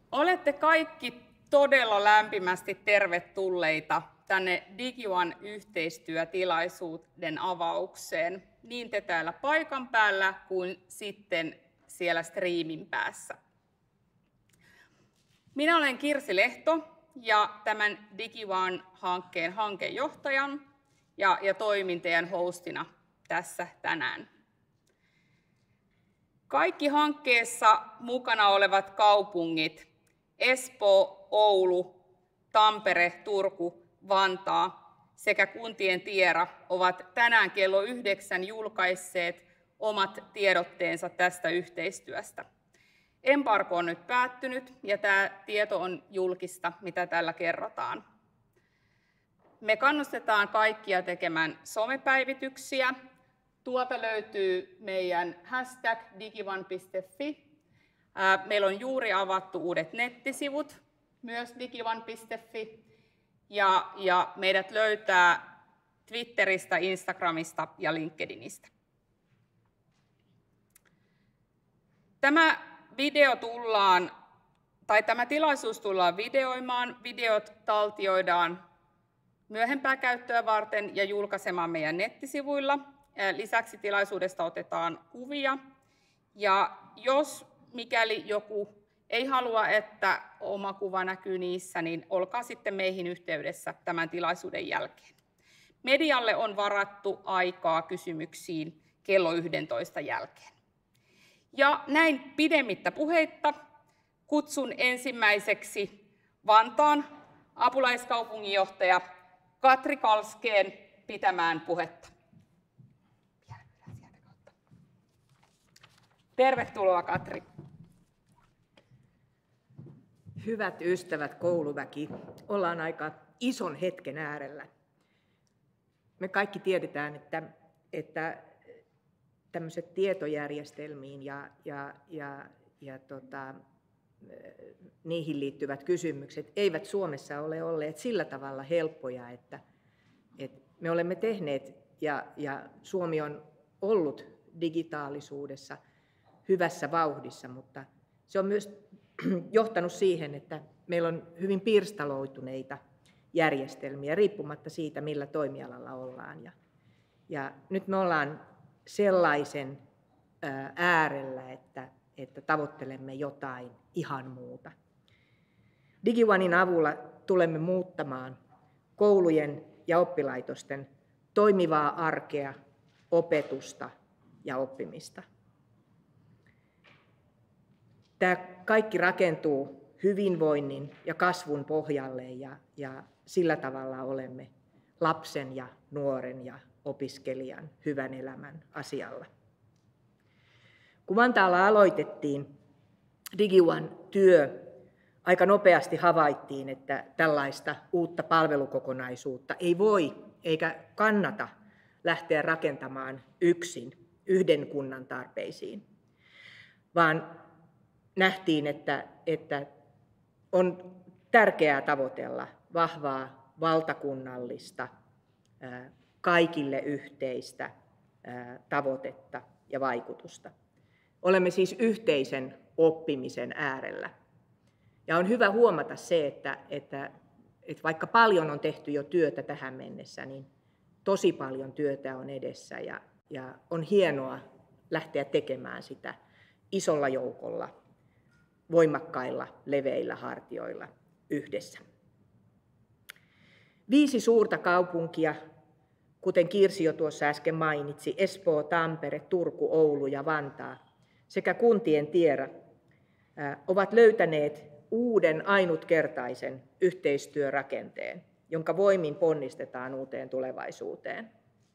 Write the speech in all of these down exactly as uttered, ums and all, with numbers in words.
Olette kaikki todella lämpimästi tervetulleita tänne DigiOne yhteistyötilaisuuden avaukseen, niin te täällä paikan päällä kuin sitten siellä striimin päässä. Minä olen Kirsi Lehto ja tämän DigiOne-hankkeen hankejohtajan ja, ja toimin teidän hostina tässä tänään. Kaikki hankkeessa mukana olevat kaupungit Espoo, Oulu, Tampere, Turku, Vantaa sekä kuntien Tiera ovat tänään kello yhdeksän julkaisseet omat tiedotteensa tästä yhteistyöstä. Embargo on nyt päättynyt ja tämä tieto on julkista, mitä tällä kerrotaan. Me kannustetaan kaikkia tekemään somepäivityksiä. Tuolta löytyy meidän hashtag digione piste fi. Meillä on juuri avattu uudet nettisivut, myös digione piste fi. Ja, ja meidät löytää Twitteristä, Instagramista ja LinkedInistä. Tämä video tullaan, tai tämä tilaisuus tullaan videoimaan. Videot taltioidaan myöhempää käyttöä varten ja julkaisemaan meidän nettisivuilla. Lisäksi tilaisuudesta otetaan kuvia. Ja jos mikäli joku ei halua, että oma kuva näkyy niissä, niin olkaa sitten meihin yhteydessä tämän tilaisuuden jälkeen. Medialle on varattu aikaa kysymyksiin kello yksitoista jälkeen. Ja näin pidemmittä puheitta kutsun ensimmäiseksi Vantaan apulaiskaupunginjohtaja Katri Kalskeen pitämään puhetta. Tervetuloa, Katri. Hyvät ystävät, kouluväki, ollaan aika ison hetken äärellä. Me kaikki tiedetään, että, että tämmöiset tietojärjestelmiin ja, ja, ja, ja tota, niihin liittyvät kysymykset eivät Suomessa ole olleet sillä tavalla helppoja, että, että me olemme tehneet ja, ja Suomi on ollut digitaalisuudessa hyvässä vauhdissa, mutta se on myös johtanut siihen, että meillä on hyvin pirstaloituneita järjestelmiä riippumatta siitä, millä toimialalla ollaan. Ja, ja nyt me ollaan sellaisen äärellä, että, että tavoittelemme jotain ihan muuta. DigiOnein avulla tulemme muuttamaan koulujen ja oppilaitosten toimivaa arkea, opetusta ja oppimista. Tämä kaikki rakentuu hyvinvoinnin ja kasvun pohjalle ja, ja sillä tavalla olemme lapsen ja nuoren ja opiskelijan hyvän elämän asialla. Kun Vantaalla aloitettiin DigiOne-työ, aika nopeasti havaittiin, että tällaista uutta palvelukokonaisuutta ei voi eikä kannata lähteä rakentamaan yksin yhden kunnan tarpeisiin, vaan nähtiin, että, että on tärkeää tavoitella vahvaa valtakunnallista, kaikille yhteistä tavoitetta ja vaikutusta. Olemme siis yhteisen oppimisen äärellä. Ja on hyvä huomata se, että, että, että vaikka paljon on tehty jo työtä tähän mennessä, niin tosi paljon työtä on edessä ja, ja on hienoa lähteä tekemään sitä isolla joukolla, voimakkailla, leveillä hartioilla yhdessä. Viisi suurta kaupunkia, kuten Kirsi jo tuossa äsken mainitsi, Espoo, Tampere, Turku, Oulu ja Vantaa, sekä kuntien Tiera, ovat löytäneet uuden ainutkertaisen yhteistyörakenteen, jonka voimin ponnistetaan uuteen tulevaisuuteen.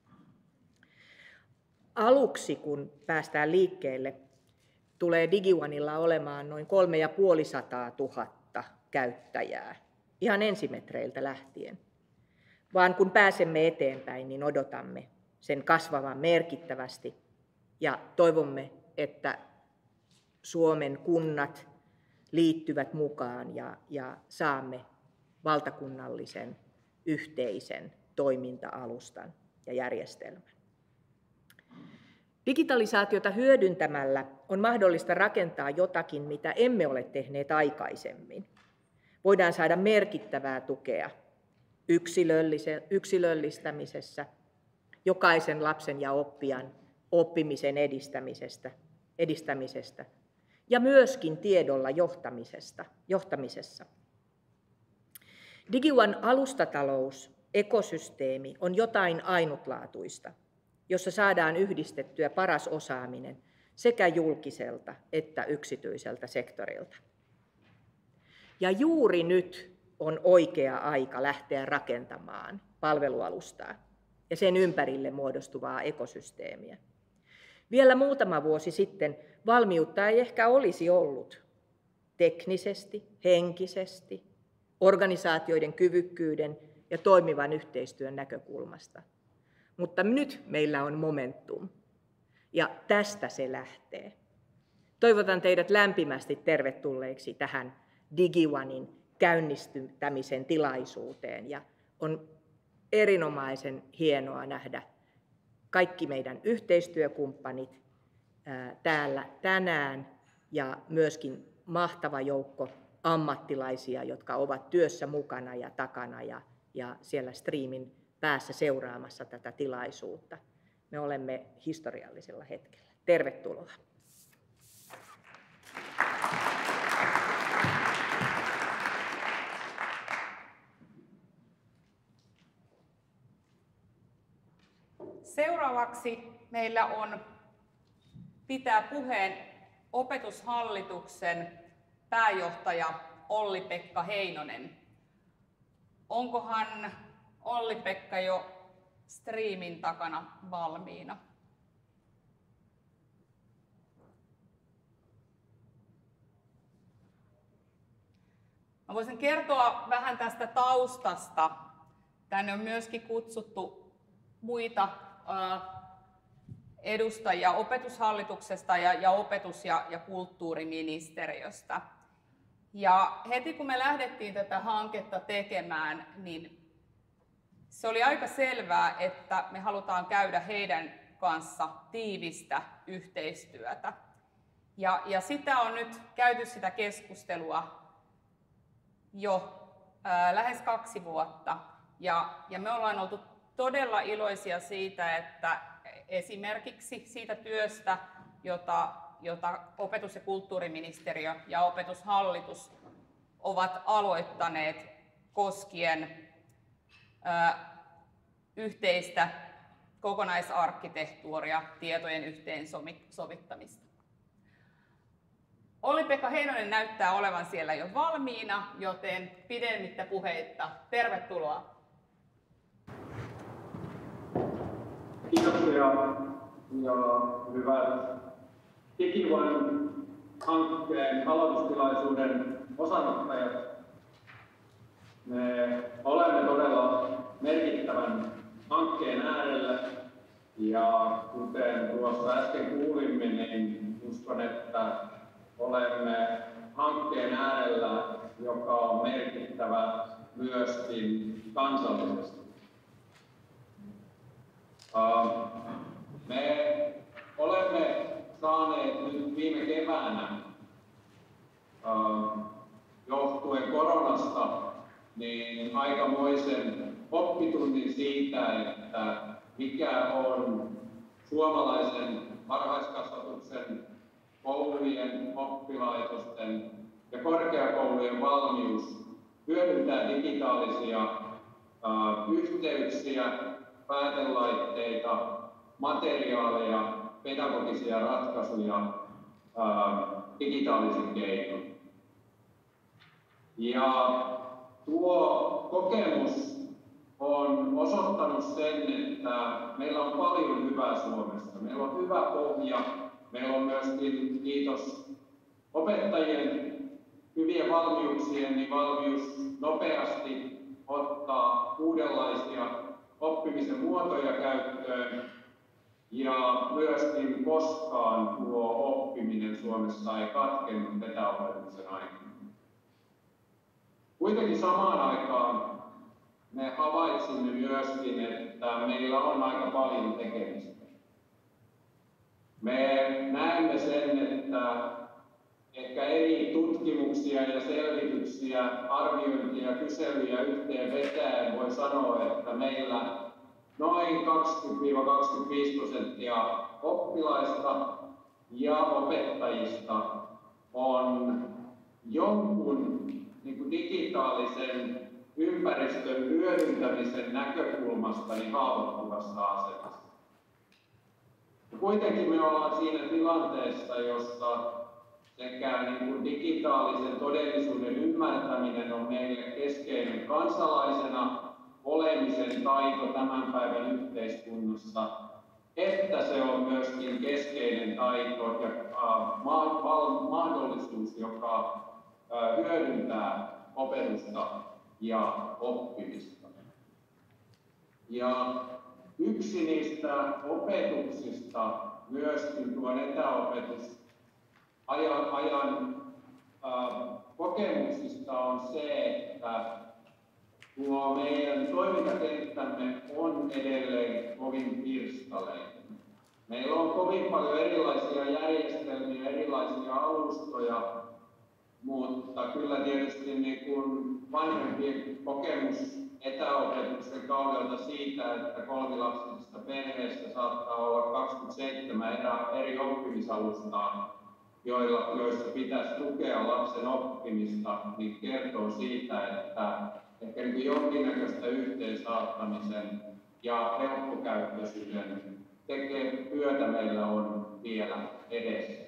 Aluksi, kun päästään liikkeelle, tulee DigiOneilla olemaan noin kolme ja puolisataa tuhatta käyttäjää, ihan ensimetreiltä lähtien. Vaan kun pääsemme eteenpäin, niin odotamme sen kasvavan merkittävästi ja toivomme, että Suomen kunnat liittyvät mukaan ja, ja saamme valtakunnallisen yhteisen toiminta-alustan ja järjestelmän. Digitalisaatiota hyödyntämällä on mahdollista rakentaa jotakin, mitä emme ole tehneet aikaisemmin. Voidaan saada merkittävää tukea yksilöllistämisessä, jokaisen lapsen ja oppijan oppimisen edistämisestä, edistämisestä ja myöskin tiedolla johtamisesta, johtamisessa. DigiOne alustatalous, ekosysteemi on jotain ainutlaatuista, jossa saadaan yhdistettyä paras osaaminen sekä julkiselta että yksityiseltä sektorilta. Ja juuri nyt on oikea aika lähteä rakentamaan palvelualustaa ja sen ympärille muodostuvaa ekosysteemiä. Vielä muutama vuosi sitten valmiutta ei ehkä olisi ollut teknisesti, henkisesti, organisaatioiden kyvykkyyden ja toimivan yhteistyön näkökulmasta. Mutta nyt meillä on momentum ja tästä se lähtee. Toivotan teidät lämpimästi tervetulleiksi tähän DigiOnein käynnistämisen tilaisuuteen ja on erinomaisen hienoa nähdä kaikki meidän yhteistyökumppanit täällä tänään ja myöskin mahtava joukko ammattilaisia, jotka ovat työssä mukana ja takana ja, ja siellä striimin päässä seuraamassa tätä tilaisuutta. Me olemme historiallisella hetkellä. Tervetuloa. Seuraavaksi meillä on pitää puheen Opetushallituksen pääjohtaja Olli-Pekka Heinonen. Onkohan Olli-Pekka jo striimin takana valmiina? Mä voisin kertoa vähän tästä taustasta. Tänne on myöskin kutsuttu muita edustajia Opetushallituksesta ja, ja opetus- ja, ja kulttuuriministeriöstä. Ja heti kun me lähdettiin tätä hanketta tekemään, niin se oli aika selvää, että me halutaan käydä heidän kanssa tiivistä yhteistyötä. Ja, ja sitä on nyt käyty sitä keskustelua jo ää, lähes kaksi vuotta. Ja, ja me ollaan oltu todella iloisia siitä, että esimerkiksi siitä työstä, jota, jota opetus- ja kulttuuriministeriö ja opetushallitus ovat aloittaneet koskien ö, yhteistä kokonaisarkkitehtuuria, tietojen yhteensovittamista. Olli-Pekka Heinonen näyttää olevan siellä jo valmiina, joten pidemmittä puheitta tervetuloa. Kiitoksia ja hyvät DigiOne-hankkeen aloitustilaisuuden osanottajat. Me olemme todella merkittävän hankkeen äärellä ja kuten tuossa äsken kuulimme, niin uskon, että olemme hankkeen äärellä, joka on merkittävä myöskin kansallisesti. Me olemme saaneet nyt viime keväänä johtuen koronasta niin aikamoisen oppitunnin siitä, että mikä on suomalaisen varhaiskasvatuksen, koulujen, oppilaitosten ja korkeakoulujen valmius hyödyntää digitaalisia yhteyksiä, päätelaitteita, materiaaleja, pedagogisia ratkaisuja ää, digitaalisin keinoin. Ja tuo kokemus on osoittanut sen, että meillä on paljon hyvää Suomessa. Meillä on hyvä pohja. Meillä on myöskin, kiitos opettajien hyvien valmiuksien, niin valmius nopeasti ottaa uudenlaisia oppimisen muotoja käyttöön ja myöskin koskaan tuo oppiminen Suomessa ei katkennut etäopetuksen aikana. Kuitenkin samaan aikaan me havaitsimme myöskin, että meillä on aika paljon tekemistä. että ehkä eri tutkimuksia ja selvityksiä, arviointia ja kyselyjä yhteen vetäen voi sanoa, että meillä noin kaksikymmentä kaksikymmentäviisi prosenttia oppilaista ja opettajista on jonkun niin kuin digitaalisen ympäristön hyödyntämisen näkökulmasta niin haavoittuvassa asemassa. Kuitenkin me ollaan siinä tilanteessa, jossa sekä niin kuin digitaalisen todellisuuden ymmärtäminen on meille keskeinen kansalaisena olemisen taito tämän päivän yhteiskunnassa, että se on myöskin keskeinen taito ja äh, ma- ma- mahdollisuus, joka äh, hyödyntää opetusta ja oppimista. Ja yksi niistä opetuksista, myöskin tuon etäopetus ajan, ajan äh, kokemuksista on se, että tuo meidän toimintakenttämme on edelleen kovin pirstaleinen. Meillä on kovin paljon erilaisia järjestelmiä, erilaisia alustoja, mutta kyllä tietysti niin kuin vanhempien kokemus etäopetuksen kaudelta siitä, että kolmilapsisessa perheessä saattaa olla kaksikymmentäseitsemän eri oppimisalustaa, joilla, joissa pitäisi tukea lapsen oppimista, niin kertoo siitä, että ehkä niin jonkinnäköistä yhteensaattamisen ja helppokäyttöisyyden tekee työtä meillä on vielä edessä.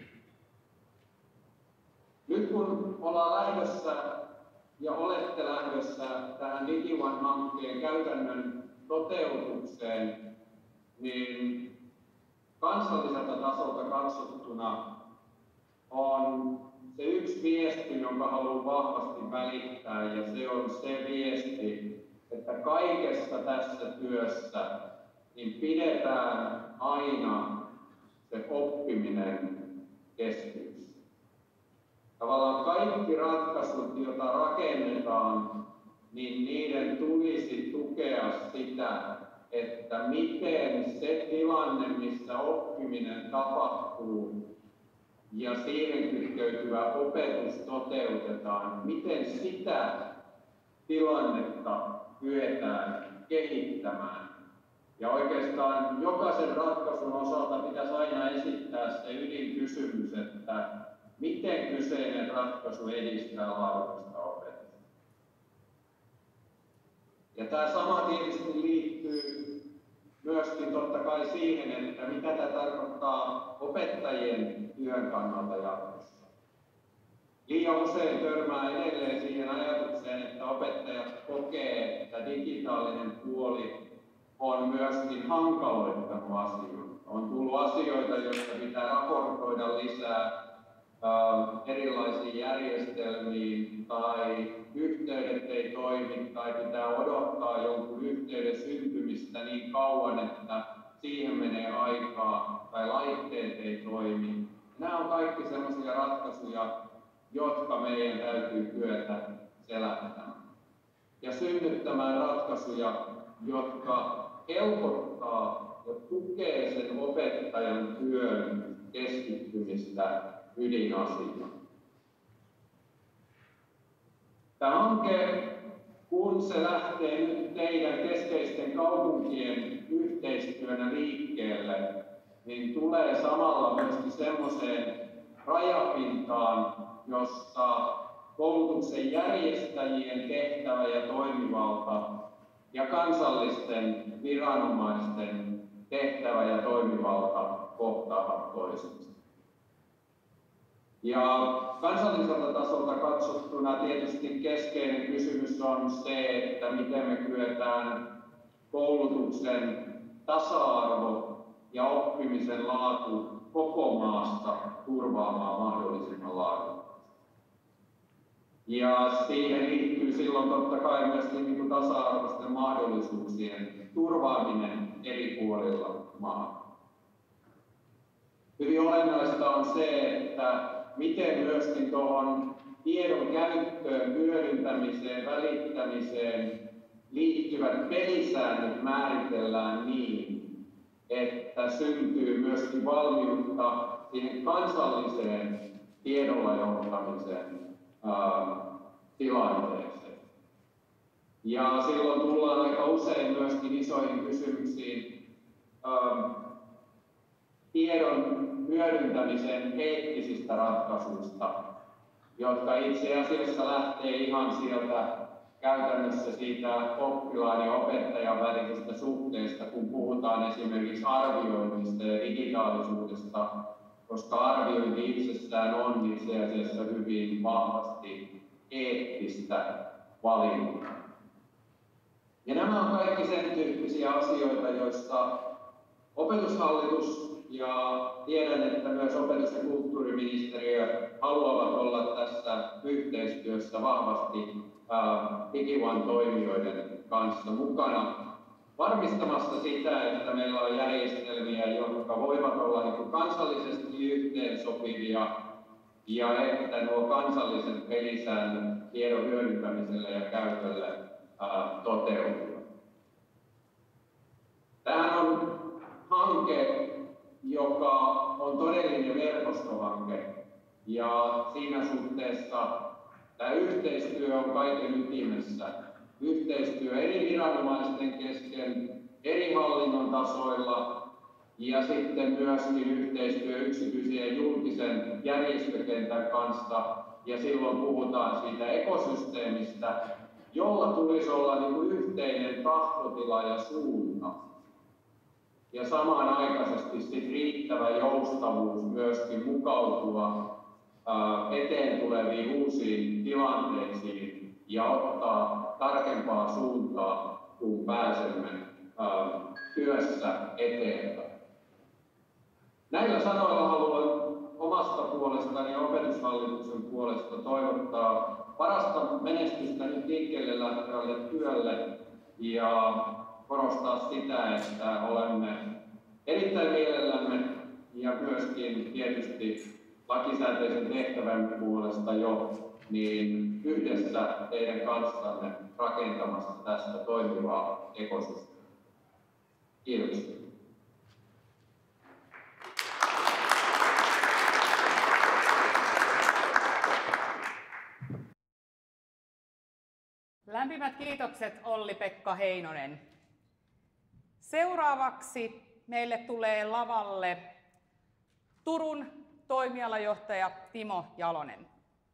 Nyt kun ollaan lähdössä ja olette lähdössä tähän DigiOne-hankkeen käytännön toteutukseen, niin kansalliselta tasolta katsottuna on se yksi viesti, jonka haluan vahvasti välittää, ja se on se viesti, että kaikessa tässä työssä niin pidetään aina se oppiminen keskiössä. Tavallaan kaikki ratkaisut, joita rakennetaan, niin niiden tulisi tukea sitä, että miten se tilanne, missä oppiminen tapahtuu ja siihen kytkeytyvä opetus toteutetaan, miten sitä tilannetta kyetään kehittämään. Ja oikeastaan jokaisen ratkaisun osalta pitäisi aina esittää se ydinkysymys, että miten kyseinen ratkaisu edistää laadukasta opetusta. Ja tämä sama tietysti liittyy myöskin totta kai siihen, että mitä tämä tarkoittaa opettajien työn kannalta jatkossa. Liian usein törmää edelleen siihen ajatukseen, että opettajat kokee, että digitaalinen puoli on myöskin hankaloittanut asioita. On tullut asioita, joista pitää raportoida lisää, erilaisiin järjestelmiin tai yhteydet ei toimi tai pitää odottaa jonkun yhteyden syntymistä niin kauan, että siihen menee aikaa tai laitteet ei toimi. Nämä on kaikki sellaisia ratkaisuja, jotka meidän täytyy kyetä selättämään ja synnyttämään ratkaisuja, jotka helpottaa ja tukee sen opettajan työn keskittymistä ydinasiaan. Tämä hanke, kun se lähtee nyt teidän keskeisten kaupunkien yhteistyönä liikkeelle, niin tulee samalla myöskin semmoiseen rajapintaan, jossa koulutuksen järjestäjien tehtävä ja toimivalta ja kansallisten viranomaisten tehtävä ja toimivalta kohtaavat toisensa. Ja kansalliselta tasolta katsottuna tietysti keskeinen kysymys on se, että miten me kyetään koulutuksen tasa-arvo ja oppimisen laatu koko maassa turvaamaan mahdollisimman laadukkaasti. Ja siihen liittyy silloin totta kai myöskin niin kuin tasa-arvoisten mahdollisuuksien turvaaminen eri puolilla maata. Hyvin olennaista on se, että miten myöskin tuohon tiedon käyttöön, hyödyntämiseen, välittämiseen liittyvät pelisäännöt määritellään niin, että syntyy myöskin valmiutta siihen kansalliseen tiedolla johtamisen ää, tilanteeseen. Ja silloin tullaan aika usein myöskin isoihin kysymyksiin ää, tiedon hyödyntämisen eettisistä ratkaisuista, jotka itse asiassa lähtee ihan sieltä käytännössä siitä oppilaan ja opettajan välisestä suhteesta, kun puhutaan esimerkiksi arvioinnista ja digitaalisuudesta, koska arviointi itsessään on itse asiassa hyvin vahvasti eettistä valintaa. Ja nämä on kaikki sen tyyppisiä asioita, joista Opetushallitus ja tiedän, että myös opetus- ja kulttuuriministeriö haluavat olla tässä yhteistyössä vahvasti Digione toimijoiden kanssa mukana varmistamassa sitä, että meillä on järjestelmiä, jotka voivat olla niin kuin kansallisesti yhteensopivia ja että nuo kansalliset pelisäännöt tiedon hyödyntämiselle ja käytölle ää, toteutuvat. Tämähän on hanke, joka on todellinen verkostohanke ja siinä suhteessa tämä yhteistyö on kaiken ytimessä. Yhteistyö eri viranomaisten kesken, eri hallinnon tasoilla ja sitten myöskin yhteistyö yksityisen ja julkisen järjestökentän kanssa. Ja silloin puhutaan siitä ekosysteemistä, jolla tulisi olla niin kuin yhteinen tahtotila ja suunta. Ja samanaikaisesti sit riittävä joustavuus myöskin mukautua eteen tuleviin uusiin tilanteisiin ja ottaa tarkempaa suuntaa, kun pääsemme työssä eteenpäin. Näillä sanoilla haluan omasta puolestani ja opetushallituksen puolesta toivottaa parasta menestystä nyt liikkeelle lähtevälle työlle ja korostaa sitä, että olemme erittäin mielellämme ja myöskin tietysti lakisääteisen tehtävän puolesta jo niin yhdessä teidän kanssanne rakentamassa tästä toimivaa ekosysteemiä. Kiitoksia. Lämpimät kiitokset Olli-Pekka Heinonen. Seuraavaksi meille tulee lavalle Turun toimialajohtaja Timo Jalonen.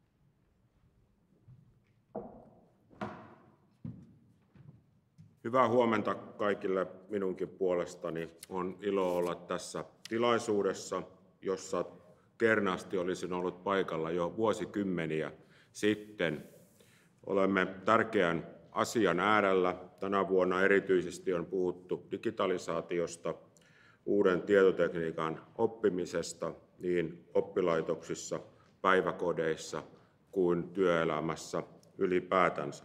Hyvää huomenta kaikille minunkin puolestani. On ilo olla tässä tilaisuudessa, jossa kernaasti olisin ollut paikalla jo vuosikymmeniä sitten. Olemme tärkeän asian äärellä. Tänä vuonna erityisesti on puhuttu digitalisaatiosta, uuden tietotekniikan oppimisesta niin oppilaitoksissa, päiväkodeissa kuin työelämässä ylipäätänsä.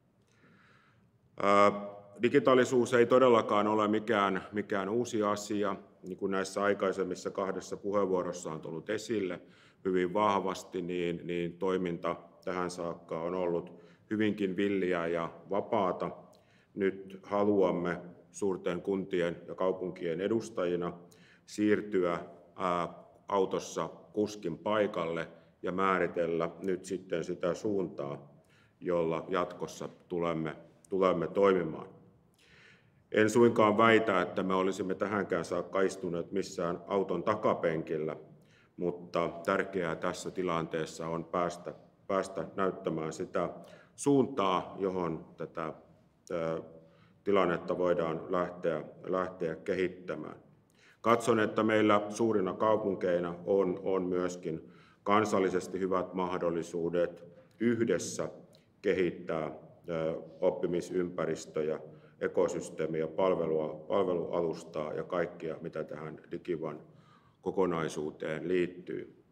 Ää, digitaalisuus ei todellakaan ole mikään, mikään uusi asia, niin kuin näissä aikaisemmissa kahdessa puheenvuorossa on tullut esille hyvin vahvasti, niin, niin toiminta tähän saakka on ollut hyvinkin villiä ja vapaata. Nyt haluamme suurten kuntien ja kaupunkien edustajina siirtyä ää, autossa kuskin paikalle ja määritellä nyt sitten sitä suuntaa, jolla jatkossa tulemme, tulemme toimimaan. En suinkaan väitä, että me olisimme tähänkään saakka istuneet missään auton takapenkillä, mutta tärkeää tässä tilanteessa on päästä, päästä näyttämään sitä suuntaa, johon tätä tilannetta voidaan lähteä, lähteä kehittämään. Katson, että meillä suurina kaupunkeina on, on myöskin kansallisesti hyvät mahdollisuudet yhdessä kehittää oppimisympäristöjä, ekosysteemiä, palvelua, palvelualustaa ja kaikkea, mitä tähän Digione kokonaisuuteen liittyy.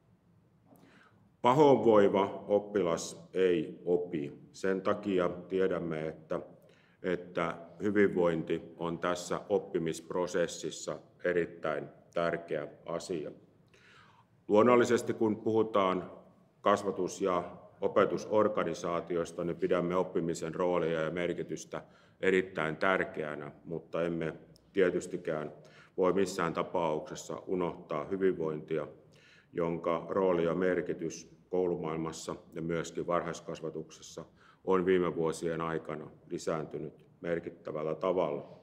Pahoinvoiva oppilas ei opi. Sen takia tiedämme, että, että hyvinvointi on tässä oppimisprosessissa erittäin tärkeä asia. Luonnollisesti kun puhutaan kasvatus- ja opetusorganisaatioista, niin pidämme oppimisen roolia ja merkitystä erittäin tärkeänä, mutta emme tietystikään voi missään tapauksessa unohtaa hyvinvointia, jonka rooli ja merkitys koulumaailmassa ja myöskin varhaiskasvatuksessa on viime vuosien aikana lisääntynyt merkittävällä tavalla.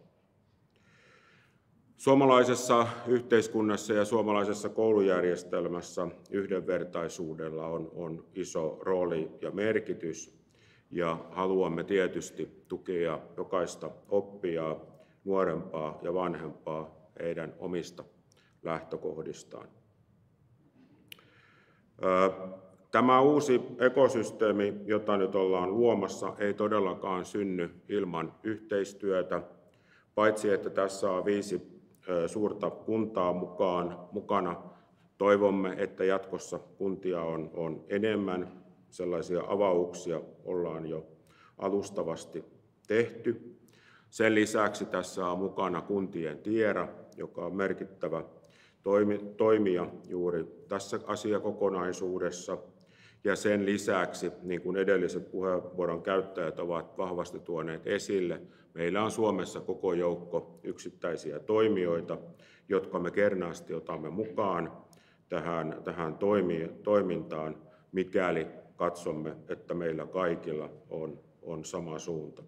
Suomalaisessa yhteiskunnassa ja suomalaisessa koulujärjestelmässä yhdenvertaisuudella on, on iso rooli ja merkitys, ja haluamme tietysti tukea jokaista oppijaa, nuorempaa ja vanhempaa heidän omista lähtökohdistaan. Tämä uusi ekosysteemi, jota nyt ollaan luomassa, ei todellakaan synny ilman yhteistyötä, paitsi että tässä on viisi suurta kuntaa mukaan, mukana. Toivomme, että jatkossa kuntia on, on enemmän. Sellaisia avauksia ollaan jo alustavasti tehty. Sen lisäksi tässä on mukana kuntien tiera, joka on merkittävä toimija juuri tässä asiakokonaisuudessa. Ja sen lisäksi, niin kuin edelliset puheenvuoron käyttäjät ovat vahvasti tuoneet esille, meillä on Suomessa koko joukko yksittäisiä toimijoita, jotka me kernaasti otamme mukaan tähän, tähän toimi, toimintaan, mikäli katsomme, että meillä kaikilla on, on sama suunta.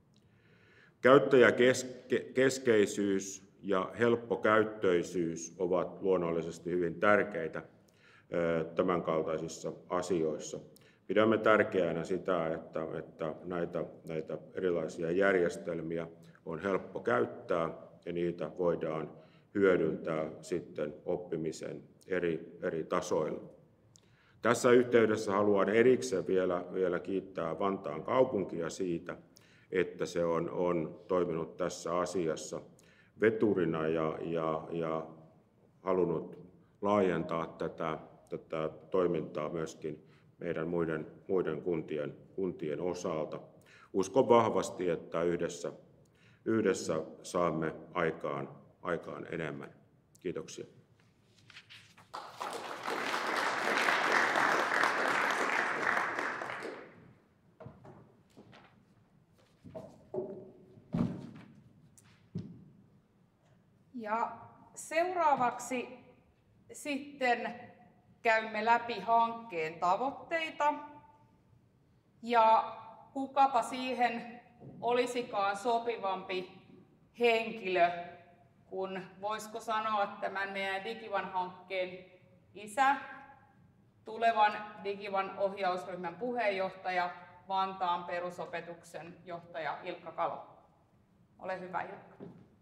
Käyttäjäkeskeisyys ja helppokäyttöisyys ovat luonnollisesti hyvin tärkeitä tämänkaltaisissa asioissa. Pidämme tärkeänä sitä, että, että näitä, näitä erilaisia järjestelmiä on helppo käyttää ja niitä voidaan hyödyntää sitten oppimisen eri, eri tasoilla. Tässä yhteydessä haluan erikseen vielä, vielä kiittää Vantaan kaupunkia siitä, että se on, on toiminut tässä asiassa veturina ja, ja, ja halunnut laajentaa tätä, tätä toimintaa myöskin meidän muiden, muiden kuntien, kuntien osalta. Uskon vahvasti, että yhdessä, yhdessä saamme aikaan, aikaan enemmän. Kiitoksia. Ja seuraavaksi sitten käymme läpi hankkeen tavoitteita ja kukapa siihen olisikaan sopivampi henkilö, kun voisiko sanoa tämän meidän Digivan-hankkeen isä, tulevan Digivan ohjausryhmän puheenjohtaja, Vantaan perusopetuksen johtaja Ilkka Kalo. Ole hyvä, Ilkka.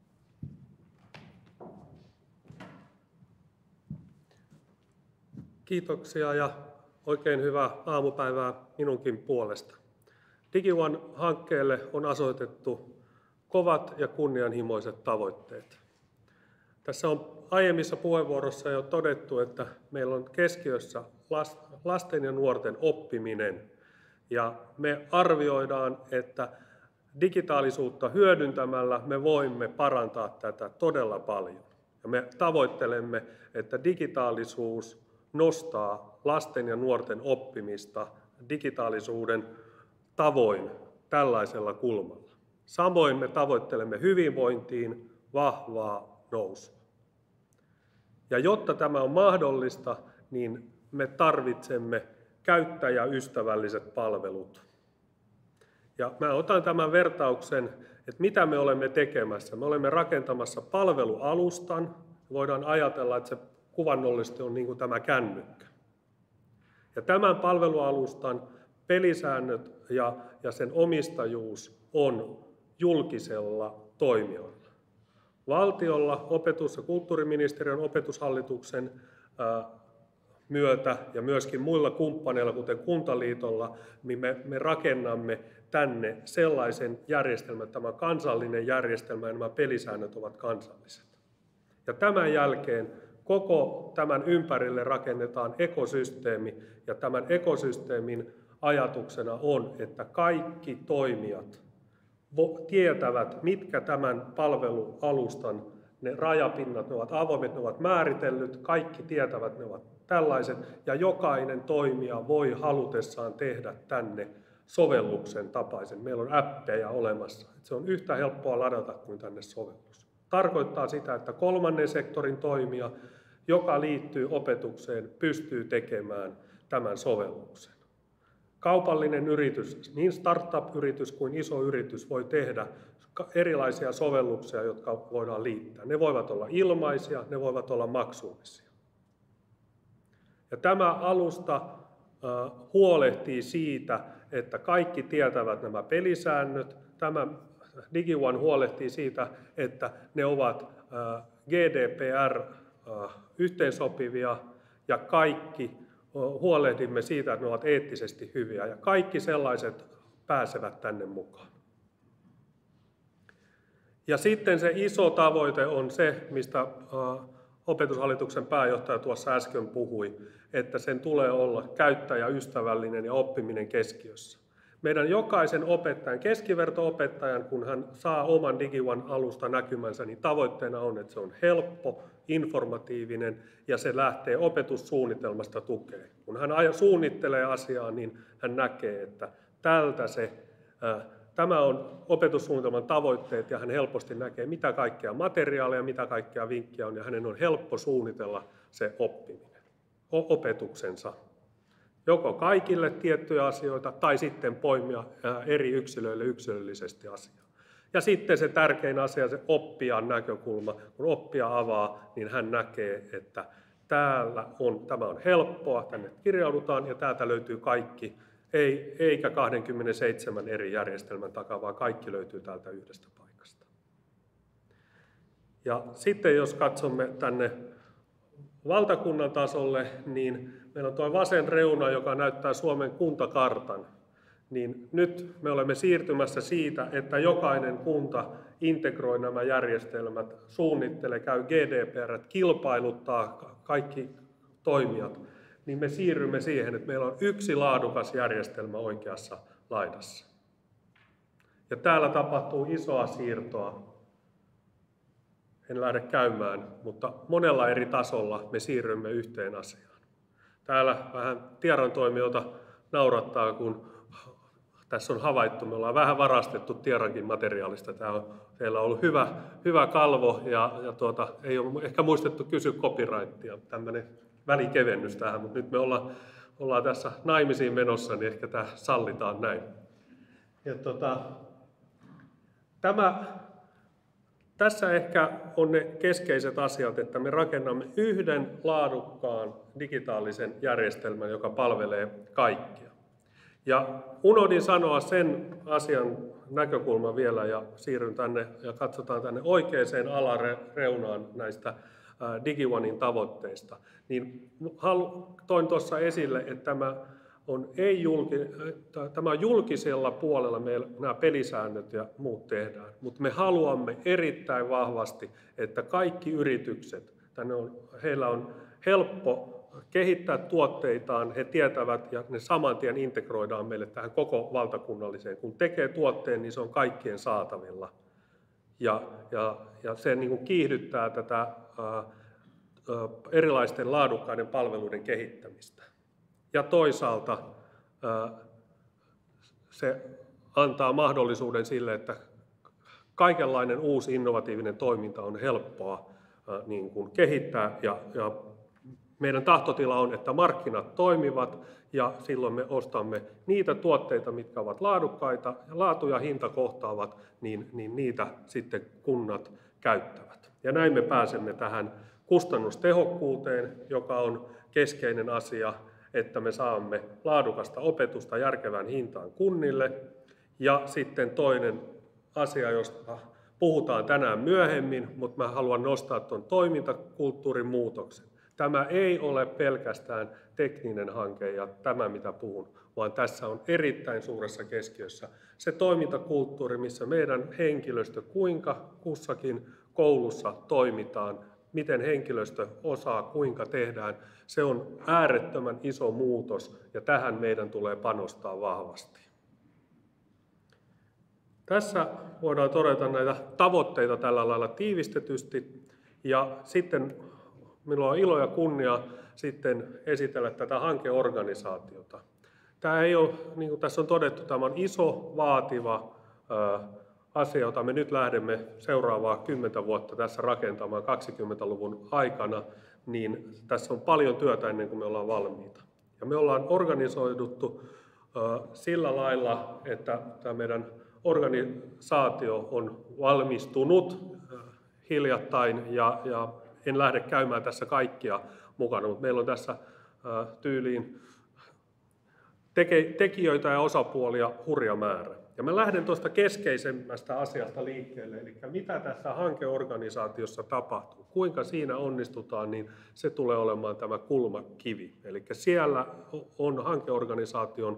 Kiitoksia ja oikein hyvää aamupäivää minunkin puolesta. DigiOne-hankkeelle on asetettu kovat ja kunnianhimoiset tavoitteet. Tässä on aiemmissa puheenvuoroissa jo todettu, että meillä on keskiössä lasten ja nuorten oppiminen. Ja me arvioidaan, että digitaalisuutta hyödyntämällä me voimme parantaa tätä todella paljon. Ja me tavoittelemme, että digitaalisuus nostaa lasten ja nuorten oppimista digitaalisuuden tavoin tällaisella kulmalla. Samoin me tavoittelemme hyvinvointiin vahvaa nousua. Ja jotta tämä on mahdollista, niin me tarvitsemme käyttäjäystävälliset palvelut. Ja mä otan tämän vertauksen, että mitä me olemme tekemässä. Me olemme rakentamassa palvelualustan. Voidaan ajatella, että se kuvannollisesti on niin kuin tämä kännykkä. Ja tämän palvelualustan pelisäännöt ja, ja sen omistajuus on julkisella toimijoilla. Valtiolla, opetus- ja kulttuuriministeriön, opetushallituksen ää, myötä ja myöskin muilla kumppaneilla, kuten Kuntaliitolla, niin me, me rakennamme tänne sellaisen järjestelmän, tämä kansallinen järjestelmä ja nämä pelisäännöt ovat kansalliset. Ja tämän jälkeen koko tämän ympärille rakennetaan ekosysteemi, ja tämän ekosysteemin ajatuksena on, että kaikki toimijat tietävät, mitkä tämän palvelualustan ne rajapinnat, ne ovat avoimet, ne ovat määritellyt, kaikki tietävät, ne ovat tällaiset, ja jokainen toimija voi halutessaan tehdä tänne sovelluksen tapaisen. Meillä on appeja olemassa. Se on yhtä helppoa ladata kuin tänne sovellus. Tarkoittaa sitä, että kolmannen sektorin toimija, joka liittyy opetukseen, pystyy tekemään tämän sovelluksen. Kaupallinen yritys, niin startup-yritys kuin iso yritys, voi tehdä erilaisia sovelluksia, jotka voidaan liittää. Ne voivat olla ilmaisia, ne voivat olla maksullisia. Ja tämä alusta äh, huolehtii siitä, että kaikki tietävät nämä pelisäännöt. Tämä DigiOne huolehtii siitä, että ne ovat äh, G D P R-yhteensopivia äh, ja kaikki huolehdimme siitä, että ne ovat eettisesti hyviä ja kaikki sellaiset pääsevät tänne mukaan. Ja sitten se iso tavoite on se, mistä Opetushallituksen pääjohtaja tuossa äsken puhui, että sen tulee olla käyttäjäystävällinen ja oppiminen keskiössä. Meidän jokaisen opettajan, keskiverto-opettajan, kun hän saa oman DigiOne alusta näkymänsä, niin tavoitteena on, että se on helppo, informatiivinen ja se lähtee opetussuunnitelmasta tukeen. Kun hän suunnittelee asiaa, niin hän näkee, että tältä se, äh, tämä on opetussuunnitelman tavoitteet ja hän helposti näkee, mitä kaikkea materiaalia, mitä kaikkea vinkkiä on ja hänen on helppo suunnitella se oppiminen, opetuksensa. Joko kaikille tiettyjä asioita tai sitten poimia eri yksilöille yksilöllisesti asiaa. Ja sitten se tärkein asia, se oppijan näkökulma. Kun oppija avaa, niin hän näkee, että täällä on, tämä on helppoa, tänne kirjaudutaan ja täältä löytyy kaikki, ei, eikä kaksikymmentäseitsemän eri järjestelmän takaa, vaan kaikki löytyy täältä yhdestä paikasta. Ja sitten jos katsomme tänne valtakunnan tasolle, niin meillä on tuo vasen reuna, joka näyttää Suomen kuntakartan. Niin nyt me olemme siirtymässä siitä, että jokainen kunta integroi nämä järjestelmät, suunnittelee, käy G D P R, kilpailuttaa kaikki toimijat. Niin me siirrymme siihen, että meillä on yksi laadukas järjestelmä oikeassa laidassa. Ja täällä tapahtuu isoa siirtoa. En lähde käymään, mutta monella eri tasolla me siirrymme yhteen asiaan. Täällä vähän tiedontoimijoita naurattaa, kun tässä on havaittu, me ollaan vähän varastettu tiedonkin materiaalista. Tämä on, teillä on ollut hyvä, hyvä kalvo ja, ja tuota, ei ole ehkä muistettu kysyä copyrightia, tämmöinen välikevennys tähän, mutta nyt me ollaan, ollaan tässä naimisiin menossa, niin ehkä tämä sallitaan näin. Ja tuota, tämä... Tässä ehkä on ne keskeiset asiat, että me rakennamme yhden laadukkaan digitaalisen järjestelmän, joka palvelee kaikkia. Ja unohdin sanoa sen asian näkökulman vielä ja siirryn tänne ja katsotaan tänne oikeaan alareunaan näistä DigiOnein tavoitteista. Niin toin tuossa esille, että tämä on, ei julki, tämä on julkisella puolella meillä nämä pelisäännöt ja muut tehdään, mutta me haluamme erittäin vahvasti, että kaikki yritykset, tänne on, heillä on helppo kehittää tuotteitaan, he tietävät ja ne saman tien integroidaan meille tähän koko valtakunnalliseen. Kun tekee tuotteen, niin se on kaikkien saatavilla ja, ja, ja se niin kuin kiihdyttää tätä ää, erilaisten laadukkaiden palveluiden kehittämistä. Ja toisaalta se antaa mahdollisuuden sille, että kaikenlainen uusi innovatiivinen toiminta on helppoa niin kuin kehittää. Ja, ja meidän tahtotila on, että markkinat toimivat ja silloin me ostamme niitä tuotteita, mitkä ovat laadukkaita ja laatu ja hinta kohtaavat, niin, niin niitä sitten kunnat käyttävät. Ja näin me pääsemme tähän kustannustehokkuuteen, joka on keskeinen asia, että me saamme laadukasta opetusta järkevään hintaan kunnille. Ja sitten toinen asia, josta puhutaan tänään myöhemmin, mutta mä haluan nostaa tuon toimintakulttuurin muutoksen. Tämä ei ole pelkästään tekninen hanke ja tämä mitä puhun, vaan tässä on erittäin suuressa keskiössä se toimintakulttuuri, missä meidän henkilöstö, kuinka kussakin koulussa toimitaan, miten henkilöstö osaa, kuinka tehdään, se on äärettömän iso muutos ja tähän meidän tulee panostaa vahvasti. Tässä voidaan todeta näitä tavoitteita tällä lailla tiivistetysti ja sitten minulla on ilo ja kunnia sitten esitellä tätä hankeorganisaatiota. Tämä ei ole, niin kuin tässä on todettu, tämä on iso, vaativa asia, jota me nyt lähdemme seuraavaa kymmentä vuotta tässä rakentamaan kaksikymmentäluvun aikana, niin tässä on paljon työtä ennen kuin me ollaan valmiita. Ja me ollaan organisoiduttu sillä lailla, että tämä meidän organisaatio on valmistunut hiljattain ja, ja en lähde käymään tässä kaikkia mukana, mutta meillä on tässä tyyliin tekijöitä ja osapuolia hurja määrä. Ja mä lähden tuosta keskeisemmästä asiasta liikkeelle, eli mitä tässä hankeorganisaatiossa tapahtuu, kuinka siinä onnistutaan, niin se tulee olemaan tämä kulmakivi. Eli siellä on hankeorganisaation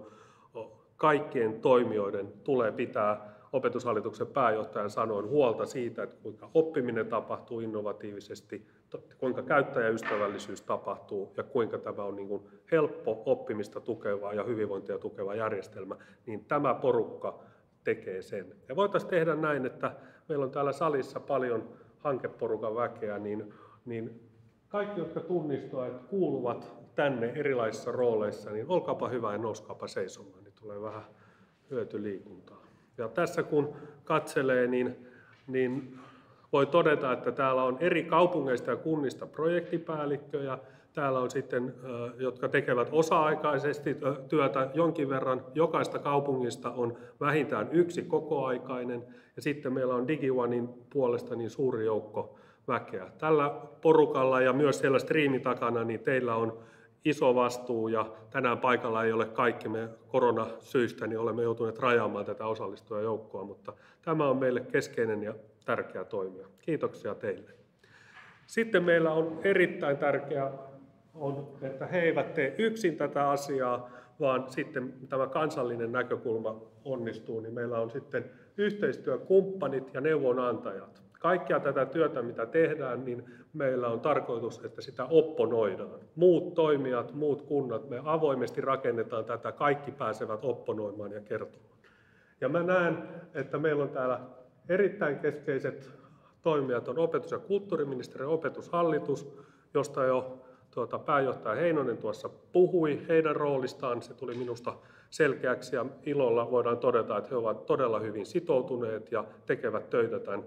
kaikkien toimijoiden tulee pitää Opetushallituksen pääjohtajan sanoin huolta siitä, että kuinka oppiminen tapahtuu innovatiivisesti, kuinka käyttäjäystävällisyys tapahtuu ja kuinka tämä on niin kuin helppo oppimista tukeva ja hyvinvointia tukeva järjestelmä, niin tämä porukka tekee sen. Ja voitaisiin tehdä näin, että meillä on täällä salissa paljon hankeporukan väkeä, niin, niin kaikki, jotka tunnistavat, että kuuluvat tänne erilaisissa rooleissa, niin olkaapa hyvä ja nouskaapa seisomaan, niin tulee vähän hyötyliikuntaa. Ja tässä kun katselee, niin, niin voi todeta, että täällä on eri kaupungeista ja kunnista projektipäällikköjä. Täällä on sitten, jotka tekevät osa-aikaisesti työtä jonkin verran. Jokaista kaupungista on vähintään yksi kokoaikainen. Ja sitten meillä on DigiOnein puolesta niin suuri joukko väkeä. Tällä porukalla ja myös siellä striimin takana, niin teillä on iso vastuu ja tänään paikalla ei ole kaikki. Me koronasyistä niin olemme joutuneet rajaamaan tätä osallistujajoukkoa, mutta tämä on meille keskeinen ja tärkeä toimija. Kiitoksia teille. Sitten meillä on erittäin tärkeää, on, että he eivät tee yksin tätä asiaa, vaan sitten tämä kansallinen näkökulma onnistuu, niin meillä on sitten yhteistyökumppanit ja neuvonantajat. Kaikkea tätä työtä, mitä tehdään, niin meillä on tarkoitus, että sitä opponoidaan. Muut toimijat, muut kunnat, me avoimesti rakennetaan tätä, kaikki pääsevät opponoimaan ja kertomaan. Ja mä näen, että meillä on täällä erittäin keskeiset toimijat, on opetus- ja kulttuuriministeriö ja opetushallitus, josta jo tuota, pääjohtaja Heinonen tuossa puhui heidän roolistaan. Se tuli minusta selkeäksi ja ilolla voidaan todeta, että he ovat todella hyvin sitoutuneet ja tekevät töitä tämän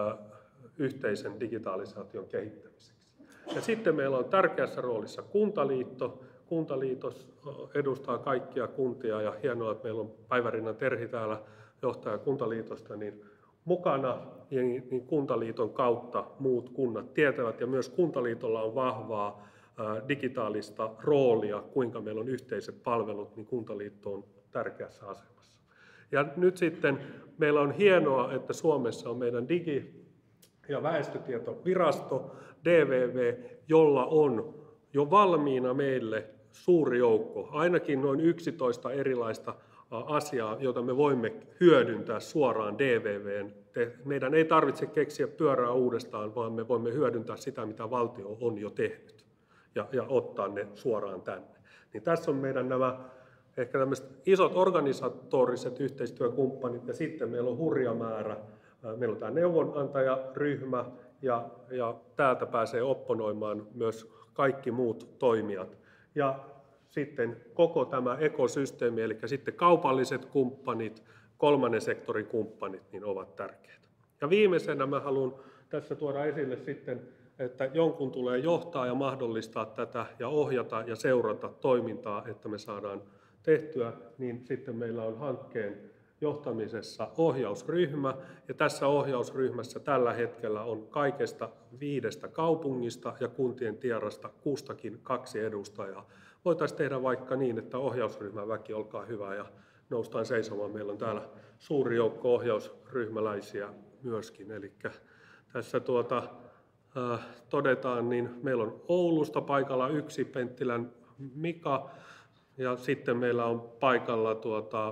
yhteisen digitalisaation kehittämiseksi. Ja sitten meillä on tärkeässä roolissa Kuntaliitto. Kuntaliitos edustaa kaikkia kuntia ja hienoa, että meillä on Päivärinnan Terhi täällä johtaja Kuntaliitosta niin mukana. Ja niin Kuntaliiton kautta muut kunnat tietävät ja myös Kuntaliitolla on vahvaa digitaalista roolia, kuinka meillä on yhteiset palvelut, niin Kuntaliitto on tärkeässä asemassa. Ja nyt sitten meillä on hienoa, että Suomessa on meidän digi- ja väestötietovirasto, D V V, jolla on jo valmiina meille suuri joukko, ainakin noin yksitoista erilaista asiaa, jota me voimme hyödyntää suoraan D V V:n. Meidän ei tarvitse keksiä pyörää uudestaan, vaan me voimme hyödyntää sitä, mitä valtio on jo tehnyt ja, ja ottaa ne suoraan tänne. Niin tässä on meidän nämä ehkä tämmöiset isot organisatoriset yhteistyökumppanit ja sitten meillä on hurja määrä. Meillä on tämä neuvonantajaryhmä ja, ja täältä pääsee opponoimaan myös kaikki muut toimijat. Ja sitten koko tämä ekosysteemi, eli sitten kaupalliset kumppanit, kolmannen sektorin kumppanit, niin ovat tärkeitä. Ja viimeisenä mä haluan tässä tuoda esille sitten, että jonkun tulee johtaa ja mahdollistaa tätä ja ohjata ja seurata toimintaa, että me saadaan tehtyä, niin sitten meillä on hankkeen johtamisessa ohjausryhmä, ja tässä ohjausryhmässä tällä hetkellä on kaikesta viidestä kaupungista ja kuntien tierasta kustakin kaksi edustajaa. Voitaisiin tehdä vaikka niin, että ohjausryhmän väki, olkaa hyvä ja noustaan seisomaan. Meillä on täällä suuri joukko ohjausryhmäläisiä myöskin, eli tässä tuota, äh, todetaan, niin meillä on Oulusta paikalla yksi, Penttilän Mika, ja sitten meillä on paikalla tuota,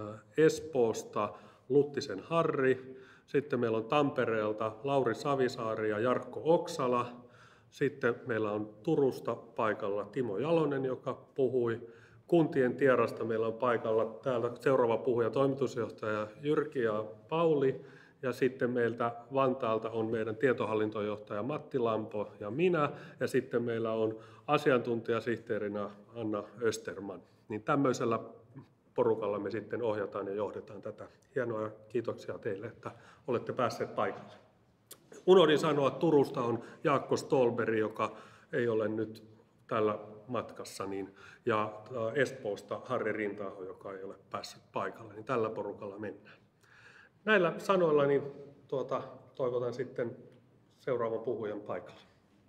Espoosta Luttisen Harri, sitten meillä on Tampereelta Lauri Savisaari ja Jarkko Oksala, sitten meillä on Turusta paikalla Timo Jalonen, joka puhui. Kuntien tierasta meillä on paikalla täällä seuraava puhuja, toimitusjohtaja Jyrki ja Pauli, ja sitten meiltä Vantaalta on meidän tietohallintojohtaja Matti Lampo ja minä, ja sitten meillä on asiantuntijasihteerinä Anna Österman. Niin tämmöisellä porukalla me sitten ohjataan ja johdetaan tätä. Hienoa, kiitoksia teille, että olette päässeet paikalle. Unohdin sanoa, että Turusta on Jaakko Stolberg, joka ei ole nyt tällä matkassa, niin, ja Espoosta Harri Rinta-aho, joka ei ole päässyt paikalle, niin tällä porukalla mennään. Näillä sanoilla niin, tuota, toivotan sitten seuraavan puhujan paikalle.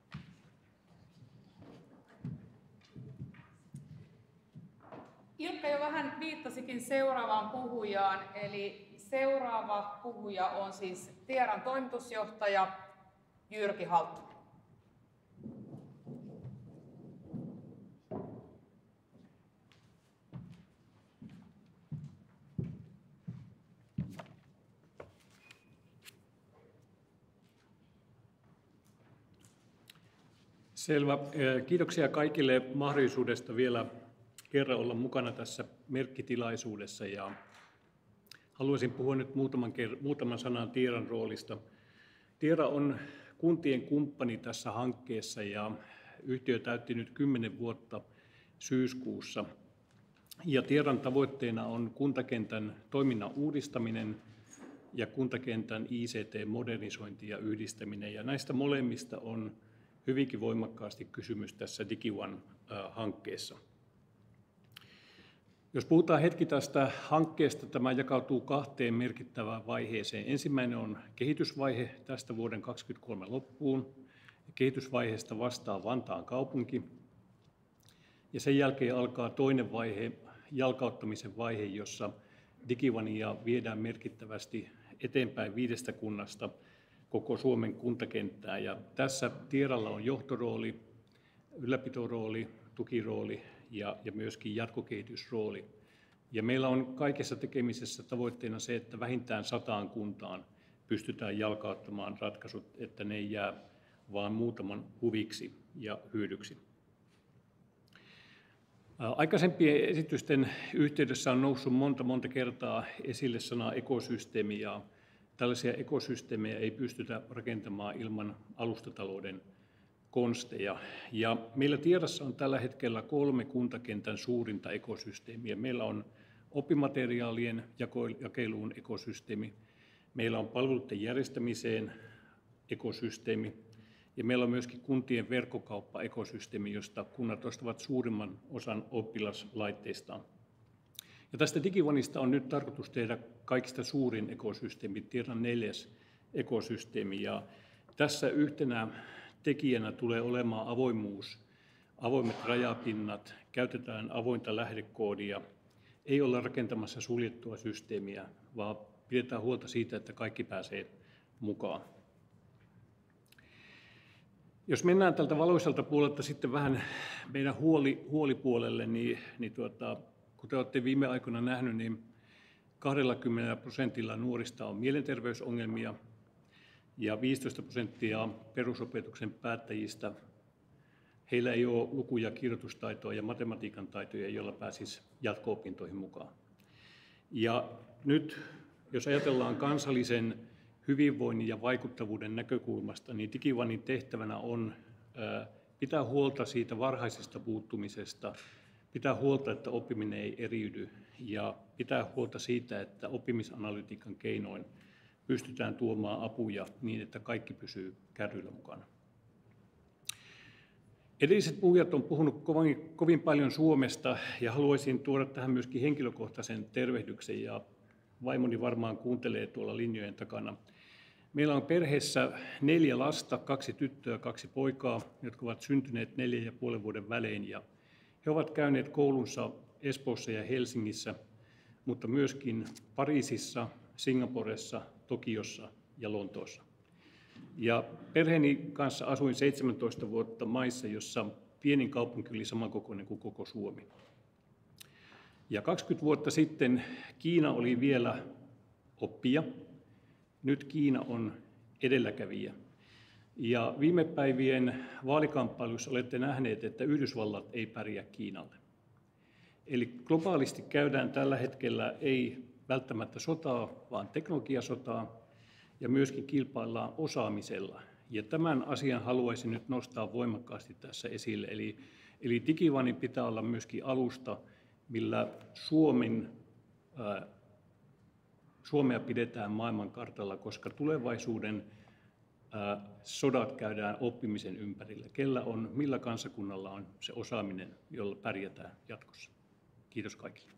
Ilkka jo vähän viittasikin seuraavaan puhujaan, eli seuraava puhuja on siis Tieran toimitusjohtaja Jyrki Halttunen. Selvä. Kiitoksia kaikille mahdollisuudesta vielä kerran olla mukana tässä merkkitilaisuudessa. Ja haluaisin puhua nyt muutaman, muutaman sanan Tieran roolista. Tiera on kuntien kumppani tässä hankkeessa ja yhtiö täytti nyt kymmenen vuotta syyskuussa. Ja Tieran tavoitteena on kuntakentän toiminnan uudistaminen ja kuntakentän I C T-modernisointi ja yhdistäminen. Ja näistä molemmista on hyvinkin voimakkaasti kysymys tässä DigiOne-hankkeessa. Jos puhutaan hetki tästä hankkeesta, tämä jakautuu kahteen merkittävään vaiheeseen. Ensimmäinen on kehitysvaihe tästä vuoden kaksituhattakaksikymmentäkolme loppuun. Kehitysvaiheesta vastaa Vantaan kaupunki. Ja sen jälkeen alkaa toinen vaihe, jalkauttamisen vaihe, jossa DigiOnea viedään merkittävästi eteenpäin viidestä kunnasta koko Suomen kuntakenttää. Ja tässä Tieralla on johtorooli, ylläpitorooli, tukirooli ja, ja myöskin jatkokehitysrooli. Ja meillä on kaikessa tekemisessä tavoitteena se, että vähintään sataan kuntaan pystytään jalkauttamaan ratkaisut, että ne ei jää vaan muutaman huviksi ja hyödyksi. Aikaisempien esitysten yhteydessä on noussut monta monta kertaa esille sana ekosysteemi, ja tällaisia ekosysteemejä ei pystytä rakentamaan ilman alustatalouden konsteja. Ja meillä tiedossa on tällä hetkellä kolme kuntakentän suurinta ekosysteemiä. Meillä on oppimateriaalien jakeluun ekosysteemi, meillä on palveluiden järjestämiseen ekosysteemi ja meillä on myöskin kuntien verkkokauppa-ekosysteemi, josta kunnat ostavat suurimman osan oppilaslaitteistaan. Ja tästä DigiOneista on nyt tarkoitus tehdä kaikista suurin ekosysteemi, Tieran neljäs ekosysteemi. Ja tässä yhtenä tekijänä tulee olemaan avoimuus, avoimet rajapinnat, käytetään avointa lähdekoodia, ei olla rakentamassa suljettua systeemiä, vaan pidetään huolta siitä, että kaikki pääsee mukaan. Jos mennään tältä valoisalta puolelta sitten vähän meidän huoli, huolipuolelle, niin, niin tuota, kuten olette viime aikoina nähnyt, niin kaksikymmentä prosentilla nuorista on mielenterveysongelmia ja viisitoista prosenttia perusopetuksen päättäjistä, heillä ei ole luku- ja kirjoitustaitoa ja matematiikan taitoja, joilla pääsisi jatko-opintoihin mukaan. Ja nyt, jos ajatellaan kansallisen hyvinvoinnin ja vaikuttavuuden näkökulmasta, niin DigiOnen tehtävänä on pitää huolta siitä varhaisesta puuttumisesta, pitää huolta, että oppiminen ei eriydy ja pitää huolta siitä, että oppimisanalytiikan keinoin pystytään tuomaan apuja niin, että kaikki pysyy kärryillä mukana. Edelliset puhujat on puhunut kovin, kovin paljon Suomesta ja haluaisin tuoda tähän myöskin henkilökohtaisen tervehdyksen ja vaimoni varmaan kuuntelee tuolla linjojen takana. Meillä on perheessä neljä lasta, kaksi tyttöä, kaksi poikaa, jotka ovat syntyneet neljän ja puolen vuoden välein. Ja he ovat käyneet koulunsa Espoossa ja Helsingissä, mutta myöskin Pariisissa, Singaporessa, Tokiossa ja Lontoossa. Ja perheeni kanssa asuin seitsemäntoista vuotta maissa, jossa pienin kaupunki oli samankokoinen kuin koko Suomi. Ja kaksikymmentä vuotta sitten Kiina oli vielä oppija. Nyt Kiina on edelläkävijä. Ja viime päivien vaalikamppailussa olette nähneet, että Yhdysvallat ei pärjää Kiinalle. Eli globaalisti käydään tällä hetkellä ei välttämättä sotaa, vaan teknologiasotaa ja myöskin kilpaillaan osaamisella. Ja tämän asian haluaisin nyt nostaa voimakkaasti tässä esille. Eli, eli DigiOnen pitää olla myöskin alusta, millä Suomen Suomea pidetään maailmankartalla, koska tulevaisuuden sodat käydään oppimisen ympärillä. Kellä on, millä kansakunnalla on se osaaminen, jolla pärjätään jatkossa. Kiitos kaikille.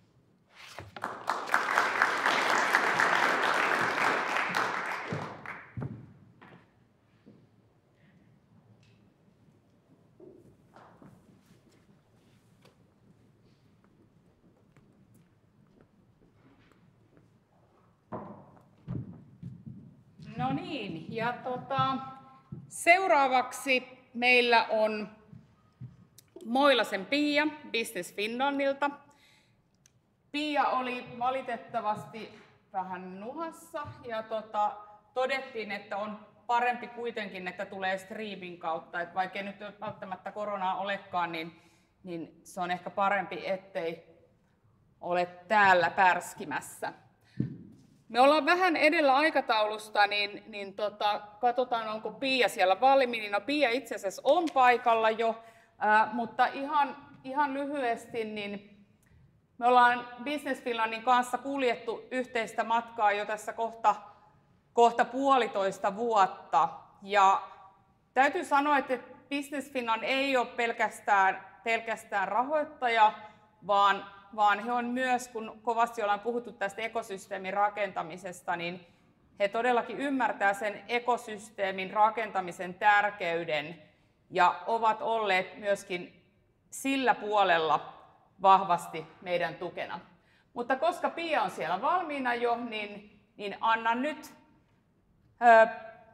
No niin, ja tota, seuraavaksi meillä on Moilasen Pia Business Finlandilta. Pia oli valitettavasti vähän nuhassa ja tota, todettiin, että on parempi kuitenkin, että tulee streamin kautta. Et vaikka ei nyt välttämättä koronaa olekaan, niin, niin se on ehkä parempi, ettei ole täällä pärskimässä. Me ollaan vähän edellä aikataulusta, niin, niin tota, katsotaan, onko Pia siellä valmiina. No Pia itse asiassa on paikalla jo, ää, mutta ihan, ihan lyhyesti, niin me ollaan Business Finlandin kanssa kuljettu yhteistä matkaa jo tässä kohta, kohta puolitoista vuotta. Ja täytyy sanoa, että Business Finland ei ole pelkästään, pelkästään rahoittaja, vaan vaan he on myös, kun kovasti ollaan puhuttu tästä ekosysteemin rakentamisesta, niin he todellakin ymmärtää sen ekosysteemin rakentamisen tärkeyden ja ovat olleet myöskin sillä puolella vahvasti meidän tukena. Mutta koska Pia on siellä valmiina jo, niin, niin annan nyt ö,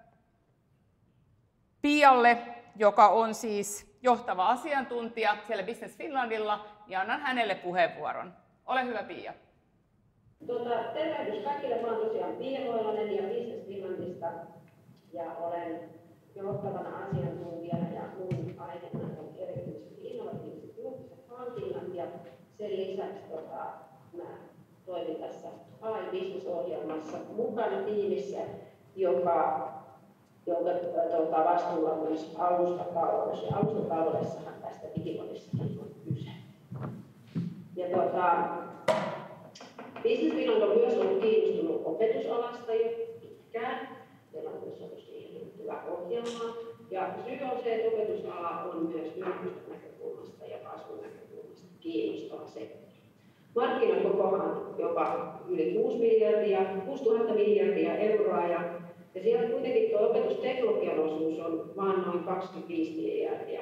Pialle, joka on siis johtava asiantuntija siellä Business Finlandilla, ja annan hänelle puheenvuoron. Ole hyvä, Pia. Tuota, tervehdys kaikille. Mä olen tosiaan Pia Moilanen ja Business Finlandista ja olen johtavana asiantuntijana ja mun aiheena on erityisesti innovatiiviset julkiset hankinnat ja sen lisäksi tota, mä toimin tässä A I-business-ohjelmassa mukana tiimissä, joka jonka tuota, vastuulla on myös alustatalous. Ja alustataloudessahan tästä DigiOnissakin on kyse. Ja tuota, Business Finland on myös ollut kiinnostunut opetusalasta jo pitkään. Meillä on myös ollut siihen liittyvä ohjelma. Ja syy on se, että opetusala on myös yritysten näkökulmasta ja kasvun näkökulmasta kiinnostava sektori. Markkinakokohan on jopa yli kuusi miljardia, kuusituhatta miljardia euroa. Ja Ja siellä kuitenkin tuo opetusteknologian osuus on vain noin kaksikymmentäviisi miljardia.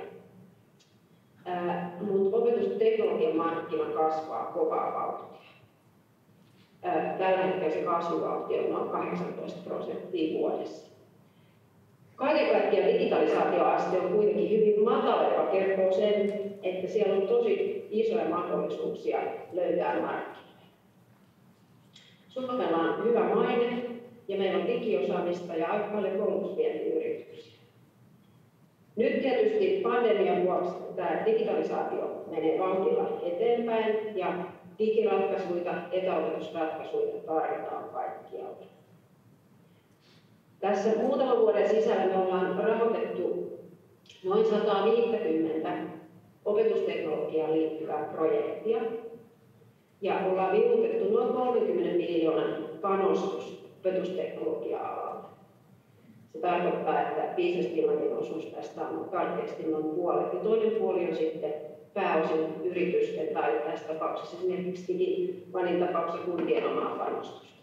Mutta opetusteknologian markkina kasvaa kovaa vauhtia. Ää, tällä hetkellä se kasvuvauhti on noin kahdeksantoista prosenttia vuodessa. Kaiken kaikkiaan digitalisaatioaste on kuitenkin hyvin matala, joka kertoo sen, että siellä on tosi isoja mahdollisuuksia löytää markkinoita. Suomella on hyvä maine. Ja meillä on digiosaamista ja aika paljon koulutusvientiyrityksiä. Nyt tietysti pandemian vuoksi tämä digitalisaatio menee vauhdilla eteenpäin ja digiratkaisuja, etäopetusratkaisuja tarjotaan kaikkialla. Tässä muutaman vuoden sisällä me ollaan rahoitettu noin sata viisikymmentä opetusteknologiaan liittyvää projektia ja ollaan viutettu noin kolmenkymmenen miljoonan panostus opetusteknologia-alalla. Se tarkoittaa, että Business Finlandin osuus tästä on karkeasti noin puolet. Ja toinen puoli on sitten pääosin yritysten tai tässä tapauksessa esimerkiksi DigiOnen tapauksessa kuntien omaa panostusta.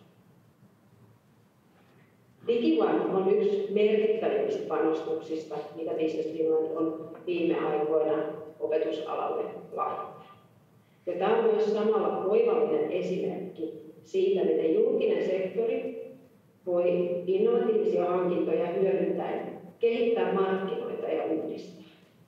DigiOne on yksi merkittävimmistä panostuksista, mitä Business Finland on viime aikoina opetusalalle laittanut. Ja tämä on myös samalla oivallinen esimerkki siitä, miten julkinen sektori voi innovatiivisia hankintoja hyödyntäen kehittää markkinoita ja uudistaa.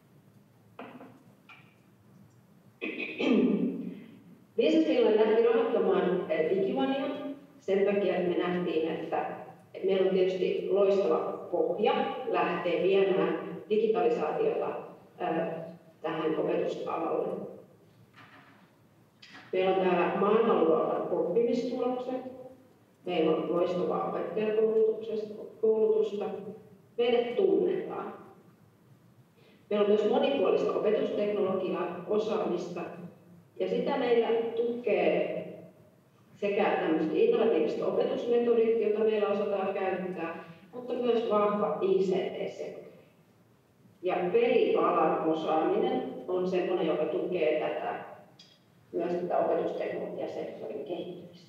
Business Finland lähti rahoittamaan DigiOnea sen takia, että me nähtiin, että meillä on tietysti loistava pohja lähteä viemään digitalisaatiota tähän opetusalalle. Meillä on täällä maailmanluokan oppimistulokset. Meillä on loistavaa opettajakoulutusta. Meidät tunnetaan. Meillä on myös monipuolista opetusteknologiaa, osaamista. Ja sitä meillä tukee sekä tämmöiset innovatiiviset opetusmetodit, joita meillä osataan käyttää, mutta myös vahva I C T-sektori. Ja pelialan osaaminen on sellainen, joka tukee tätä, myös tätä opetusteknologiasektorin kehittymistä.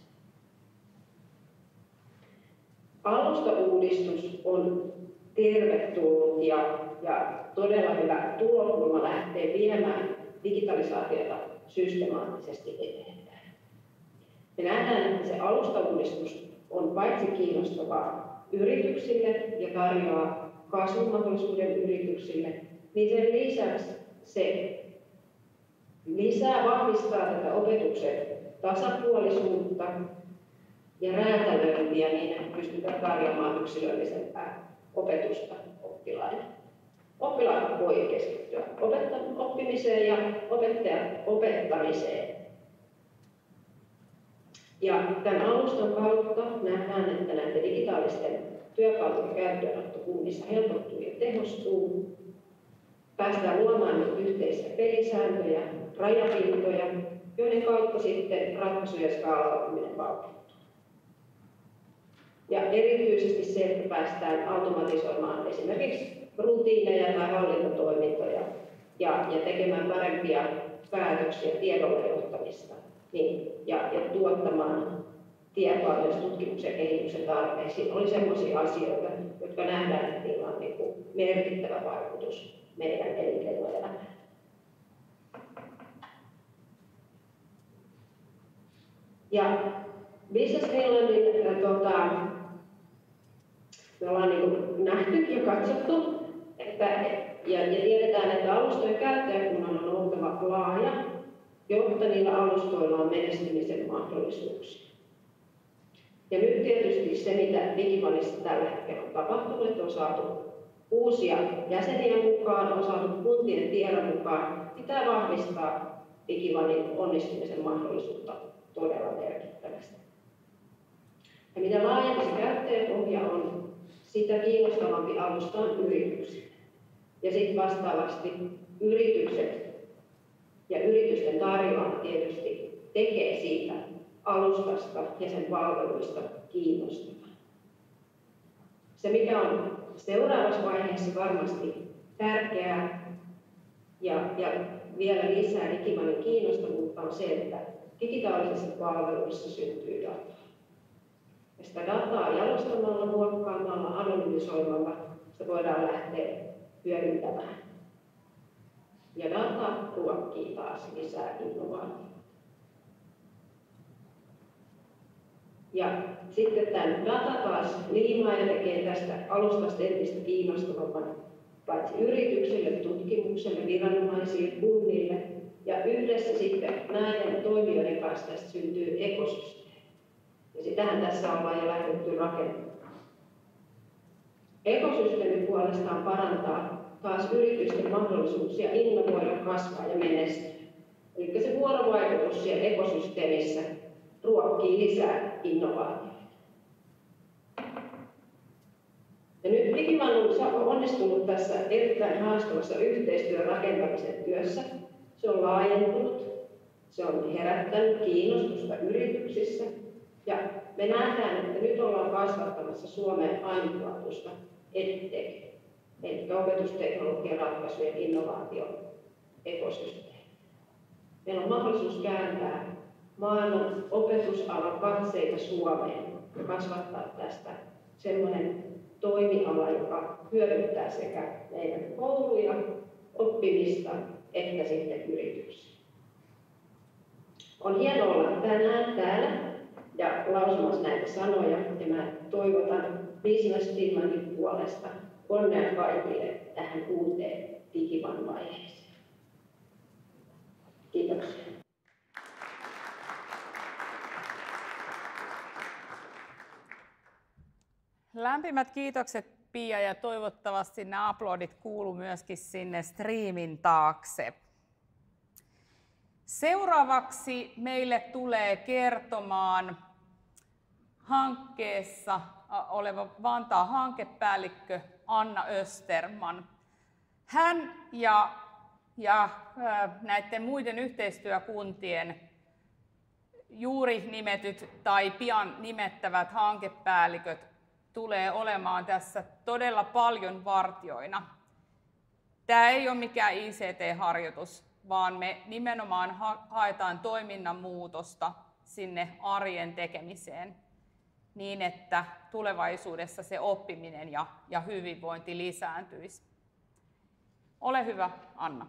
Alustauudistus on tervetullut ja, ja todella hyvä tulokulma lähtee viemään digitalisaatiota systemaattisesti eteenpäin. Me nähdään, että se alustauudistus on paitsi kiinnostavaa yrityksille ja tarjoaa kasvumahdollisuuden yrityksille, niin sen lisäksi se lisää, vahvistaa tätä opetuksen tasapuolisuutta ja räätälöintiä niin, että pystytään tarjoamaan yksilöllisempää opetusta oppilaille. Oppilaat voi keskittyä oppimiseen ja opettajan opettamiseen. Ja tämän alustan kautta nähdään, että näiden digitaalisten työkalujen käyttöönotto kunnissa helpottuu ja tehostuu. Päästään luomaan yhteisiä pelisääntöjä, rajapintoja, joiden kautta sitten ratkaisujen skaalautuminen vauhdittuu. Ja erityisesti se, että päästään automatisoimaan esimerkiksi rutiineja tai hallintotoimintoja ja, ja tekemään parempia päätöksiä tiedolla johtamista niin, ja, ja tuottamaan tietoa myös tutkimuksen ja kehityksen tarpeisiin, oli sellaisia asioita, jotka nähdään, että niillä on niin kuin merkittävä vaikutus meidän elinkeinoelämään. Ja Business Finlandin tuota, me ollaan niin nähty ja katsottu, että, ja, ja tiedetään, että alustojen käyttäjäkunnan on oltava laaja, jotta niillä alustoilla on menestymisen mahdollisuuksia. Ja nyt tietysti se, mitä Digivanissa tällä hetkellä on tapahtunut, että on saatu uusia jäseniä mukaan, on saatu kuntien tiedon mukaan, pitää vahvistaa Digivanin onnistumisen mahdollisuutta todella merkittävästi. Ja mitä laajempi se käyttäjäpohja on, sitä kiinnostavampi alusta on yrityksille. Ja sitten vastaavasti yritykset ja yritysten tarjoama tietysti tekee siitä alustasta ja sen palveluista kiinnostavaa. Se, mikä on seuraavassa vaiheessa varmasti tärkeää ja, ja vielä lisää Digivanin kiinnostavuutta on se, että digitaalisissa palveluissa syntyy dataa. Ja sitä dataa jalostamalla, muokkaamalla, analysoimalla sitä voidaan lähteä hyödyntämään. Ja data ruokkii taas lisää innovaatiota. Ja sitten tämän data taas liimaa ja tekee tästä alustasta entistä kiinnostavamman paitsi yrityksille, tutkimukselle, viranomaisille, kunnille ja yhdessä sitten näiden toimijoiden kanssa tästä syntyy ekosysteemi. Ja sitähän tässä ollaan jo lähdetty rakentamaan. Ekosysteemi puolestaan parantaa taas yritysten mahdollisuuksia innovoida, kasvaa ja menestyä. Eli se vuorovaikutus siellä ekosysteemissä ruokkii lisää innovaatioita. Ja nyt Digivan on onnistunut tässä erittäin haastavassa yhteistyön rakentamisen työssä. Se on laajentunut, se on herättänyt kiinnostusta yrityksissä ja me nähdään, että nyt ollaan kasvattamassa Suomeen ainutlaatuista EdTech, eli opetusteknologian ratkaisujen innovaation ekosysteemi. Meillä on mahdollisuus kääntää maailman opetusalan katseita Suomeen ja kasvattaa tästä sellainen toimiala, joka hyödyttää sekä meidän kouluja, oppimista että sitten yrityksiä. On hienoa olla tänään täällä ja lausumassa näitä sanoja ja mä toivotan Business Finlandin puolesta onnea kaikille tähän uuteen Digivan vaiheeseen. Kiitoksia. Lämpimät kiitokset Pia ja toivottavasti nämä aplodit kuuluu myöskin sinne striimin taakse. Seuraavaksi meille tulee kertomaan hankkeessa oleva Vantaan hankepäällikkö Anna Österman. Hän ja, ja näiden muiden yhteistyökuntien juuri nimetyt tai pian nimettävät hankepäälliköt tulee olemaan tässä todella paljon vartioina. Tämä ei ole mikään I C T-harjoitus, vaan me nimenomaan haetaan toiminnan muutosta sinne arjen tekemiseen niin, että tulevaisuudessa se oppiminen ja, ja hyvinvointi lisääntyisi. Ole hyvä, Anna.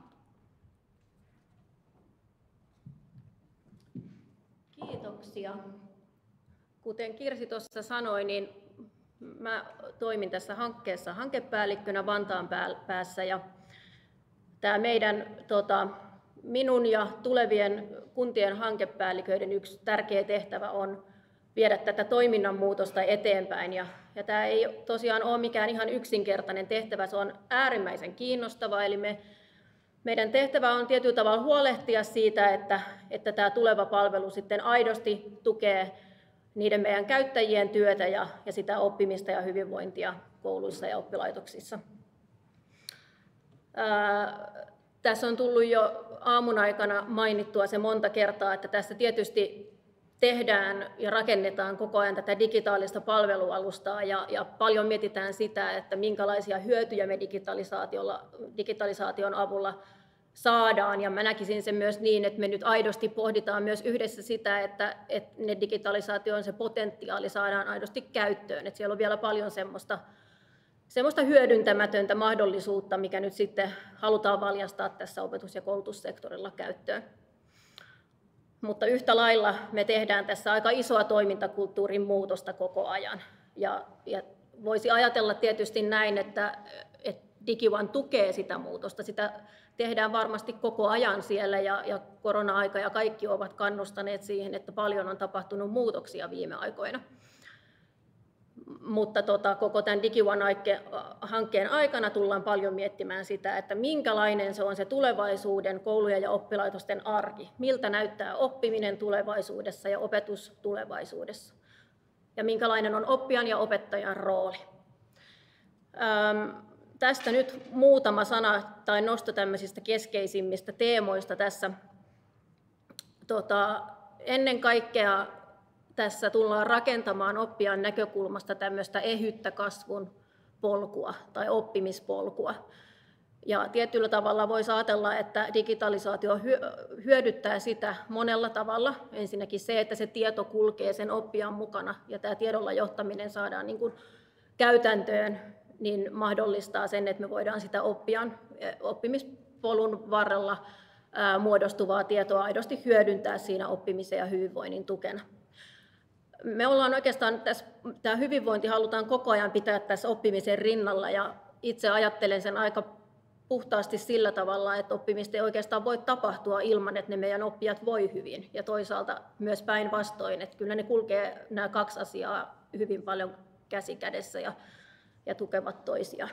Kiitoksia. Kuten Kirsi tuossa sanoi, niin mä toimin tässä hankkeessa hankepäällikkönä Vantaan päässä. Ja tämä meidän, tota, minun ja tulevien kuntien hankepäälliköiden yksi tärkeä tehtävä on viedä tätä toiminnan muutosta eteenpäin. Ja, ja tämä ei tosiaan ole mikään ihan yksinkertainen tehtävä, se on äärimmäisen kiinnostava. Eli me, meidän tehtävä on tietyllä tavalla huolehtia siitä, että, että tämä tuleva palvelu sitten aidosti tukee niiden meidän käyttäjien työtä ja, ja sitä oppimista ja hyvinvointia kouluissa ja oppilaitoksissa. Ää, tässä on tullut jo aamun aikana mainittua se monta kertaa, että tässä tietysti tehdään ja rakennetaan koko ajan tätä digitaalista palvelualustaa ja, ja paljon mietitään sitä, että minkälaisia hyötyjä me digitalisaatiolla, digitalisaation avulla saadaan. Ja mä näkisin sen myös niin, että me nyt aidosti pohditaan myös yhdessä sitä, että, että ne digitalisaation se potentiaali saadaan aidosti käyttöön. Että siellä on vielä paljon semmoista, semmoista hyödyntämätöntä mahdollisuutta, mikä nyt sitten halutaan valjastaa tässä opetus- ja koulutussektorilla käyttöön. Mutta yhtä lailla me tehdään tässä aika isoa toimintakulttuurin muutosta koko ajan. Ja, ja voisi ajatella tietysti näin, että, että DigiOne tukee sitä muutosta. Sitä tehdään varmasti koko ajan siellä ja, ja korona-aika ja kaikki ovat kannustaneet siihen, että paljon on tapahtunut muutoksia viime aikoina. Mutta tota, koko tämän DigiOne-hankkeen aikana tullaan paljon miettimään sitä, että minkälainen se on se tulevaisuuden koulujen ja oppilaitosten arki. Miltä näyttää oppiminen tulevaisuudessa ja opetus tulevaisuudessa. Ja minkälainen on oppijan ja opettajan rooli. Ähm, tästä nyt muutama sana tai nosto tämmöisistä keskeisimmistä teemoista tässä. Tota, ennen kaikkea tässä tullaan rakentamaan oppijan näkökulmasta tämmöistä ehyttä kasvun polkua tai oppimispolkua. Ja tietyllä tavalla voisi ajatella, että digitalisaatio hyödyttää sitä monella tavalla. Ensinnäkin se, että se tieto kulkee sen oppijan mukana ja tämä tiedolla johtaminen saadaan niin kuin käytäntöön, niin mahdollistaa sen, että me voidaan sitä oppijan oppimispolun varrella muodostuvaa tietoa aidosti hyödyntää siinä oppimisen ja hyvinvoinnin tukena. Me ollaan oikeastaan, tässä, tämä hyvinvointi halutaan koko ajan pitää tässä oppimisen rinnalla ja itse ajattelen sen aika puhtaasti sillä tavalla, että oppimista ei oikeastaan voi tapahtua ilman, että ne meidän oppijat voi hyvin ja toisaalta myös päinvastoin, että kyllä ne kulkee nämä kaksi asiaa hyvin paljon käsi kädessä ja, ja tukevat toisiaan.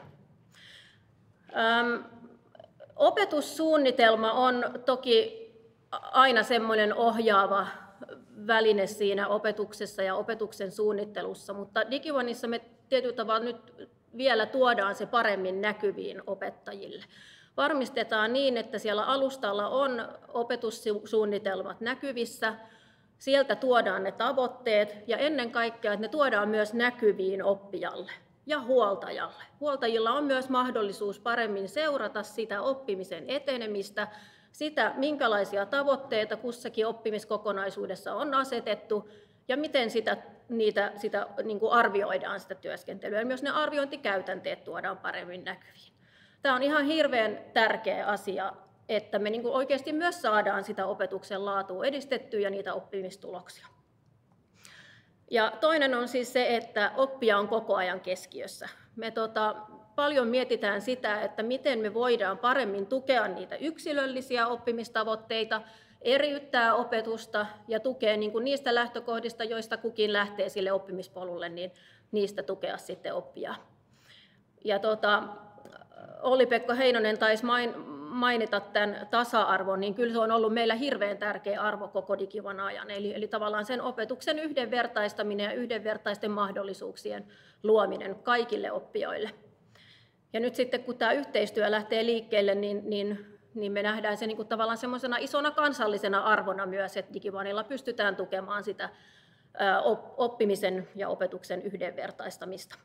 Öm, opetussuunnitelma on toki aina semmoinen ohjaava väline siinä opetuksessa ja opetuksen suunnittelussa, mutta DigiOneissa me tietyllä tavalla nyt vielä tuodaan se paremmin näkyviin opettajille. Varmistetaan niin, että siellä alustalla on opetussuunnitelmat näkyvissä, sieltä tuodaan ne tavoitteet ja ennen kaikkea, että ne tuodaan myös näkyviin oppijalle ja huoltajalle. Huoltajilla on myös mahdollisuus paremmin seurata sitä oppimisen etenemistä, sitä, minkälaisia tavoitteita kussakin oppimiskokonaisuudessa on asetettu ja miten sitä, niitä, sitä niin kuin arvioidaan sitä työskentelyä. Ja myös ne arviointikäytänteet tuodaan paremmin näkyviin. Tämä on ihan hirveän tärkeä asia, että me niin kuin oikeasti myös saadaan sitä opetuksen laatua edistettyä ja niitä oppimistuloksia. Ja toinen on siis se, että oppija on koko ajan keskiössä. Me tota, paljon mietitään sitä, että miten me voidaan paremmin tukea niitä yksilöllisiä oppimistavoitteita, eriyttää opetusta ja tukea niin kuin niistä lähtökohdista, joista kukin lähtee sille oppimispolulle, niin niistä tukea sitten oppijaa. Ja tota, Olli-Pekka Heinonen taisi mainita tämän tasa-arvon, niin kyllä se on ollut meillä hirveän tärkeä arvo koko DigiOnen ajan. Eli, eli tavallaan sen opetuksen yhdenvertaistaminen ja yhdenvertaisten mahdollisuuksien luominen kaikille oppijoille. Ja nyt sitten kun tämä yhteistyö lähtee liikkeelle, niin, niin niin me nähdään se niin kuin tavallaan semmoisena isona kansallisena arvona myös, että DigiOnella pystytään tukemaan sitä oppimisen ja opetuksen yhdenvertaistamista.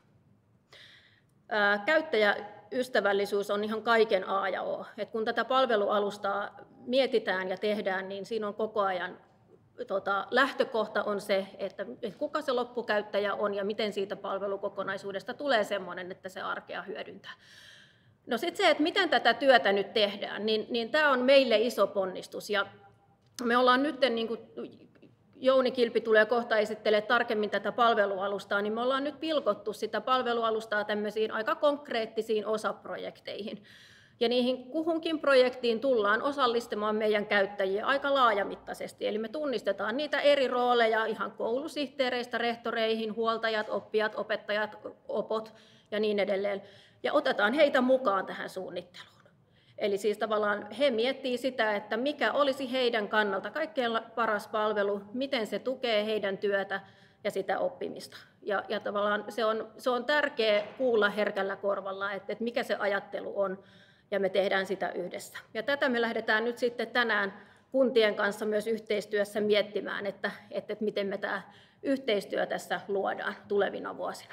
Käyttäjäystävällisyys on ihan kaiken A ja O. Et kun tätä palvelualustaa mietitään ja tehdään, niin siinä on koko ajan tota, lähtökohta on se, että, että kuka se loppukäyttäjä on ja miten siitä palvelukokonaisuudesta tulee sellainen, että se arkea hyödyntää. No sitten se, että miten tätä työtä nyt tehdään, niin, niin tämä on meille iso ponnistus. Ja me ollaan nyt, niin kuin Jouni Kilpi tulee kohta esittelemään tarkemmin tätä palvelualustaa, niin me ollaan nyt pilkottu sitä palvelualustaa tämmöisiin aika konkreettisiin osaprojekteihin. Ja niihin kuhunkin projektiin tullaan osallistamaan meidän käyttäjiä aika laajamittaisesti. Eli me tunnistetaan niitä eri rooleja ihan koulusihteereistä rehtoreihin, huoltajat, oppijat, opettajat, opot ja niin edelleen. Ja otetaan heitä mukaan tähän suunnitteluun. Eli siis tavallaan he miettii sitä, että mikä olisi heidän kannalta kaikkein paras palvelu, miten se tukee heidän työtä ja sitä oppimista. Ja, ja tavallaan se on, se on tärkeää kuulla herkällä korvalla, että, että mikä se ajattelu on, ja me tehdään sitä yhdessä. Ja tätä me lähdetään nyt sitten tänään kuntien kanssa myös yhteistyössä miettimään, että, että, että miten me tämä yhteistyö tässä luodaan tulevina vuosina.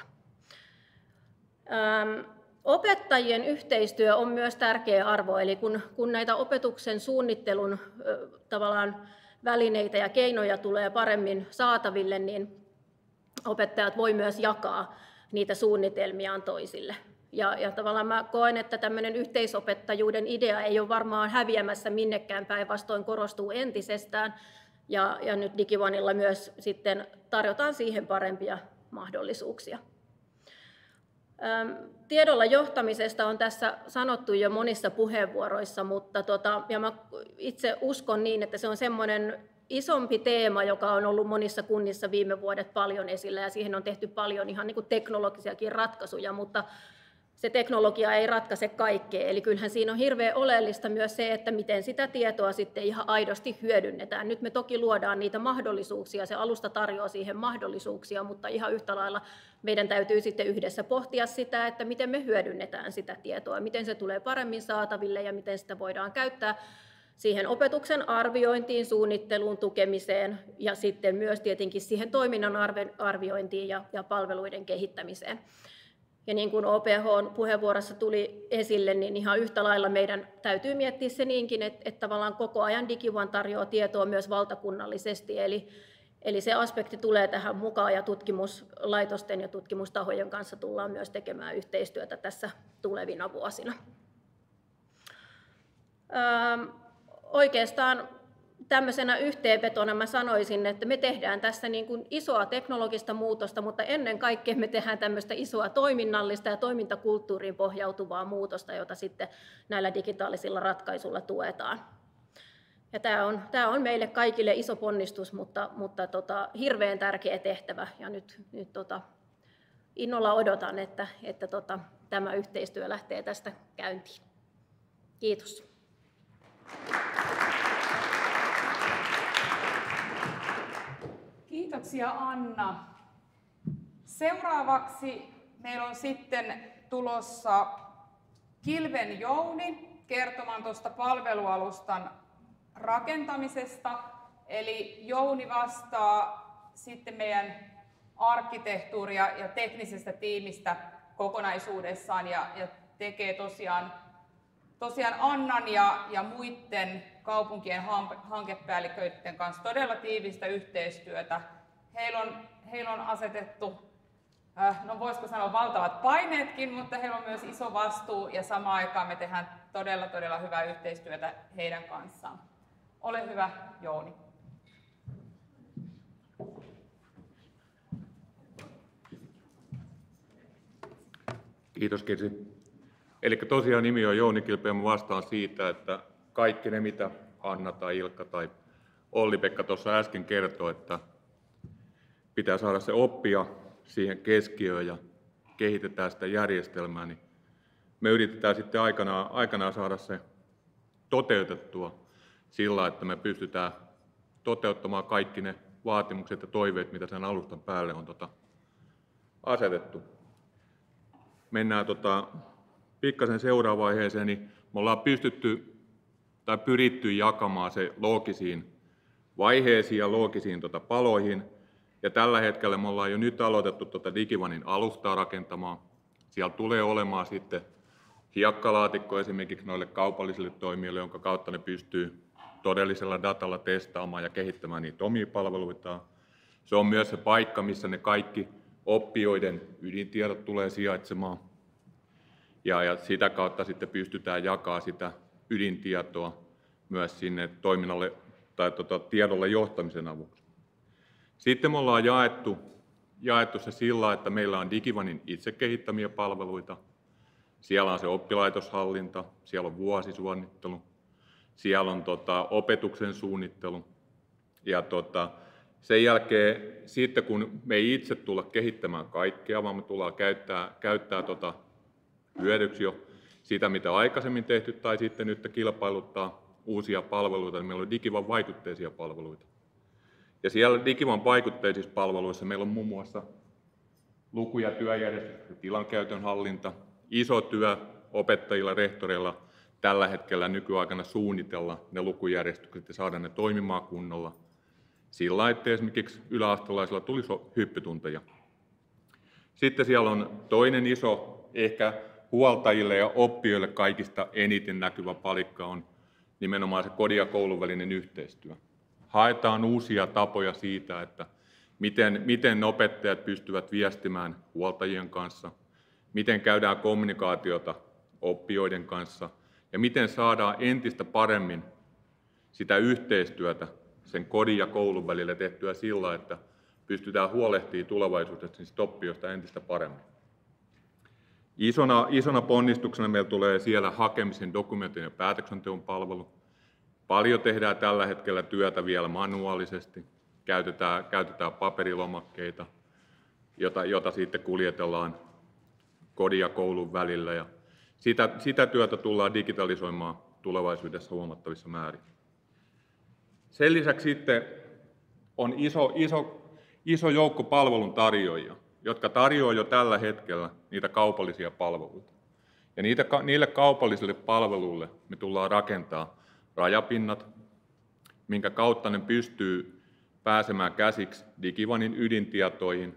Ähm, Opettajien yhteistyö on myös tärkeä arvo, eli kun, kun näitä opetuksen suunnittelun ö, tavallaan välineitä ja keinoja tulee paremmin saataville, niin opettajat voi myös jakaa niitä suunnitelmiaan toisille. Ja, ja tavallaan mä koen, että tämmöinen yhteisopettajuuden idea ei ole varmaan häviämässä minnekään, päinvastoin korostuu entisestään, ja, ja nyt DigiOnella myös sitten tarjotaan siihen parempia mahdollisuuksia. Tiedolla johtamisesta on tässä sanottu jo monissa puheenvuoroissa, mutta tota, ja mä itse uskon niin, että se on semmoinen isompi teema, joka on ollut monissa kunnissa viime vuodet paljon esillä, ja siihen on tehty paljon ihan niin kuin teknologisiakin ratkaisuja, mutta se teknologia ei ratkaise kaikkea, eli kyllähän siinä on hirveän oleellista myös se, että miten sitä tietoa sitten ihan aidosti hyödynnetään. Nyt me toki luodaan niitä mahdollisuuksia, se alusta tarjoaa siihen mahdollisuuksia, mutta ihan yhtä lailla meidän täytyy sitten yhdessä pohtia sitä, että miten me hyödynnetään sitä tietoa, miten se tulee paremmin saataville ja miten sitä voidaan käyttää siihen opetuksen arviointiin, suunnitteluun, tukemiseen ja sitten myös tietenkin siihen toiminnan arviointiin ja, ja palveluiden kehittämiseen. Ja niin kuin O P H:n puheenvuorossa tuli esille, niin ihan yhtä lailla meidän täytyy miettiä se niinkin, että, että tavallaan koko ajan DigiOne tarjoaa tietoa myös valtakunnallisesti, eli, eli se aspekti tulee tähän mukaan, ja tutkimuslaitosten ja tutkimustahojen kanssa tullaan myös tekemään yhteistyötä tässä tulevina vuosina. Öö, oikeastaan tämmöisenä yhteenvetona mä sanoisin, että me tehdään tässä niin kuin isoa teknologista muutosta, mutta ennen kaikkea me tehdään tämmöistä isoa toiminnallista ja toimintakulttuuriin pohjautuvaa muutosta, jota sitten näillä digitaalisilla ratkaisuilla tuetaan. Ja tämä on, tämä on meille kaikille iso ponnistus, mutta, mutta tota, hirveän tärkeä tehtävä, ja nyt, nyt tota, innolla odotan, että, että tota, tämä yhteistyö lähtee tästä käyntiin. Kiitos. Kiitoksia Anna. Seuraavaksi meillä on sitten tulossa Kilven Jouni kertomaan tuosta palvelualustan rakentamisesta. Eli Jouni vastaa sitten meidän arkkitehtuuria ja teknisestä tiimistä kokonaisuudessaan ja, ja tekee tosiaan, tosiaan Annan ja, ja muiden kaupunkien hankepäälliköiden kanssa todella tiivistä yhteistyötä. Heillä on, heillä on asetettu, äh, no voisiko sanoa valtavat paineetkin, mutta heillä on myös iso vastuu ja samaan aikaan me tehdään todella, todella hyvää yhteistyötä heidän kanssaan. Ole hyvä, Jouni. Kiitos, Kirsi. Eli tosiaan nimi on Jouni Kilpi ja mä vastaan siitä, että kaikki ne, mitä Anna tai Ilkka tai Olli-Pekka tuossa äsken kertoi, että pitää saada se oppia siihen keskiöön ja kehitetään sitä järjestelmää, niin me yritetään sitten aikanaan, aikanaan saada se toteutettua sillä, että me pystytään toteuttamaan kaikki ne vaatimukset ja toiveet, mitä sen alustan päälle on tota asetettu. Mennään tota pikkasen seuraavaan vaiheeseen, niin me ollaan pystytty tai pyritty jakamaan se loogisiin vaiheisiin ja loogisiin tota, paloihin. Ja tällä hetkellä me ollaan jo nyt aloitettu tuota Digivanin alustaa rakentamaan. Siellä tulee olemaan sitten hiekkalaatikko esimerkiksi noille kaupallisille toimijoille, jonka kautta ne pystyy todellisella datalla testaamaan ja kehittämään niitä omia palveluitaan. Se on myös se paikka, missä ne kaikki oppijoiden ydintiedot tulee sijaitsemaan. Ja, ja sitä kautta sitten pystytään jakamaan sitä ydintietoa myös sinne toiminnalle tai tota, tiedolle johtamisen avuksi. Sitten me ollaan jaettu, jaettu se sillä, että meillä on Digivanin itse kehittämiä palveluita. Siellä on se oppilaitoshallinta, siellä on vuosisuunnittelu, siellä on tota, opetuksen suunnittelu. Ja tota, sen jälkeen sitten kun me ei itse tulla kehittämään kaikkea, vaan me tullaan käyttää, käyttää tota, hyödyksi jo sitä, mitä aikaisemmin tehty, tai sitten nyt kilpailuttaa uusia palveluita, niin meillä on Digivan vaikutteisia palveluita. Ja siellä Digivan vaikutteisissa palveluissa meillä on muun muassa luku- ja työjärjestys ja tilankäytön hallinta, iso työ opettajilla, rehtoreilla tällä hetkellä nykyaikana suunnitella ne lukujärjestykset ja saada ne toimimaan kunnolla. Sillä että esimerkiksi yläastelaisilla tulisi hyppytunteja. Sitten siellä on toinen iso, ehkä huoltajille ja oppijoille kaikista eniten näkyvä palikka on nimenomaan se kodin ja koulun välinen yhteistyö. Haetaan uusia tapoja siitä, että miten, miten opettajat pystyvät viestimään huoltajien kanssa, miten käydään kommunikaatiota oppijoiden kanssa ja miten saadaan entistä paremmin sitä yhteistyötä sen kodin ja koulun välillä tehtyä sillä, että pystytään huolehtimaan tulevaisuudessa niistä oppijoista entistä paremmin. Isona, isona ponnistuksena meillä tulee siellä hakemisen, dokumentin ja päätöksenteon palvelu. Paljon tehdään tällä hetkellä työtä vielä manuaalisesti, käytetään, käytetään paperilomakkeita, jota, jota sitten kuljetellaan kodin ja koulun välillä. Ja sitä, sitä työtä tullaan digitalisoimaan tulevaisuudessa huomattavissa määrin. Sen lisäksi sitten on iso, iso, iso joukko palveluntarjoajia, jotka tarjoavat jo tällä hetkellä niitä kaupallisia palveluita. Ja niitä, niille kaupallisille palveluille me tullaan rakentaa rajapinnat, minkä kautta ne pystyy pääsemään käsiksi Digivanin ydintietoihin.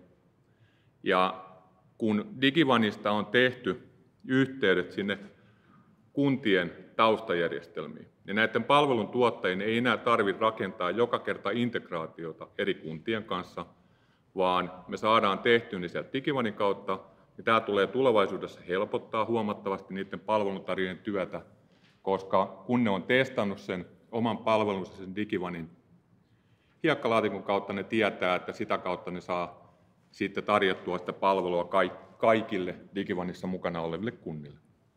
Ja kun Digivanista on tehty yhteydet sinne kuntien taustajärjestelmiin, niin näiden palvelun tuottajien ei enää tarvitse rakentaa joka kerta integraatiota eri kuntien kanssa, vaan me saadaan tehtyä niin sieltä Digivanin kautta, ja tämä tulee tulevaisuudessa helpottaa huomattavasti niiden palveluntarjoajien työtä, koska kun ne on testannut sen oman palvelunsa, sen Digivanin hiekkalaatikon kautta, ne tietää, että sitä kautta ne saa sitten tarjottua sitä palvelua kaikille Digivanissa mukana oleville kunnille.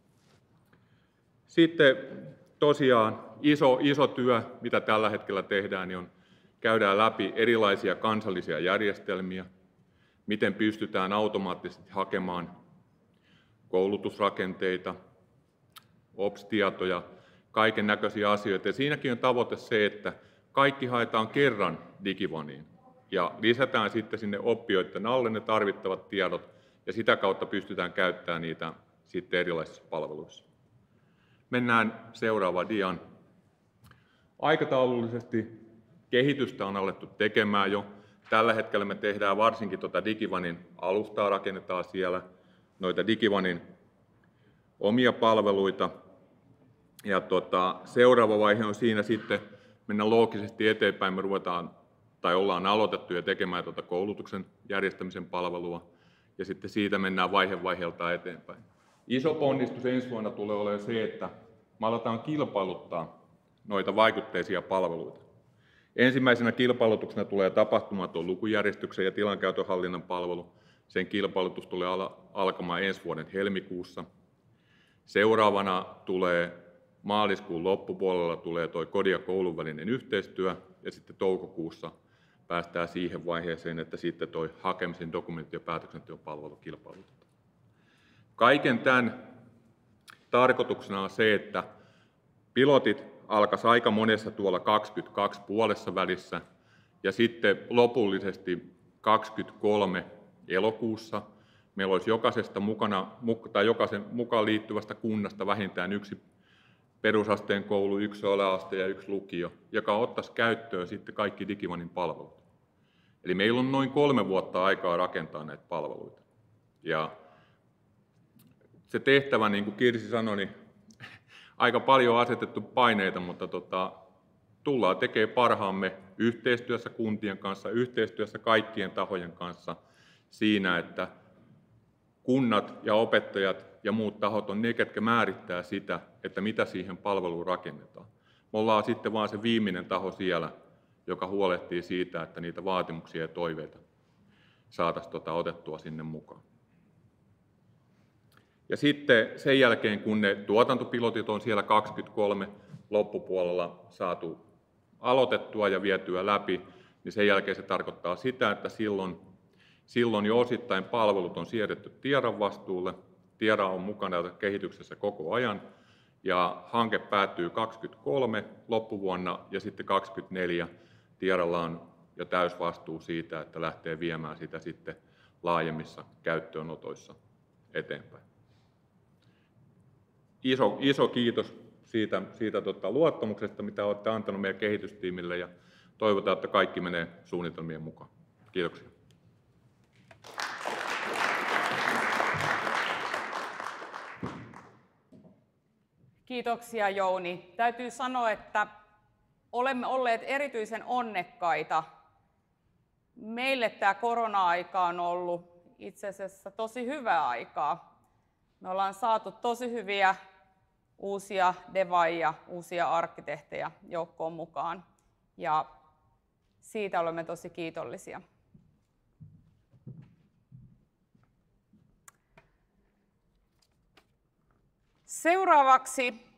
Sitten tosiaan iso, iso työ, mitä tällä hetkellä tehdään, niin on käydään läpi erilaisia kansallisia järjestelmiä, miten pystytään automaattisesti hakemaan koulutusrakenteita, O P S-tietoja, kaiken näköisiä asioita. Ja siinäkin on tavoite se, että kaikki haetaan kerran Digivaniin ja lisätään sitten sinne oppijoiden alle ne tarvittavat tiedot ja sitä kautta pystytään käyttämään niitä sitten erilaisissa palveluissa. Mennään seuraavaan diaan. Aikataulullisesti kehitystä on alettu tekemään jo. Tällä hetkellä me tehdään varsinkin tuota Digivanin alustaa, rakennetaan siellä noita Digivanin omia palveluita. Ja tota, seuraava vaihe on siinä sitten mennä loogisesti eteenpäin. Me ruvetaan tai ollaan aloitettu jo tekemään tuota koulutuksen järjestämisen palvelua ja sitten siitä mennään vaihe vaiheelta eteenpäin. Iso ponnistus ensi vuonna tulee olemaan se, että me aletaan kilpailuttaa noita vaikutteisia palveluita. Ensimmäisenä kilpailutuksena tulee tapahtumaan tuo lukujärjestyksen ja tilankäytön palvelu. Sen kilpailutus tulee alkamaan ensi vuoden helmikuussa. Seuraavana tulee maaliskuun loppupuolella tulee tuo kodin ja koulun välinen yhteistyö ja sitten toukokuussa päästään siihen vaiheeseen, että sitten tuo hakemisen, dokumentti- ja päätöksenteon palvelu kilpailutetaan. Kaiken tämän tarkoituksena on se, että pilotit alkaisi aika monessa tuolla kaksikymmentäkaksi puolessa välissä ja sitten lopullisesti kaksikymmentäkolme elokuussa meillä olisi jokaisesta mukana, tai jokaisen mukaan liittyvästä kunnasta vähintään yksi perusasteen koulu, yksi yläaste ja yksi lukio, joka ottaisi käyttöön sitten kaikki Digivanin palvelut. Eli meillä on noin kolme vuotta aikaa rakentaa näitä palveluita. Ja se tehtävä, niin kuin Kirsi sanoi, niin aika paljon on asetettu paineita, mutta tota, tullaan tekemään parhaamme yhteistyössä kuntien kanssa, yhteistyössä kaikkien tahojen kanssa siinä, että kunnat ja opettajat ja muut tahot on ne, ketkä määrittää sitä, että mitä siihen palveluun rakennetaan. Me ollaan sitten vaan se viimeinen taho siellä, joka huolehtii siitä, että niitä vaatimuksia ja toiveita saataisiin tota otettua sinne mukaan. Ja sitten sen jälkeen, kun ne tuotantopilotit on siellä kaksikymmentäkolme loppupuolella saatu aloitettua ja vietyä läpi, niin sen jälkeen se tarkoittaa sitä, että silloin, silloin jo osittain palvelut on siirretty Tiedon vastuulle. Tiedä on mukana kehityksessä koko ajan ja hanke päättyy kaksikymmentäkolme loppuvuonna ja sitten kaksikymmentäneljä Tiedalla on jo täysvastuu siitä, että lähtee viemään sitä sitten laajemmissa käyttöönotoissa eteenpäin. Iso, iso kiitos siitä, siitä tota, luottamuksesta, mitä olette antanut meidän kehitystiimille ja toivotaan, että kaikki menee suunnitelmien mukaan. Kiitoksia. Kiitoksia Jouni. Täytyy sanoa, että olemme olleet erityisen onnekkaita. Meille tämä korona-aika on ollut itse asiassa tosi hyvää aikaa. Me ollaan saatu tosi hyviä uusia devaajia, uusia arkkitehtejä joukkoon mukaan ja siitä olemme tosi kiitollisia. Seuraavaksi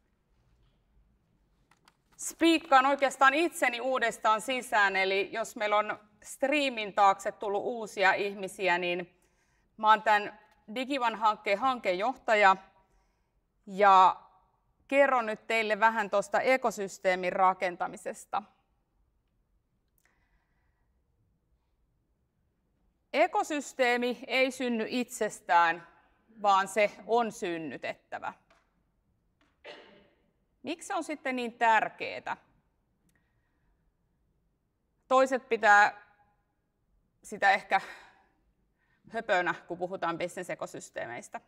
spiikkaan oikeastaan itseni uudestaan sisään, eli jos meillä on striimin taakse tullut uusia ihmisiä, niin mä oon tämän Digivan-hankkeen hankejohtaja ja kerron nyt teille vähän tuosta ekosysteemin rakentamisesta. Ekosysteemi ei synny itsestään, vaan se on synnytettävä. Miksi se on sitten niin tärkeää? Toiset pitää sitä ehkä höpönä, kun puhutaan bisnesekosysteemeistä.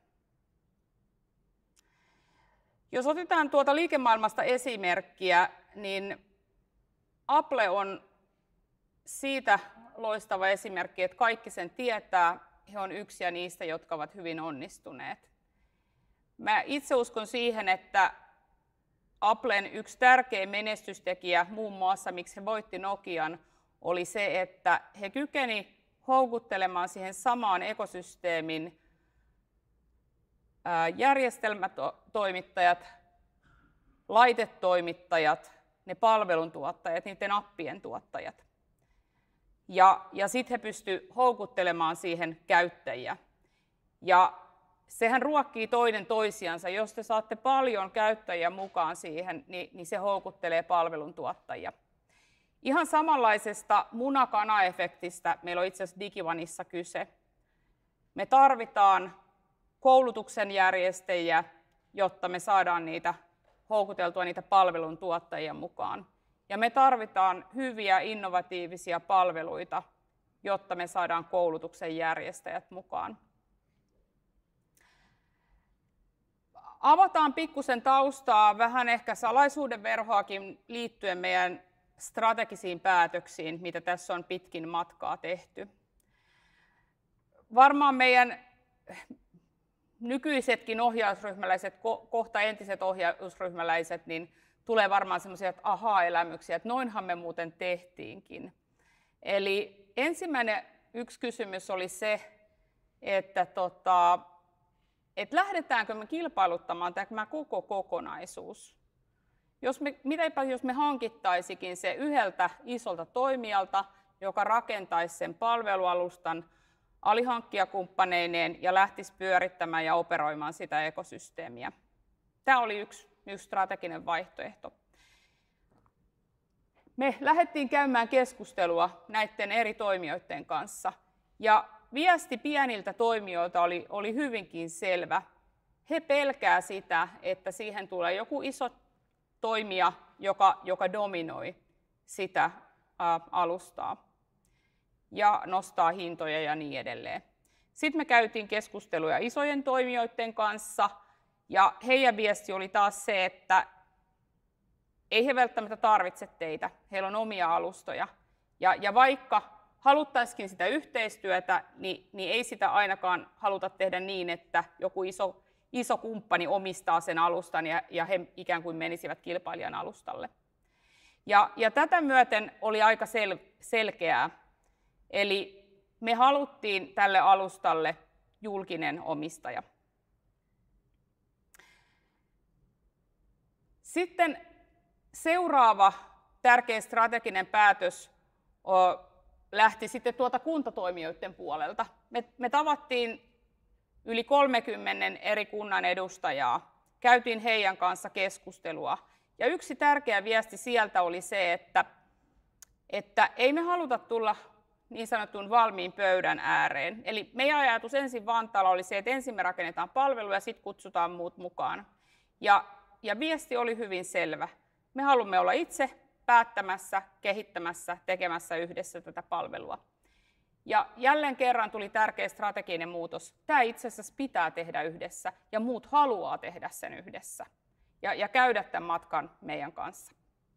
Jos otetaan tuota liikemaailmasta esimerkkiä, niin Apple on siitä loistava esimerkki, että kaikki sen tietää. He on yksiä niistä, jotka ovat hyvin onnistuneet. Mä itse uskon siihen, että Applen yksi tärkein menestystekijä, muun muassa miksi he voitti Nokian, oli se, että he kykeni houkuttelemaan siihen samaan ekosysteemin järjestelmätoimittajat, laitetoimittajat, ne palveluntuottajat, niiden appien tuottajat. Ja, ja sitten he pystyivät houkuttelemaan siihen käyttäjiä. Ja sehän ruokkii toinen toisiansa. Jos te saatte paljon käyttäjiä mukaan siihen, niin, niin se houkuttelee palveluntuottajia. Ihan samanlaisesta muna-kana-efektistä meillä on itse asiassa Digivanissa kyse. Me tarvitaan koulutuksen järjestäjiä, jotta me saadaan niitä houkuteltua niitä palveluntuottajia mukaan. Ja me tarvitaan hyviä innovatiivisia palveluita, jotta me saadaan koulutuksen järjestäjät mukaan. Avataan pikkusen taustaa, vähän ehkä salaisuuden verhoakin liittyen meidän strategisiin päätöksiin, mitä tässä on pitkin matkaa tehty. Varmaan meidän nykyisetkin ohjausryhmäläiset, kohta entiset ohjausryhmäläiset, niin tulee varmaan semmoisia aha-elämyksiä, että noinhan me muuten tehtiinkin. Eli ensimmäinen yksi kysymys oli se, että, tota, että lähdetäänkö me kilpailuttamaan tämä koko kokonaisuus. Jos me, mitäpä jos me hankittaisikin se yhdeltä isolta toimijalta, joka rakentaisi sen palvelualustan alihankkijakumppaneineen ja lähtisi pyörittämään ja operoimaan sitä ekosysteemiä. Tämä oli yksi, yksi strateginen vaihtoehto. Me lähdettiin käymään keskustelua näiden eri toimijoiden kanssa ja viesti pieniltä toimijoilta oli, oli hyvinkin selvä. he pelkää sitä, että siihen tulee joku iso toimija, joka, joka dominoi sitä ää, alustaa ja nostaa hintoja ja niin edelleen. Sitten me käytiin keskusteluja isojen toimijoiden kanssa, ja heidän viesti oli taas se, että ei he välttämättä tarvitse teitä, heillä on omia alustoja. Ja, ja vaikka haluttaisikin sitä yhteistyötä, niin, niin ei sitä ainakaan haluta tehdä niin, että joku iso, iso kumppani omistaa sen alustan ja, ja he ikään kuin menisivät kilpailijan alustalle. Ja, ja tätä myöten oli aika sel, selkeää. Eli me haluttiin tälle alustalle julkinen omistaja. Sitten seuraava tärkeä strateginen päätös lähti sitten tuolta kuntatoimijoiden puolelta. Me, me tavattiin yli kolmekymmentä eri kunnan edustajaa, käytiin heidän kanssa keskustelua. Ja yksi tärkeä viesti sieltä oli se, että, että ei me haluta tulla niin sanotun valmiin pöydän ääreen. Eli meidän ajatus ensin Vantaalla oli se, että ensin me rakennetaan palveluja ja sitten kutsutaan muut mukaan. Ja, ja viesti oli hyvin selvä. Me haluamme olla itse päättämässä, kehittämässä, tekemässä yhdessä tätä palvelua. Ja jälleen kerran tuli tärkeä strateginen muutos. Tämä itse asiassa pitää tehdä yhdessä ja muut haluaa tehdä sen yhdessä ja, ja käydä tämän matkan meidän kanssa.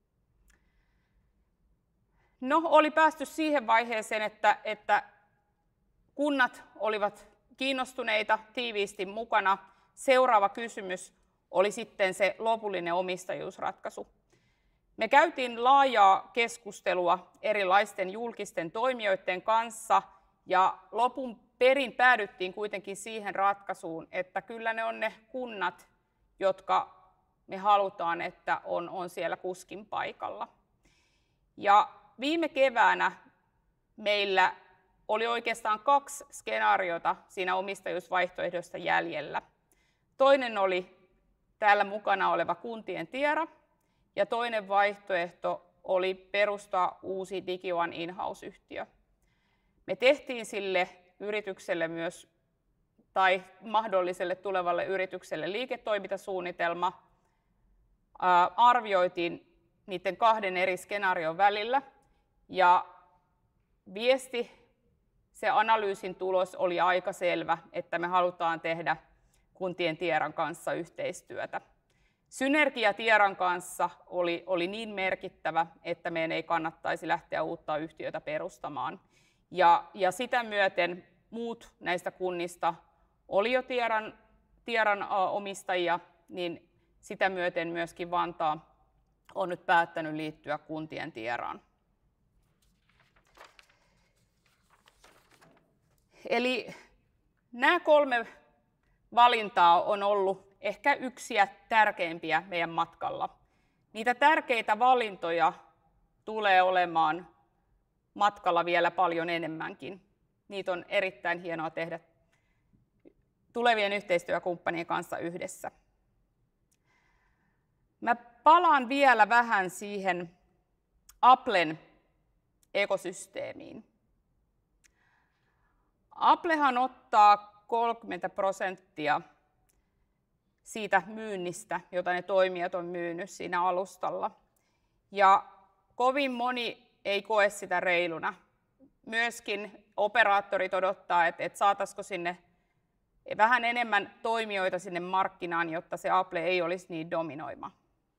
No, oli päästy siihen vaiheeseen, että, että kunnat olivat kiinnostuneita, tiiviisti mukana. Seuraava kysymys oli sitten se lopullinen omistajuusratkaisu. Me käytiin laajaa keskustelua erilaisten julkisten toimijoiden kanssa ja lopun perin päädyttiin kuitenkin siihen ratkaisuun, että kyllä ne on ne kunnat, jotka me halutaan, että on, on siellä kuskin paikalla. Ja viime keväänä meillä oli oikeastaan kaksi skenaariota siinä omistajuusvaihtoehdosta jäljellä. Toinen oli täällä mukana oleva kuntien Tiera, ja toinen vaihtoehto oli perustaa uusi DigiOne in-house-yhtiö. Me tehtiin sille yritykselle myös, tai mahdolliselle tulevalle yritykselle liiketoimintasuunnitelma. Ää, arvioitiin niiden kahden eri skenaarion välillä, ja viesti, se analyysin tulos oli aika selvä, että me halutaan tehdä kuntien Tieran kanssa yhteistyötä. Synergia Tieran kanssa oli, oli niin merkittävä, että meidän ei kannattaisi lähteä uutta yhtiötä perustamaan. Ja, ja sitä myöten muut näistä kunnista oli jo Tieran, Tieran omistajia, niin sitä myöten myöskin Vantaa on nyt päättänyt liittyä kuntien Tieraan. Eli nämä kolme valintaa on ollut ehkä yksiä tärkeimpiä meidän matkalla. Niitä tärkeitä valintoja tulee olemaan matkalla vielä paljon enemmänkin. Niitä on erittäin hienoa tehdä tulevien yhteistyökumppanien kanssa yhdessä. Mä palaan vielä vähän siihen Applen ekosysteemiin. Applehan ottaa kolmekymmentä prosenttia siitä myynnistä, jota ne toimijat on myynyt siinä alustalla. Ja kovin moni ei koe sitä reiluna. Myöskin operaattorit odottaa, että, että saataisiko sinne vähän enemmän toimijoita sinne markkinaan, jotta se Apple ei olisi niin dominoima.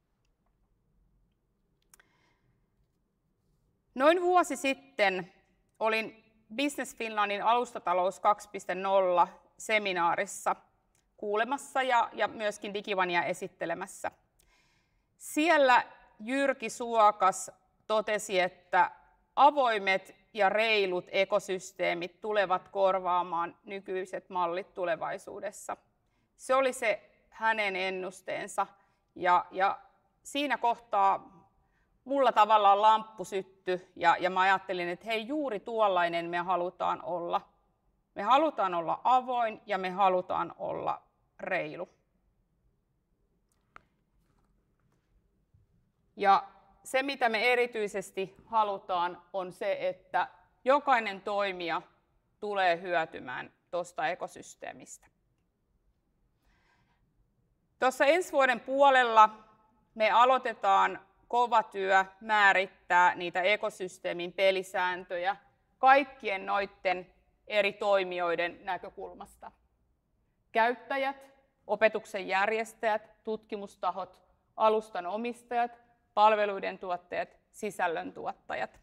Noin vuosi sitten olin Business Finlandin alustatalous kaksi piste nolla seminaarissa kuulemassa ja, ja myöskin DigiOnea esittelemässä. Siellä Jyrki Suokas totesi, että avoimet ja reilut ekosysteemit tulevat korvaamaan nykyiset mallit tulevaisuudessa. Se oli se hänen ennusteensa ja, ja siinä kohtaa mulla tavallaan lamppu syttyi ja, ja mä ajattelin, että hei, juuri tuollainen me halutaan olla. Me halutaan olla avoin ja me halutaan olla reilu. Ja se, mitä me erityisesti halutaan, on se, että jokainen toimija tulee hyötymään tuosta ekosysteemistä. Tuossa ensi vuoden puolella me aloitetaan kova työ määrittää niitä ekosysteemin pelisääntöjä kaikkien noiden eri toimijoiden näkökulmasta. Käyttäjät, opetuksen järjestäjät, tutkimustahot, alustan omistajat, palveluiden tuottajat, sisällön tuottajat.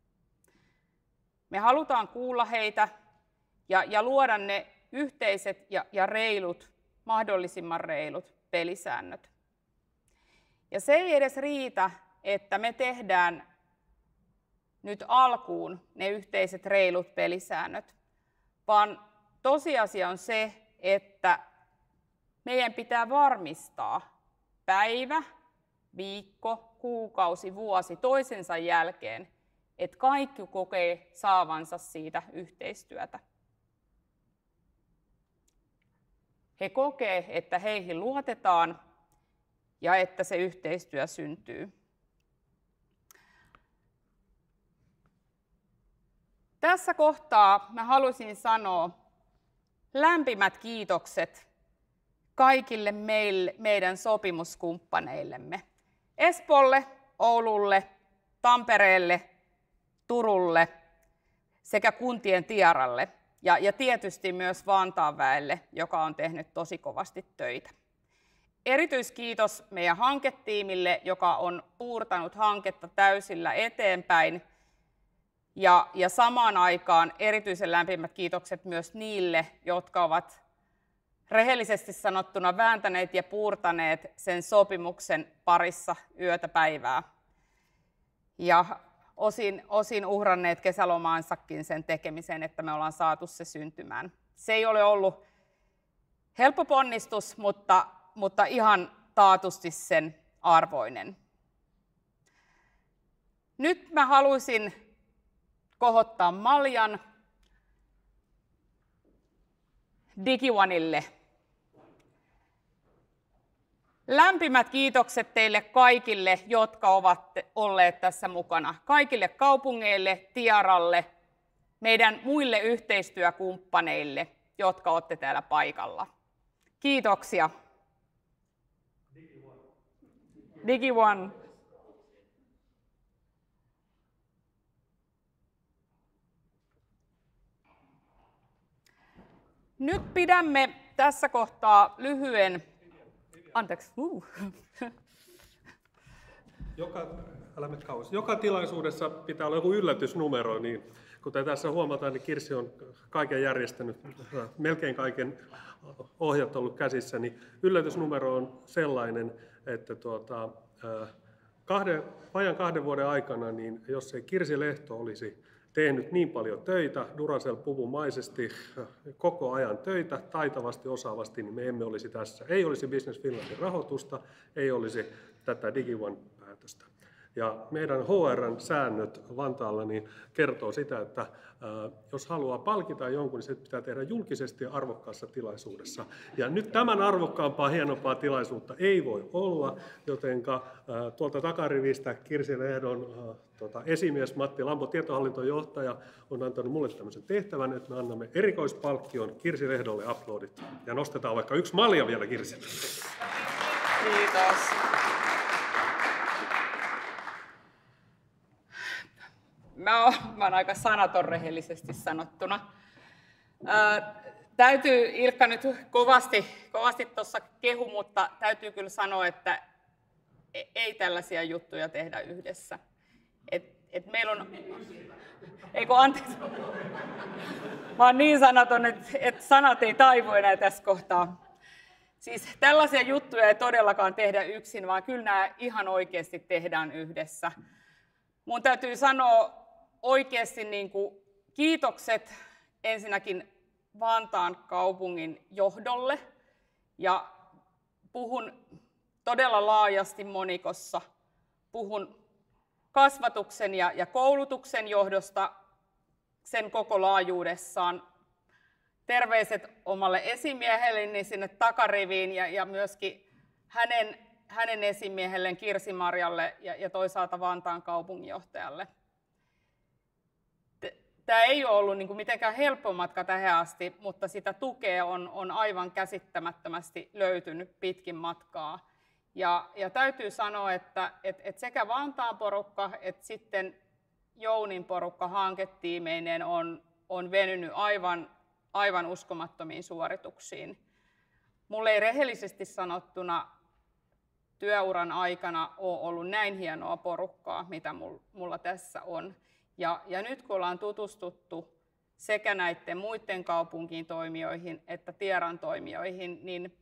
Me halutaan kuulla heitä ja, ja luoda ne yhteiset ja, ja reilut, mahdollisimman reilut pelisäännöt. Ja se ei edes riitä, että me tehdään nyt alkuun ne yhteiset reilut pelisäännöt, vaan tosiasia on se, että meidän pitää varmistaa päivä, viikko, kuukausi, vuosi toisensa jälkeen, että kaikki kokee saavansa siitä yhteistyötä. He kokee, että heihin luotetaan ja että se yhteistyö syntyy. Tässä kohtaa mä haluaisin sanoa lämpimät kiitokset kaikille meille, meidän sopimuskumppaneillemme. Espoolle, Oululle, Tampereelle, Turulle sekä kuntien Tiaralle ja, ja tietysti myös Vantaan väelle, joka on tehnyt tosi kovasti töitä. Erityiskiitos meidän hanketiimille, joka on puurtanut hanketta täysillä eteenpäin. Ja, ja samaan aikaan erityisen lämpimät kiitokset myös niille, jotka ovat rehellisesti sanottuna vääntäneet ja puurtaneet sen sopimuksen parissa yötä päivää. Ja osin, osin uhranneet kesälomaansakin sen tekemiseen, että me ollaan saatu se syntymään. Se ei ole ollut helppo ponnistus, mutta, mutta ihan taatusti sen arvoinen. Nyt mä haluaisin kohottaa maljan DigiOneille. Lämpimät kiitokset teille kaikille, jotka ovat olleet tässä mukana. Kaikille kaupungeille, Tiaralle, meidän muille yhteistyökumppaneille, jotka olette täällä paikalla. Kiitoksia. DigiOne. DigiOne. Nyt pidämme tässä kohtaa lyhyen... Anteeksi. Uh. Joka, älä mene kauas. Joka tilaisuudessa pitää olla joku yllätysnumero, niin kuten tässä huomataan, niin Kirsi on kaiken järjestänyt, melkein kaiken ohjat ollut käsissä, niin yllätysnumero on sellainen, että tuota, kahden, vajan kahden vuoden aikana, niin jos ei Kirsi Lehto olisi tehnyt niin paljon töitä, Duracell-puvumaisesti koko ajan töitä, taitavasti, osaavasti, niin me emme olisi tässä. Ei olisi Business Finlandin rahoitusta, ei olisi tätä DigiOne-päätöstä. Ja meidän H R:n säännöt Vantaalla niin kertoo sitä, että ää, jos haluaa palkita jonkun, niin se pitää tehdä julkisesti ja arvokkaassa tilaisuudessa. Ja nyt tämän arvokkaampaa, hienompaa tilaisuutta ei voi olla, jotenka ää, tuolta takarivistä Kirsi Lehdon ää, tota, esimies Matti Lampo, tietohallintojohtaja, on antanut mulle tämmöisen tehtävän, että me annamme erikoispalkkion Kirsi Lehdolle aplodit. Ja nostetaan vaikka yksi malja vielä Kirsille. Kiitos. Mä oon, mä oon aika sanaton rehellisesti sanottuna. Ää, täytyy Ilkka nyt kovasti, kovasti tuossa kehu, mutta täytyy kyllä sanoa, että ei tällaisia juttuja tehdä yhdessä. Et, et meillä on... Eikö anteeksi? Mä oon niin sanaton, että et sanat ei taivu enää tässä kohtaa. Siis tällaisia juttuja ei todellakaan tehdä yksin, vaan kyllä nämä ihan oikeasti tehdään yhdessä. Mun täytyy sanoa oikeasti niin kuin kiitokset ensinnäkin Vantaan kaupungin johdolle. Ja puhun todella laajasti monikossa. Puhun kasvatuksen ja, ja koulutuksen johdosta sen koko laajuudessaan. Terveiset omalle esimiehelleni sinne takariviin ja, ja myöskin hänen, hänen esimiehelleen Kirsi-Marjalle ja, ja toisaalta Vantaan kaupunginjohtajalle. tämä ei ole ollut niin kuin mitenkään helppo matka tähän asti, mutta sitä tukea on, on aivan käsittämättömästi löytynyt pitkin matkaa. Ja, ja täytyy sanoa, että et, et sekä Vantaan porukka että sitten Jounin porukka hanketiimeineen on, on venynyt aivan, aivan uskomattomiin suorituksiin. Mulla ei rehellisesti sanottuna työuran aikana ole ollut näin hienoa porukkaa, mitä mulla tässä on. Ja, ja nyt kun ollaan tutustuttu sekä näiden muiden kaupunkien toimijoihin että Tieran toimijoihin, niin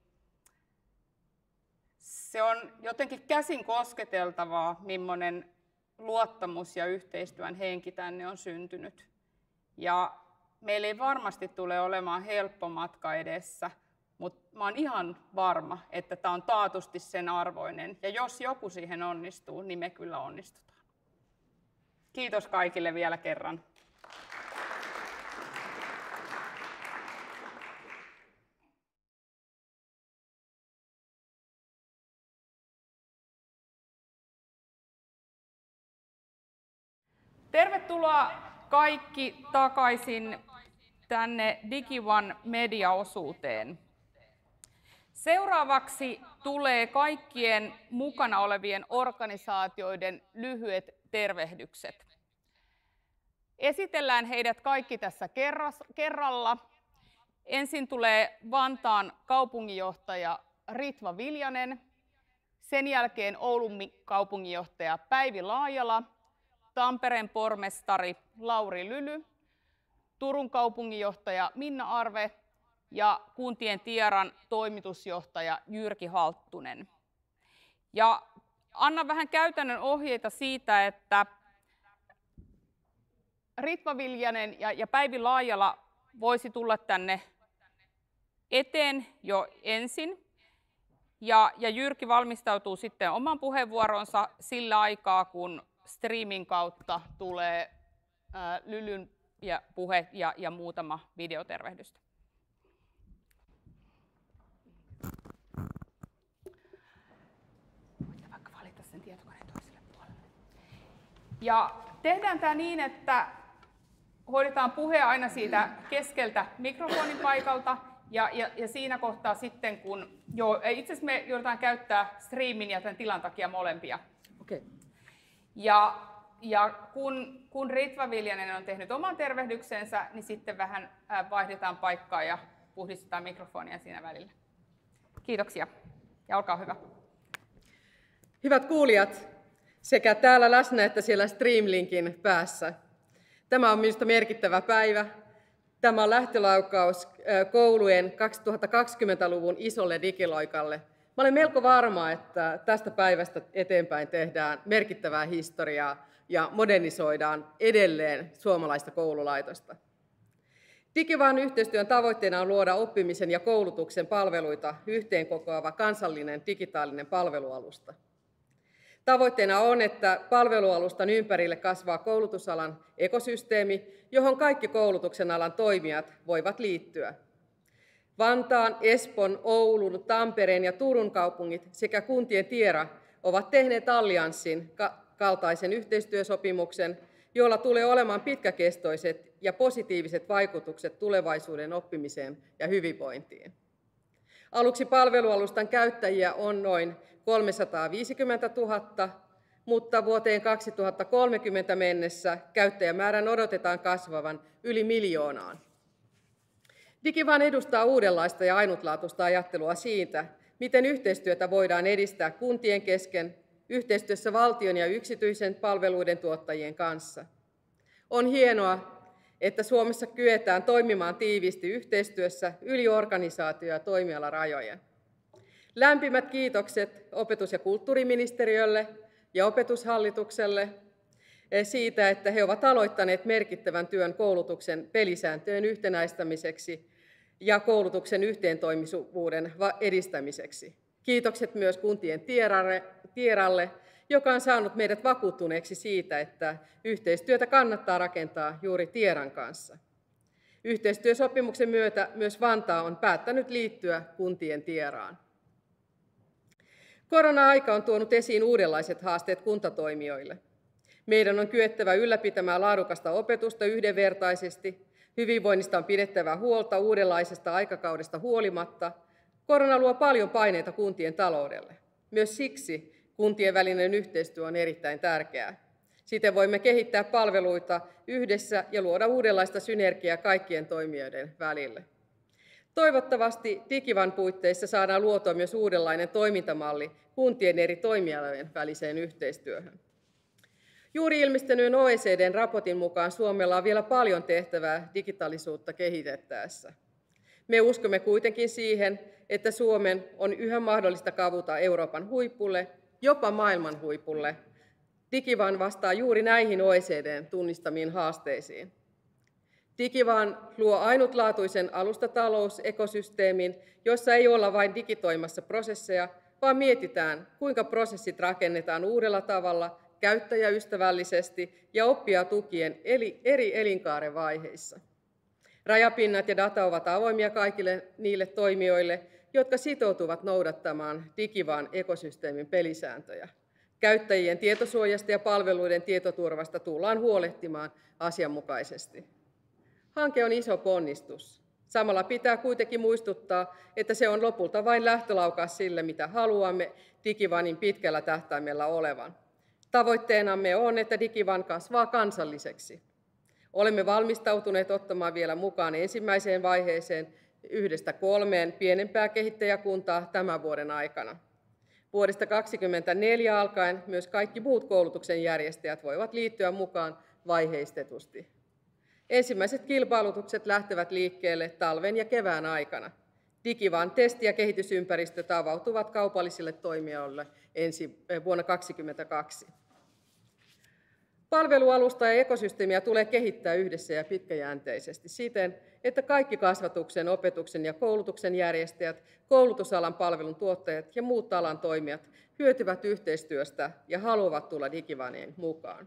se on jotenkin käsin kosketeltavaa, millainen luottamus ja yhteistyön henki tänne on syntynyt. Ja meillä ei varmasti tule olemaan helppo matka edessä, mutta mä oon ihan varma, että tämä on taatusti sen arvoinen. Ja jos joku siihen onnistuu, niin me kyllä onnistutaan. Kiitos kaikille vielä kerran. Tervetuloa kaikki takaisin tänne DigiOne mediaosuuteen. Seuraavaksi tulee kaikkien mukana olevien organisaatioiden lyhyet tervehdykset. Esitellään heidät kaikki tässä kerralla. Ensin tulee Vantaan kaupunginjohtaja Ritva Viljanen, sen jälkeen Oulun kaupunginjohtaja Päivi Laajala, Tampereen pormestari Lauri Lyly, Turun kaupunginjohtaja Minna Arve ja Kuntien Tieran toimitusjohtaja Jyrki Halttunen. Ja annan vähän käytännön ohjeita siitä, että Ritva Viljanen ja, ja Päivi Laajala voisi tulla tänne eteen jo ensin. Ja, ja Jyrki valmistautuu sitten oman puheenvuoronsa sillä aikaa, kun streamin kautta tulee ää, Lylyn ja puhe ja, ja muutama videotervehdystä. Voitte vaikka valita sen tietokoneen toiselle puolelle. Ja tehdään tämä niin, että hoidetaan puhe aina siitä keskeltä mikrofonin paikalta. Ja, ja, ja siinä kohtaa sitten, kun jo, itse asiassa me joudutaan käyttää streamin ja tämän tilan takia molempia. Okay. Ja, ja kun, kun Ritva Viljanen on tehnyt oman tervehdyksensä, niin sitten vähän vaihdetaan paikkaa ja puhdistetaan mikrofonia siinä välillä. Kiitoksia ja olkaa hyvä. Hyvät kuulijat, sekä täällä läsnä että siellä Streamlinkin päässä. Tämä on minusta merkittävä päivä. Tämä on lähtölaukaus koulujen kaksituhattakaksikymmentäluvun isolle digiloikalle. Mä olen melko varma, että tästä päivästä eteenpäin tehdään merkittävää historiaa ja modernisoidaan edelleen suomalaista koululaitosta. DigiOne yhteistyön tavoitteena on luoda oppimisen ja koulutuksen palveluita yhteenkokoava kansallinen digitaalinen palvelualusta. Tavoitteena on, että palvelualustan ympärille kasvaa koulutusalan ekosysteemi, johon kaikki koulutuksen alan toimijat voivat liittyä. Vantaan, Espoon, Oulun, Tampereen ja Turun kaupungit sekä kuntien Tiera ovat tehneet allianssin kaltaisen yhteistyösopimuksen, jolla tulee olemaan pitkäkestoiset ja positiiviset vaikutukset tulevaisuuden oppimiseen ja hyvinvointiin. Aluksi palvelualustan käyttäjiä on noin kolmesataaviisikymmentätuhatta, mutta vuoteen kaksituhattakolmekymmentä mennessä käyttäjämäärän odotetaan kasvavan yli miljoonaan. DigiOne edustaa uudenlaista ja ainutlaatuista ajattelua siitä, miten yhteistyötä voidaan edistää kuntien kesken yhteistyössä valtion ja yksityisen palveluiden tuottajien kanssa. On hienoa, että Suomessa kyetään toimimaan tiiviisti yhteistyössä yli organisaatio- ja toimialarajojen. Lämpimät kiitokset opetus- ja kulttuuriministeriölle ja opetushallitukselle siitä, että he ovat aloittaneet merkittävän työn koulutuksen pelisääntöjen yhtenäistämiseksi ja koulutuksen yhteentoimivuuden edistämiseksi. Kiitokset myös kuntien Tieralle, joka on saanut meidät vakuuttuneeksi siitä, että yhteistyötä kannattaa rakentaa juuri Tieran kanssa. Yhteistyösopimuksen myötä myös Vantaa on päättänyt liittyä kuntien Tieraan. Korona-aika on tuonut esiin uudenlaiset haasteet kuntatoimijoille. Meidän on kyettävä ylläpitämään laadukasta opetusta yhdenvertaisesti, hyvinvoinnista on pidettävä huolta uudenlaisesta aikakaudesta huolimatta. Korona luo paljon paineita kuntien taloudelle. Myös siksi kuntien välinen yhteistyö on erittäin tärkeää. Siten voimme kehittää palveluita yhdessä ja luoda uudenlaista synergiaa kaikkien toimijoiden välille. Toivottavasti Digivan puitteissa saadaan luotua myös uudenlainen toimintamalli kuntien eri toimialojen väliseen yhteistyöhön. Juuri ilmestyneen O E C D:n raportin mukaan Suomella on vielä paljon tehtävää digitaalisuutta kehitettäessä. Me uskomme kuitenkin siihen, että Suomen on yhä mahdollista kavuta Euroopan huipulle, jopa maailman huipulle. Digivan vastaa juuri näihin O E C D:n tunnistamiin haasteisiin. Digivan luo ainutlaatuisen alustatalousekosysteemin, jossa ei olla vain digitoimassa prosesseja, vaan mietitään, kuinka prosessit rakennetaan uudella tavalla, käyttäjäystävällisesti ja oppia tukien eli eri elinkaaren vaiheissa. Rajapinnat ja data ovat avoimia kaikille niille toimijoille, jotka sitoutuvat noudattamaan Digivan ekosysteemin pelisääntöjä. Käyttäjien tietosuojasta ja palveluiden tietoturvasta tullaan huolehtimaan asianmukaisesti. Hanke on iso ponnistus. Samalla pitää kuitenkin muistuttaa, että se on lopulta vain lähtölaukaus sille, mitä haluamme Digivanin pitkällä tähtäimellä olevan. Tavoitteenamme on, että Digivan kasvaa kansalliseksi. Olemme valmistautuneet ottamaan vielä mukaan ensimmäiseen vaiheeseen yhdestä kolmeen pienempää kehittäjäkuntaa tämän vuoden aikana. Vuodesta kaksituhattakaksikymmentäneljä alkaen myös kaikki muut koulutuksen järjestäjät voivat liittyä mukaan vaiheistetusti. Ensimmäiset kilpailutukset lähtevät liikkeelle talven ja kevään aikana. Digivan testi- ja kehitysympäristöt avautuvat kaupallisille toimijoille ensi vuonna kaksituhattakaksikymmentäkaksi. Palvelualusta ja ekosysteemiä tulee kehittää yhdessä ja pitkäjänteisesti siten, että kaikki kasvatuksen, opetuksen ja koulutuksen järjestäjät, koulutusalan palvelun tuottajat ja muut alan toimijat hyötyvät yhteistyöstä ja haluavat tulla Digivaniin mukaan.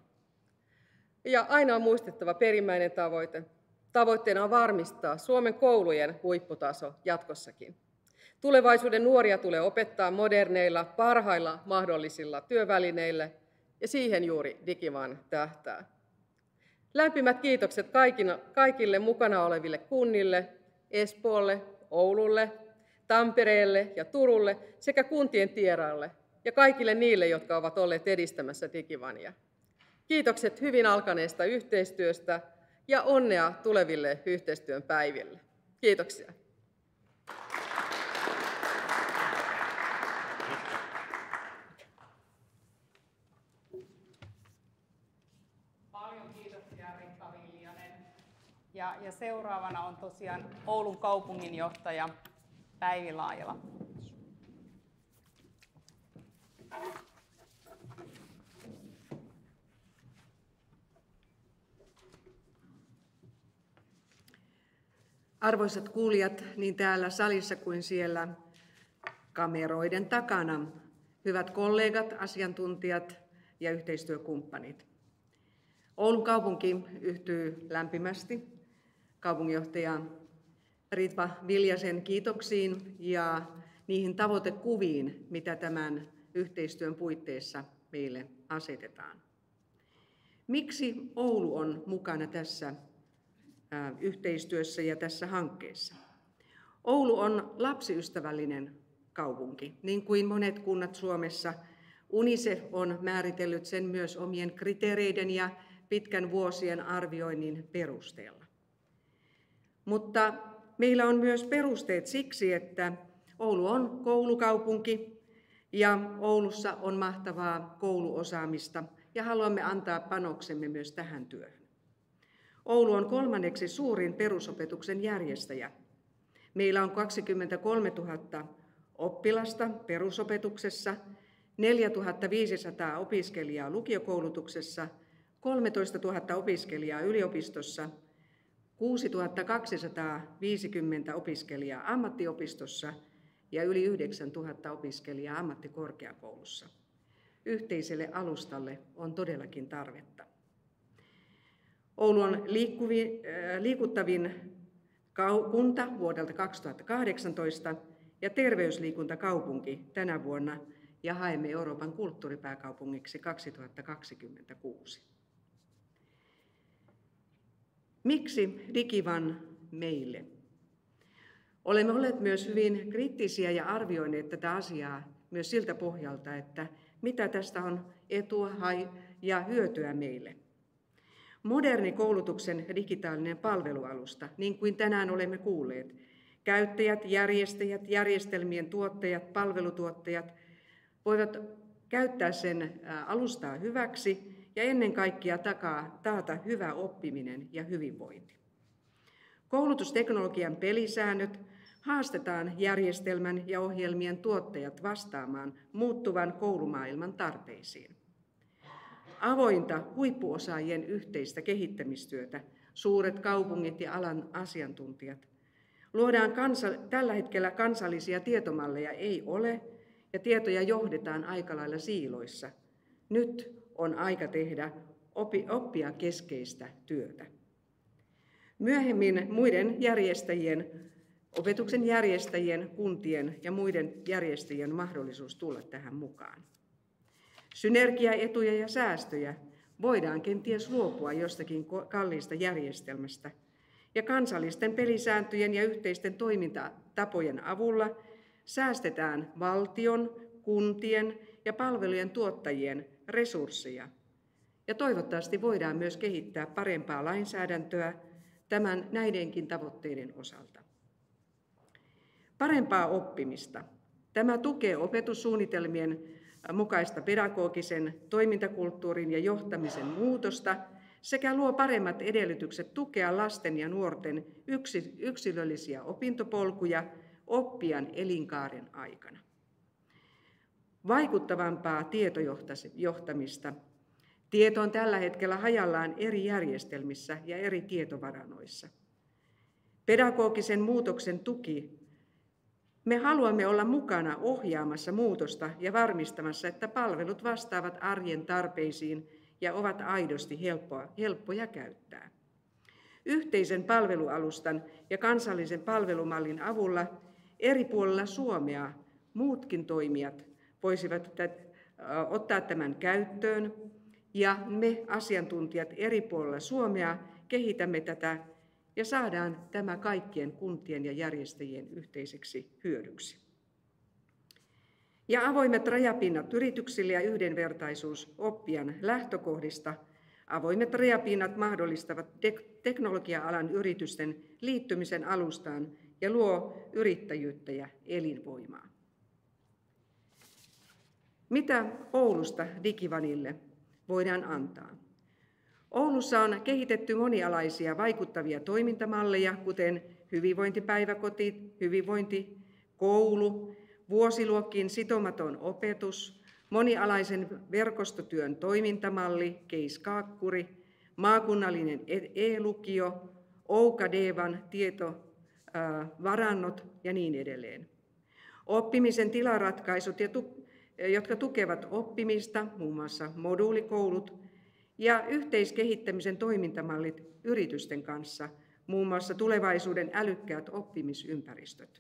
Ja aina on muistettava perimmäinen tavoite. Tavoitteena on varmistaa Suomen koulujen huipputaso jatkossakin. Tulevaisuuden nuoria tulee opettaa moderneilla, parhailla mahdollisilla työvälineillä, ja siihen juuri Digivan tähtää. Lämpimät kiitokset kaikille mukana oleville kunnille, Espoolle, Oululle, Tampereelle ja Turulle sekä kuntien tieraille ja kaikille niille, jotka ovat olleet edistämässä Digivania. Kiitokset hyvin alkaneesta yhteistyöstä ja onnea tuleville yhteistyön päiville. Kiitoksia. Paljon kiitoksia Riikka Viljanen. Ja, ja seuraavana on tosiaan Oulun kaupunginjohtaja Päivi Laajala. Arvoisat kuulijat, niin täällä salissa kuin siellä kameroiden takana, hyvät kollegat, asiantuntijat ja yhteistyökumppanit. Oulun kaupunki yhtyy lämpimästi kaupunginjohtaja Ritva Viljasen kiitoksiin ja niihin tavoitekuviin, mitä tämän yhteistyön puitteissa meille asetetaan. Miksi Oulu on mukana tässä yhteistyössä ja tässä hankkeessa? Oulu on lapsiystävällinen kaupunki, niin kuin monet kunnat Suomessa. UNICEF on määritellyt sen myös omien kriteereiden ja pitkän vuosien arvioinnin perusteella. Mutta meillä on myös perusteet siksi, että Oulu on koulukaupunki ja Oulussa on mahtavaa kouluosaamista ja haluamme antaa panoksemme myös tähän työhön. Oulu on kolmanneksi suurin perusopetuksen järjestäjä. Meillä on kaksikymmentäkolmetuhatta oppilasta perusopetuksessa, neljätuhatta viisisataa opiskelijaa lukiokoulutuksessa, kolmetoistatuhatta opiskelijaa yliopistossa, kuusituhatta kaksisataaviisikymmentä opiskelijaa ammattiopistossa ja yli yhdeksäntuhatta opiskelijaa ammattikorkeakoulussa. Yhteiselle alustalle on todellakin tarvetta. Oulu on liikkuvi, äh, liikuttavin kunta vuodelta kaksituhattakahdeksantoista ja terveysliikuntakaupunki tänä vuonna ja haemme Euroopan kulttuuripääkaupungiksi kaksituhattakaksikymmentäkuusi. Miksi DigiOne meille? Olemme olleet myös hyvin kriittisiä ja arvioineet tätä asiaa myös siltä pohjalta, että mitä tästä on etua ja hyötyä meille. Moderni koulutuksen digitaalinen palvelualusta, niin kuin tänään olemme kuulleet, käyttäjät, järjestäjät, järjestelmien tuottajat, palvelutuottajat voivat käyttää sen alustaa hyväksi ja ennen kaikkea takaa, taata hyvä oppiminen ja hyvinvointi. Koulutusteknologian pelisäännöt haastetaan järjestelmän ja ohjelmien tuottajat vastaamaan muuttuvan koulumaailman tarpeisiin. Avointa huippuosaajien yhteistä kehittämistyötä, suuret kaupungit ja alan asiantuntijat. Luodaan kansa, tällä hetkellä kansallisia tietomalleja ei ole ja tietoja johdetaan aika lailla siiloissa. Nyt on aika tehdä opi, oppia keskeistä työtä. Myöhemmin muiden järjestäjien, opetuksen järjestäjien, kuntien ja muiden järjestäjien mahdollisuus tulla tähän mukaan. Synergiaetuja ja säästöjä voidaan kenties luopua jostakin kalliista järjestelmästä, ja kansallisten pelisääntöjen ja yhteisten toimintatapojen avulla säästetään valtion, kuntien ja palvelujen tuottajien resursseja. Ja toivottavasti voidaan myös kehittää parempaa lainsäädäntöä tämän näidenkin tavoitteiden osalta. Parempaa oppimista. Tämä tukee opetussuunnitelmien mukaista pedagogisen toimintakulttuurin ja johtamisen muutosta sekä luo paremmat edellytykset tukea lasten ja nuorten yksilöllisiä opintopolkuja oppijan elinkaaren aikana. Vaikuttavampaa tietojohtamista. Tieto on tällä hetkellä hajallaan eri järjestelmissä ja eri tietovarannoissa. Pedagogisen muutoksen tuki. Me haluamme olla mukana ohjaamassa muutosta ja varmistamassa, että palvelut vastaavat arjen tarpeisiin ja ovat aidosti helppoa, helppoja käyttää. Yhteisen palvelualustan ja kansallisen palvelumallin avulla eri puolilla Suomea muutkin toimijat voisivat ottaa tämän käyttöön, ja me asiantuntijat eri puolilla Suomea kehitämme tätä ja saadaan tämä kaikkien kuntien ja järjestäjien yhteiseksi hyödyksi. Ja avoimet rajapinnat yrityksille ja yhdenvertaisuus oppijan lähtökohdista. Avoimet rajapinnat mahdollistavat teknologia-alan yritysten liittymisen alustaan ja luo yrittäjyyttä ja elinvoimaa. Mitä Oulusta DigiOnelle voidaan antaa? Oulussa on kehitetty monialaisia vaikuttavia toimintamalleja, kuten hyvinvointipäiväkoti, hyvinvointikoulu, vuosiluokkiin sitomaton opetus, monialaisen verkostotyön toimintamalli, Case-Kaakkuri, maakunnallinen e-lukio, Oukadevan tietovarannot ja niin edelleen. Oppimisen tilaratkaisut, jotka tukevat oppimista, muun muassa moduulikoulut, ja yhteiskehittämisen toimintamallit yritysten kanssa, muun muassa tulevaisuuden älykkäät oppimisympäristöt.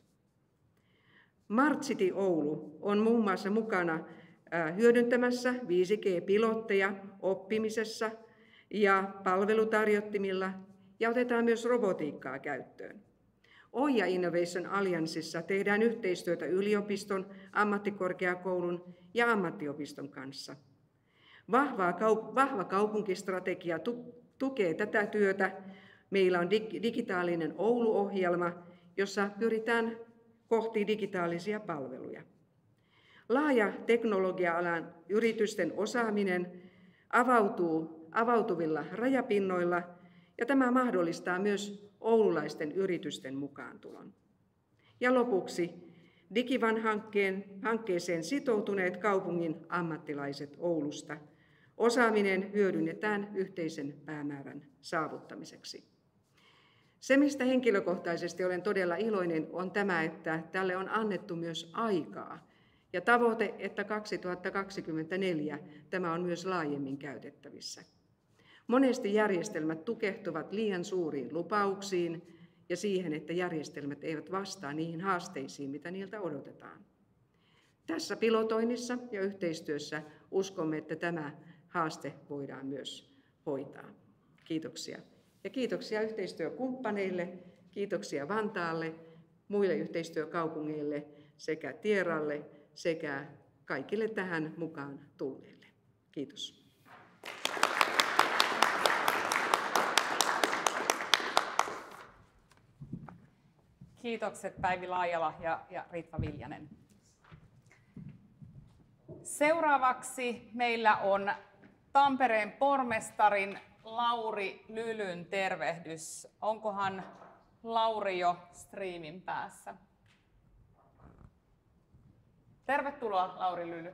Smart City Oulu on muun muassa mukana hyödyntämässä viisi G-pilotteja oppimisessa ja palvelutarjottimilla ja otetaan myös robotiikkaa käyttöön. Oija Innovation Allianceissa tehdään yhteistyötä yliopiston, ammattikorkeakoulun ja ammattiopiston kanssa. Vahva, kaup- vahva kaupunkistrategia tu- tukee tätä työtä. Meillä on dig- digitaalinen Oulu-ohjelma, jossa pyritään kohti digitaalisia palveluja. Laaja teknologia-alan yritysten osaaminen avautuu avautuvilla rajapinnoilla ja tämä mahdollistaa myös oululaisten yritysten mukaantulon. Ja lopuksi DigiOne-hankkeeseen sitoutuneet kaupungin ammattilaiset Oulusta. Osaaminen hyödynnetään yhteisen päämäärän saavuttamiseksi. Se, mistä henkilökohtaisesti olen todella iloinen, on tämä, että tälle on annettu myös aikaa. Ja tavoite, että kaksituhattakaksikymmentäneljä tämä on myös laajemmin käytettävissä. Monesti järjestelmät tukehtuvat liian suuriin lupauksiin ja siihen, että järjestelmät eivät vastaa niihin haasteisiin, mitä niiltä odotetaan. Tässä pilotoinnissa ja yhteistyössä uskomme, että tämä haaste voidaan myös hoitaa. Kiitoksia. Ja kiitoksia yhteistyökumppaneille, kiitoksia Vantaalle, muille yhteistyökaupungeille sekä Tieralle sekä kaikille tähän mukaan tulleille. Kiitos. Kiitokset Päivi Laajala ja, ja Ritva Viljanen. Seuraavaksi meillä on Tampereen pormestarin Lauri Lylyn tervehdys. Onkohan Lauri jo striimin päässä? Tervetuloa, Lauri Lyly.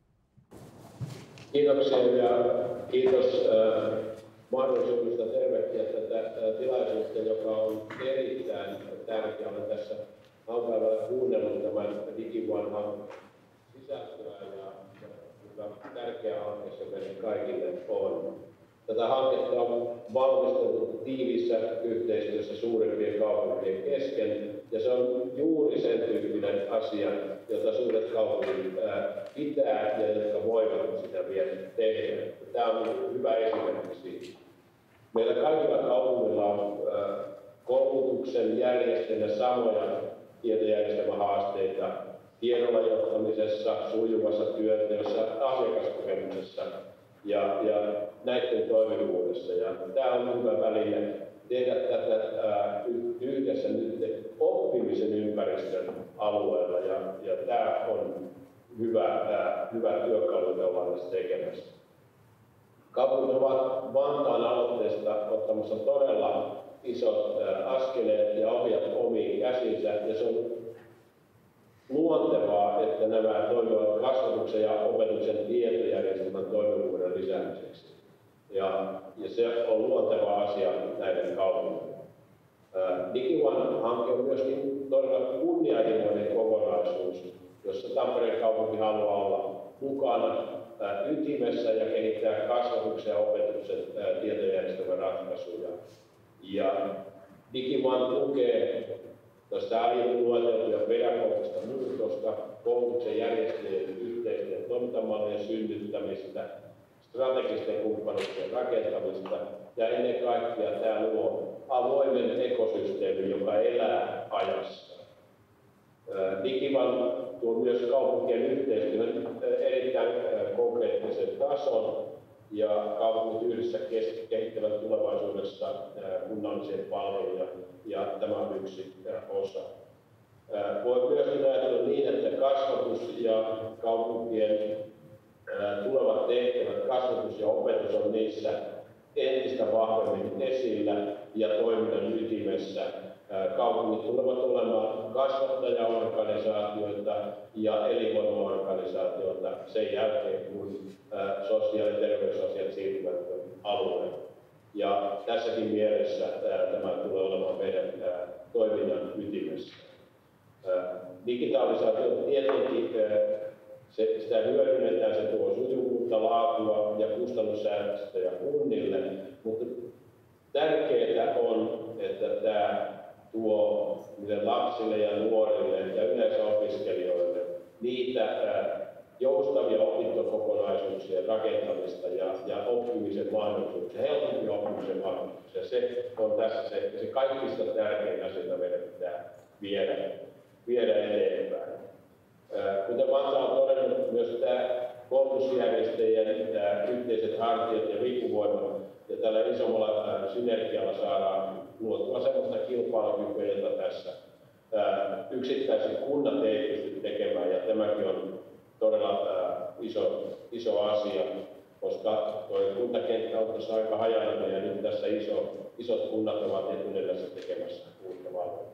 Kiitoksia ja kiitos äh, mahdollisuudesta tervehtiä tätä äh, tilaisuutta, joka on erittäin tärkeä. Olen tässä aamupäivällä kuunnellut tämän DigiOne-hankkeen sisältöä ja kuinka tärkeä hanke se meille kaikille on. Tätä hanketta on valmisteltu tiiviissä yhteistyössä suurimpien kaupunkien kesken, ja se on juuri sen tyyppinen asia, jota suuret kaupungit pitää ja jotka voivat sitä vielä tehdä. Tämä on hyvä esimerkki siitä. Meillä kaikilla kaupungilla on koulutuksen järjestelmä samoja tietojärjestelmähaasteita tiedolla johtamisessa, sujuvassa työnteossa, asiakaskokemuksessa ja, ja näiden toimivuudessa. Ja tämä on hyvä väline tehdä tätä ää, yhdessä nyt oppimisen ympäristön alueella. Ja, ja tämä on hyvä, ää, hyvä työkalu, jota ollaan tässä tekemässä. Kaupungit ovat Vantaan aloitteesta ottamassa todella isot ää, askeleet ja ohjat omiin käsinsä. Ja se on luontevaa, että nämä toimivat kasvatuksen ja opetuksen tietojärjestelmän toimivuuden lisäämiseksi. Ja, ja se on luonteva asia näiden kaupungille. DigiOne-hanke on myöskin todella kunnianhimoinen kokonaisuus, jossa Tampereen kaupunki haluaa olla mukana ää, ytimessä ja kehittää kasvatuksen ja opetuksen ää, tietojärjestelmän ratkaisuja. Ja DigiOne tukee tuosta aiemmin lueteltuja pedagogista muutosta, koulutuksen järjestäjien yhteisten toimintamallien synnyttämistä, strategisten kumppanuuksien rakentamista ja ennen kaikkea tämä luo avoimen ekosysteemin, joka elää ajassa. DigiOne tuo myös kaupunkien yhteistyön erittäin konkreettisen tason ja kaupungit yhdessä kehittävät tulevaisuudessa kunnallisia palveluja ja tämä on yksi osa. Voi myös ajatella niin, että kasvatus ja kaupunkien tulevat tehtävät, kasvatus ja opetus on niissä entistä vahvemmin esillä ja toiminnan ytimessä. Kaupungit tulevat olemaan kasvattajaorganisaatioita ja elinvoimaorganisaatioita sen jälkeen, kun sosiaali- ja terveysasiat siirtyvät alueelle. Ja tässäkin mielessä tämä tulee olemaan meidän toiminnan ytimessä. Digitalisaatio tietenkin se, sitä hyödynnetään, se tuo sujuvuutta, laatua ja kustannussäästöjä kunnille, mutta tärkeää on, että tämä tuo niille lapsille ja nuorille ja yleensä opiskelijoille niitä joustavia opintokokonaisuuksia rakentamista ja, ja oppimisen mahdollisuuksia, helpompia oppimisen mahdollisuuksia. Se on tässä se, se kaikista tärkein asia, jota meidän pitää viedä, viedä eteenpäin. Kuten Vantaa on todennut, myös tämä koulutusjärjestäjien tämä yhteiset hartiat ja vipuvoimat ja tällä isommalla synergialla saadaan luotua sellaista kilpailukykyä, jota tässä yksittäiset kunnat ei pysty tekemään, ja tämäkin on todella iso, iso asia, koska tuo kuntakenttä on tässä aika hajanainen ja nyt tässä iso, isot kunnat ovat etunenässä tekemässä uutta valvontaa.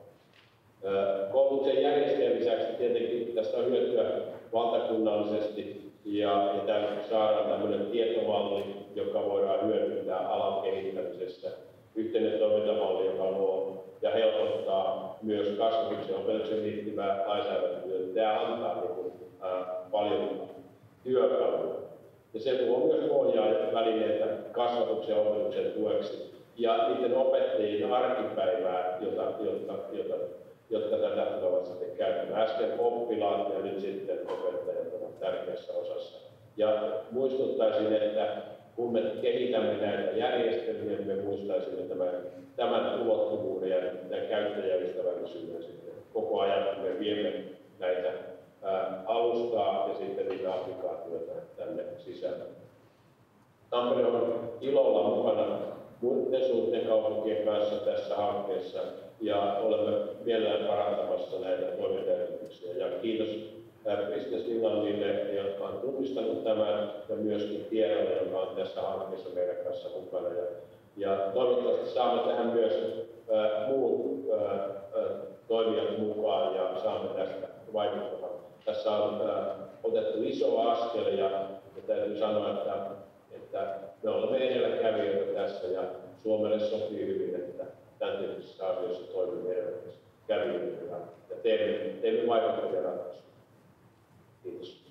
Koulutuksen järjestäjän lisäksi tietenkin tästä on hyötyä valtakunnallisesti ja, ja täällä saadaan tämmöinen tietomalli, joka voidaan hyödyntää alan kehittämisessä. Yhteinen toimintamalli, joka luo ja helpottaa myös kasvatuksen ja opetuksen liittyvää lainsäädäntöä. Tämä antaa niin kuin, ää, paljon työkaluja. Ja se tuo myös pohjaa ja välineitä kasvatuksen ja opetuksen tueksi ja niiden opettajien arkipäivää, jota, jota, jota jotka tätä tulevat sitten käyttämään. Äsken oppilaat ja nyt sitten opettajat ovat tärkeässä osassa. Ja muistuttaisin, että kun me kehitämme näitä järjestelmiä, niin me muistaisimme tämän, tämän ulottuvuuden ja tämän käyttäjäystävällisyyden sitten koko ajan, kun me viemme näitä ää, alustaa ja sitten niitä applikaatioita tänne sisälle. Tampere on ilolla mukana muiden suurten kaupunkien kanssa tässä hankkeessa ja olemme mielellään parantamassa näitä toimintaedellytyksiä. Ja kiitos Business Finlandille, jotka on tunnistanut tämän, ja myöskin Tiedolle, joka on tässä hankkeessa meidän kanssa mukana. Ja, ja toivottavasti saamme tähän myös ää, muut ää, toimijat mukaan ja saamme tästä vaikuttamaan. Tässä on ää, otettu iso askel ja, ja täytyy sanoa, että, että me olemme edelläkävijöitä tässä ja Suomelle sopii hyvin, että tämän tyyppisissä asioissa toimimme edelläkävijöitä ja teemme, teemme vaikuttavia ratkaisuja. Kiitos.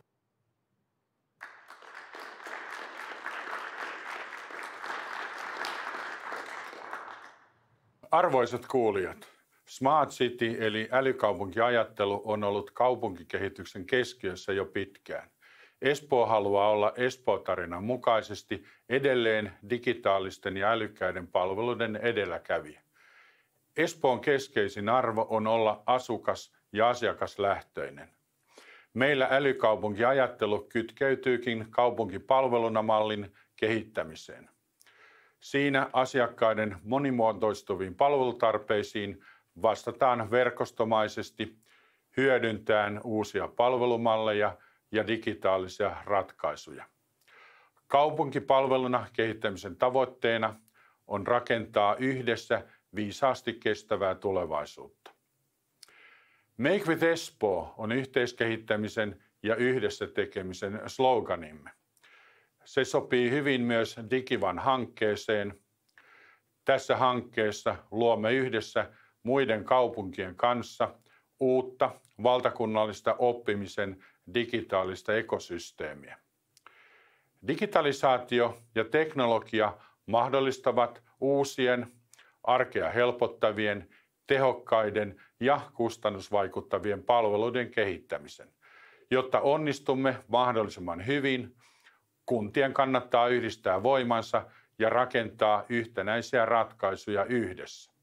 Arvoisat kuulijat, Smart City eli älykaupunkiajattelu on ollut kaupunkikehityksen keskiössä jo pitkään. Espoo haluaa olla Espoo-tarinan mukaisesti edelleen digitaalisten ja älykkäiden palveluiden edelläkävijä. Espoon keskeisin arvo on olla asukas- ja asiakaslähtöinen. Meillä älykaupunkiajattelu kytkeytyykin kaupunkipalveluna mallin kehittämiseen. Siinä asiakkaiden monimuotoistuviin palvelutarpeisiin vastataan verkostomaisesti hyödyntäen uusia palvelumalleja ja digitaalisia ratkaisuja. Kaupunkipalveluna kehittämisen tavoitteena on rakentaa yhdessä viisaasti kestävää tulevaisuutta. Make with Espoo on yhteiskehittämisen ja yhdessä tekemisen sloganimme. Se sopii hyvin myös Digivan hankkeeseen. Tässä hankkeessa luomme yhdessä muiden kaupunkien kanssa uutta valtakunnallista oppimisen digitaalista ekosysteemiä. Digitalisaatio ja teknologia mahdollistavat uusien, arkea helpottavien, tehokkaiden ja kustannusvaikuttavien palveluiden kehittämisen. Jotta onnistumme mahdollisimman hyvin, kuntien kannattaa yhdistää voimansa ja rakentaa yhtenäisiä ratkaisuja yhdessä.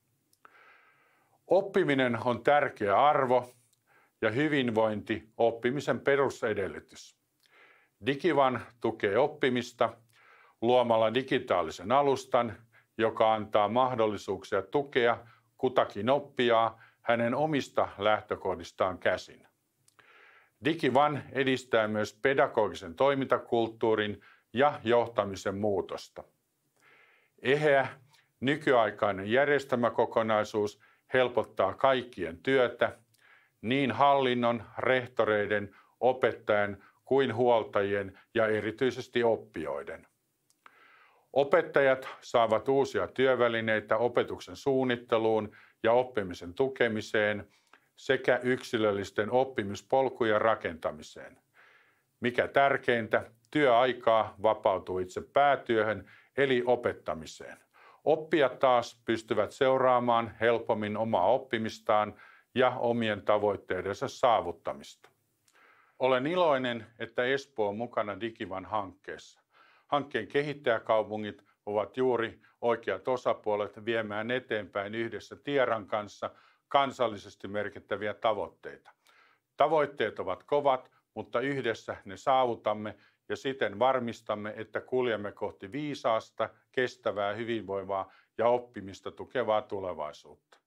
Oppiminen on tärkeä arvo ja hyvinvointi oppimisen perusedellytys. Digivan tukee oppimista luomalla digitaalisen alustan, joka antaa mahdollisuuksia tukea kutakin oppijaa hänen omista lähtökohdistaan käsin. Digivan edistää myös pedagogisen toimintakulttuurin ja johtamisen muutosta. Eheä, nykyaikainen järjestelmäkokonaisuus helpottaa kaikkien työtä, niin hallinnon, rehtoreiden, opettajan kuin huoltajien ja erityisesti oppijoiden. Opettajat saavat uusia työvälineitä opetuksen suunnitteluun ja oppimisen tukemiseen sekä yksilöllisten oppimispolkujen rakentamiseen. Mikä tärkeintä, työaikaa vapautuu itse päätyöhön eli opettamiseen. Oppijat taas pystyvät seuraamaan helpommin omaa oppimistaan ja omien tavoitteidensa saavuttamista. Olen iloinen, että Espoo on mukana Digivan hankkeessa. Hankkeen kehittäjäkaupungit ovat juuri oikeat osapuolet viemään eteenpäin yhdessä Tieran kanssa kansallisesti merkittäviä tavoitteita. Tavoitteet ovat kovat, mutta yhdessä ne saavutamme ja siten varmistamme, että kuljemme kohti viisaasta, kestävää, hyvinvoivaa ja oppimista tukevaa tulevaisuutta.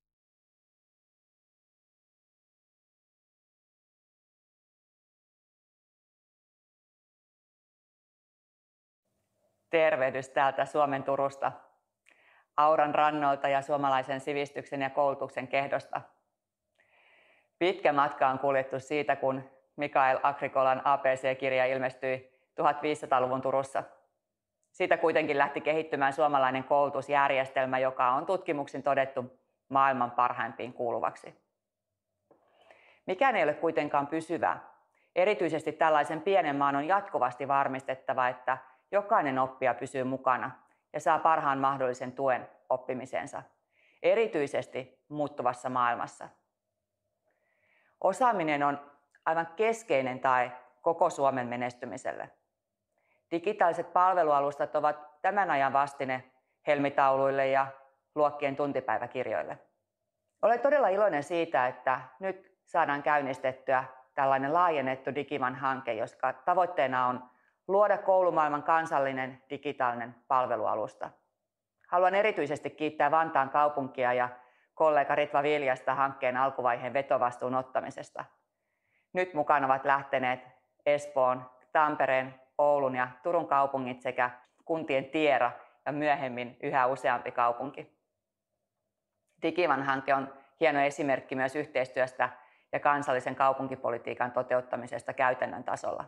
Tervehdys täältä Suomen Turusta, Auran rannoilta ja suomalaisen sivistyksen ja koulutuksen kehdosta. Pitkä matka on kuljettu siitä, kun Mikael Agricolan A B C-kirja ilmestyi tuhatviisisataaluvun Turussa. Siitä kuitenkin lähti kehittymään suomalainen koulutusjärjestelmä, joka on tutkimuksin todettu maailman parhaimpiin kuuluvaksi. Mikään ei ole kuitenkaan pysyvää. Erityisesti tällaisen pienen maan on jatkuvasti varmistettava, että jokainen oppija pysyy mukana ja saa parhaan mahdollisen tuen oppimiseensa. erityisesti muuttuvassa maailmassa. Osaaminen on aivan keskeinen tae koko Suomen menestymiselle. Digitaaliset palvelualustat ovat tämän ajan vastine helmitauluille ja luokkien tuntipäiväkirjoille. Olen todella iloinen siitä, että nyt saadaan käynnistettyä tällainen laajennettu DigiOne-hanke, joska tavoitteena on luoda koulumaailman kansallinen digitaalinen palvelualusta. Haluan erityisesti kiittää Vantaan kaupunkia ja kollega Ritva Viljasta hankkeen alkuvaiheen vetovastuun ottamisesta. Nyt mukaan ovat lähteneet Espoon, Tampereen, Oulun ja Turun kaupungit sekä kuntien Tiera ja myöhemmin yhä useampi kaupunki. DigiOne-hanke on hieno esimerkki myös yhteistyöstä ja kansallisen kaupunkipolitiikan toteuttamisesta käytännön tasolla.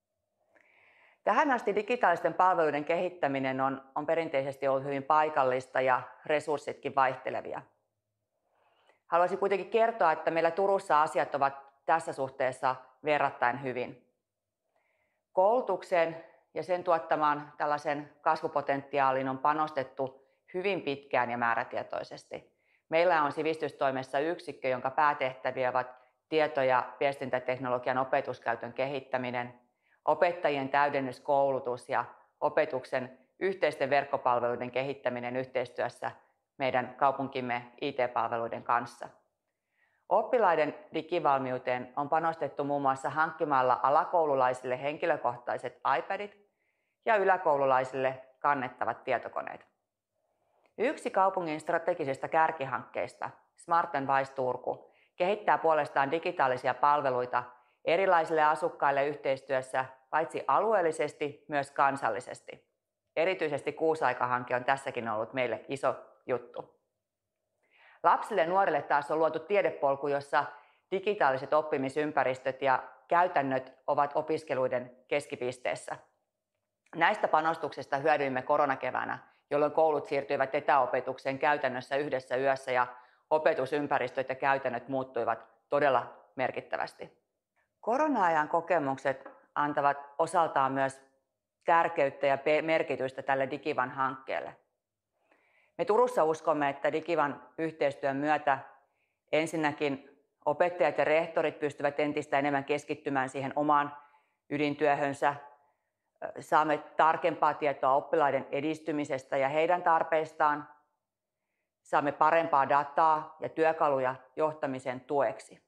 Tähän asti digitaalisten palveluiden kehittäminen on, on perinteisesti ollut hyvin paikallista ja resurssitkin vaihtelevia. Haluaisin kuitenkin kertoa, että meillä Turussa asiat ovat tässä suhteessa verrattain hyvin. Koulutukseen ja sen tuottamaan tällaisen kasvupotentiaaliin on panostettu hyvin pitkään ja määrätietoisesti. Meillä on sivistystoimessa yksikkö, jonka päätehtäviä ovat tieto- ja viestintäteknologian opetuskäytön kehittäminen, opettajien täydennyskoulutus ja opetuksen yhteisten verkkopalveluiden kehittäminen yhteistyössä meidän kaupunkimme I T-palveluiden kanssa. Oppilaiden digivalmiuteen on panostettu muun muassa hankkimalla alakoululaisille henkilökohtaiset iPadit ja yläkoululaisille kannettavat tietokoneet. Yksi kaupungin strategisista kärkihankkeista, Smart and Wise Turku, kehittää puolestaan digitaalisia palveluita erilaisille asukkaille yhteistyössä paitsi alueellisesti myös kansallisesti. Erityisesti Kuusaika-hanke on tässäkin ollut meille iso juttu. Lapsille ja nuorille taas on luotu tiedepolku, jossa digitaaliset oppimisympäristöt ja käytännöt ovat opiskeluiden keskipisteessä. Näistä panostuksista hyödyimme koronakeväänä, jolloin koulut siirtyivät etäopetukseen käytännössä yhdessä yössä ja opetusympäristöt ja käytännöt muuttuivat todella merkittävästi. Korona-ajan kokemukset antavat osaltaan myös tärkeyttä ja merkitystä tälle DigiOne-hankkeelle. Me Turussa uskomme, että DigiOne-yhteistyön myötä ensinnäkin opettajat ja rehtorit pystyvät entistä enemmän keskittymään siihen omaan ydintyöhönsä. Saamme tarkempaa tietoa oppilaiden edistymisestä ja heidän tarpeistaan. Saamme parempaa dataa ja työkaluja johtamisen tueksi.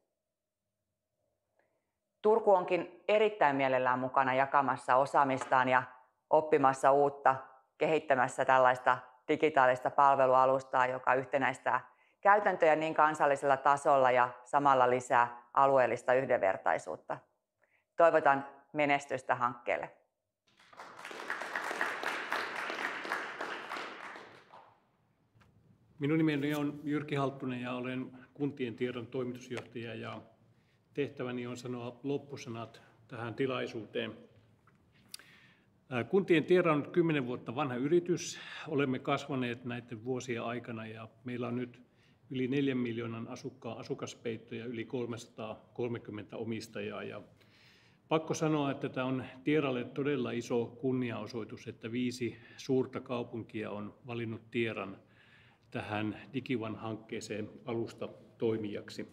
Turku onkin erittäin mielellään mukana jakamassa osaamistaan ja oppimassa uutta, kehittämässä tällaista digitaalista palvelualustaa, joka yhtenäistää käytäntöjä niin kansallisella tasolla ja samalla lisää alueellista yhdenvertaisuutta. Toivotan menestystä hankkeelle. Minun nimeni on Jyrki Halttunen ja olen Kuntien Tiedon toimitusjohtaja ja tehtäväni on sanoa loppusanat tähän tilaisuuteen. Kuntien Tiedon on kymmenen vuotta vanha yritys. Olemme kasvaneet näiden vuosien aikana ja meillä on nyt yli neljän miljoonan asukkaan asukaspeitto ja yli kolmesataakolmekymmentä omistajaa. Ja pakko sanoa, että tämä on Tieralle todella iso kunniaosoitus, että viisi suurta kaupunkia on valinnut Tieran tähän DigiOne-hankkeeseen alusta toimijaksi.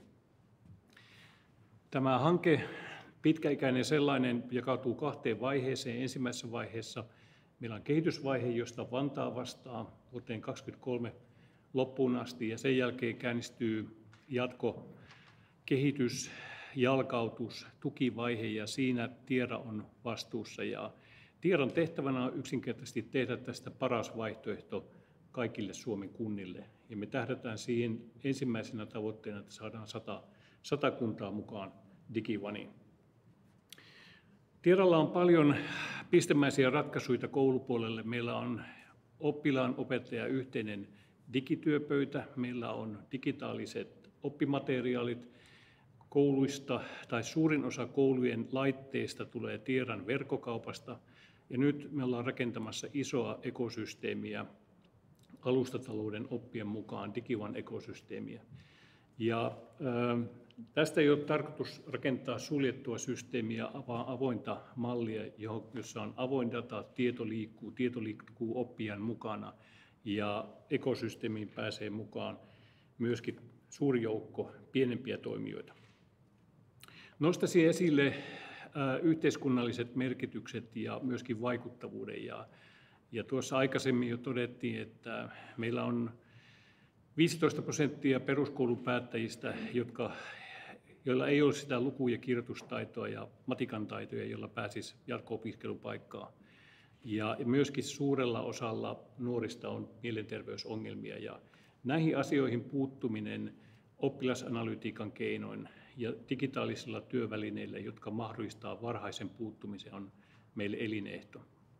Tämä hanke, pitkäikäinen sellainen, jakautuu kahteen vaiheeseen. Ensimmäisessä vaiheessa meillä on kehitysvaihe, josta Vantaa vastaa vuoteen kaksikymmentäkolme loppuun asti, ja sen jälkeen käynnistyy jatko, kehitys, jalkautus, tukivaihe, ja siinä Tiera on vastuussa. Ja Tieran tehtävänä on yksinkertaisesti tehdä tästä paras vaihtoehto kaikille Suomen kunnille. Ja me tähdätään siihen ensimmäisenä tavoitteena, että saadaan sata, sata kuntaa mukaan DigiOneen. Tieralla on paljon pistemäisiä ratkaisuja koulupuolelle. Meillä on oppilaan opettaja yhteinen digityöpöytä, meillä on digitaaliset oppimateriaalit kouluista, tai suurin osa koulujen laitteista tulee Tieran verkkokaupasta, ja nyt me ollaan rakentamassa isoa ekosysteemiä alustatalouden oppien mukaan, DigiOne-ekosysteemiä. Ja äh, tästä ei ole tarkoitus rakentaa suljettua systeemiä, vaan avointa mallia, jossa on avoin data, tieto liikkuu, tieto liikkuu oppijan mukana ja ekosysteemiin pääsee mukaan myöskin suuri joukko pienempiä toimijoita. Nostaisin esille yhteiskunnalliset merkitykset ja myöskin vaikuttavuuden. Ja, ja tuossa aikaisemmin jo todettiin, että meillä on viisitoista prosenttia peruskoulun päättäjistä, jotka, joilla ei ole sitä luku- ja kirjoitustaitoa ja matikan taitoja, joilla pääsisi jatko-opiskelupaikkaan. Ja myöskin suurella osalla nuorista on mielenterveysongelmia. Ja näihin asioihin puuttuminen oppilasanalytiikan keinoin ja digitaalisilla työvälineillä, jotka mahdollistaa varhaisen puuttumisen, on meille elinehto.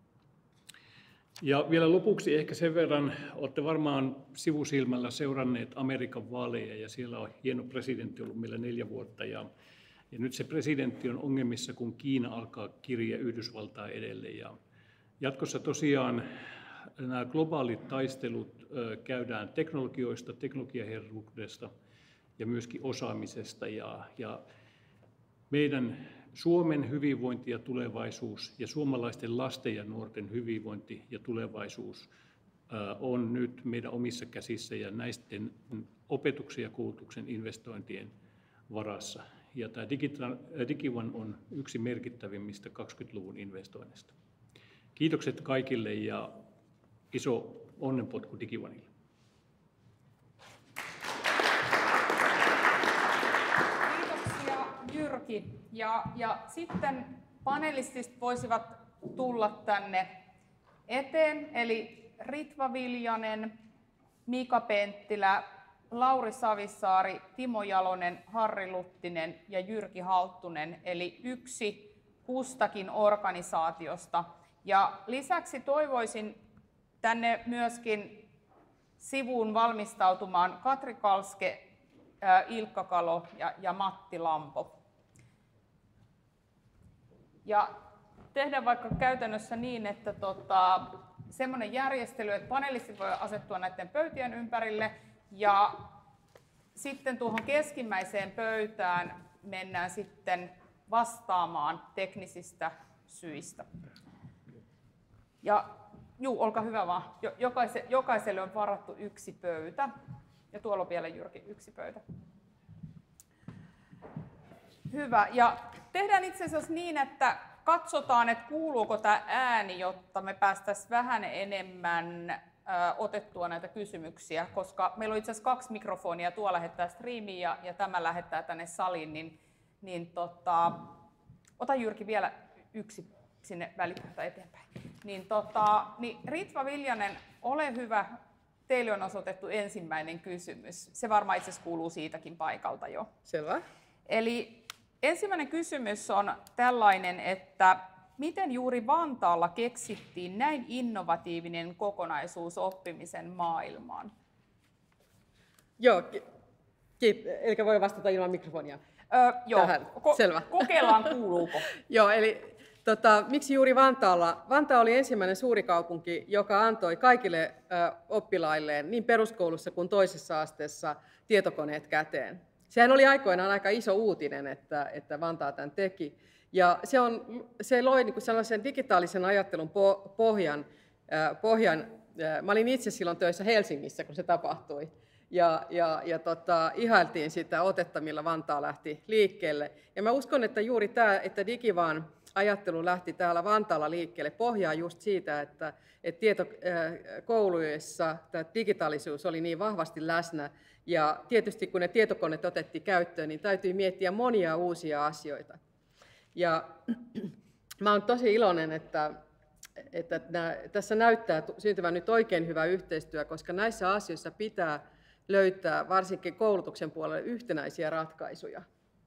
Ja vielä lopuksi ehkä sen verran, olette varmaan sivusilmällä seuranneet Amerikan vaaleja, ja siellä on hieno presidentti ollut meillä neljä vuotta. Ja, ja nyt se presidentti on ongelmissa, kun Kiina alkaa kiriä Yhdysvaltaa edelle. Ja jatkossa tosiaan nämä globaalit taistelut käydään teknologioista, teknologiaherruudesta ja myöskin osaamisesta. Ja, ja meidän Suomen hyvinvointi ja tulevaisuus ja suomalaisten lasten ja nuorten hyvinvointi ja tulevaisuus on nyt meidän omissa käsissä ja näisten opetuksen ja koulutuksen investointien varassa. Ja tämä DigiOne on yksi merkittävimmistä kaksikymmentäluvun investoinneista. Kiitokset kaikille ja iso onnenpotku DigiOneille. Kiitoksia Jyrki. Ja, ja sitten panelistit voisivat tulla tänne eteen, eli Ritva Viljanen, Mika Penttilä, Lauri Savisaari, Timo Jalonen, Harri Luttinen ja Jyrki Halttunen, eli yksi kustakin organisaatiosta. Ja lisäksi toivoisin tänne myöskin sivuun valmistautumaan Katri Kalske, Ilkka Kalo ja, ja Matti Lampo. Ja tehdään vaikka käytännössä niin, että tota, semmoinen järjestely, että panelistit voi asettua näiden pöytien ympärille ja sitten tuohon keskimmäiseen pöytään mennään sitten vastaamaan teknisistä syistä. Ja juu, olkaa hyvä vaan. Jokaise, jokaiselle on varattu yksi pöytä. Ja tuolla on vielä Jyrki yksi pöytä. Hyvä. Ja tehdään itse asiassa niin, että katsotaan, että kuuluuko tämä ääni, jotta me päästäisiin vähän enemmän ö, otettua näitä kysymyksiä, koska meillä on itse asiassa kaksi mikrofonia, tuo lähettää striimiin ja, ja tämä lähettää tänne saliin, niin, niin tota, ota Jyrki vielä yksi sinne välipäätä eteenpäin. Niin, tota, niin Ritva Viljanen, ole hyvä. Teille on osoitettu ensimmäinen kysymys. Se varmaan itse asiassa kuuluu siitäkin paikalta jo. Selvä. Eli ensimmäinen kysymys on tällainen, että miten juuri Vantaalla keksittiin näin innovatiivinen kokonaisuus oppimisen maailmaan? Joo, ki- ki- eli voi vastata ilman mikrofonia. Öö, joo, tähän. Ko- Selvä. Kokeillaan kuuluuko. Joo, eli tota, miksi juuri Vantaalla? Vantaa oli ensimmäinen suuri kaupunki, joka antoi kaikille ö, oppilailleen niin peruskoulussa kuin toisessa asteessa tietokoneet käteen. Sehän oli aikoinaan aika iso uutinen, että, että Vantaa tämän teki. Ja se, on, se loi niin kuin sellaisen digitaalisen ajattelun pohjan. Äh, pohjan. Äh, mä olin itse silloin töissä Helsingissä, kun se tapahtui. Ja, ja, ja tota, ihailtiin sitä otetta, millä Vantaa lähti liikkeelle. Ja mä uskon, että juuri tämä, että DigiOne ajattelu lähti täällä Vantaalla liikkeelle, pohjaa just siitä, että, että tietokouluissa tämä digitaalisuus oli niin vahvasti läsnä. Ja tietysti kun ne tietokoneet otettiin käyttöön, niin täytyy miettiä monia uusia asioita. Ja mä olen tosi iloinen, että, että nämä, tässä näyttää syntyvän nyt oikein hyvä yhteistyö, koska näissä asioissa pitää löytää varsinkin koulutuksen puolelle yhtenäisiä ratkaisuja.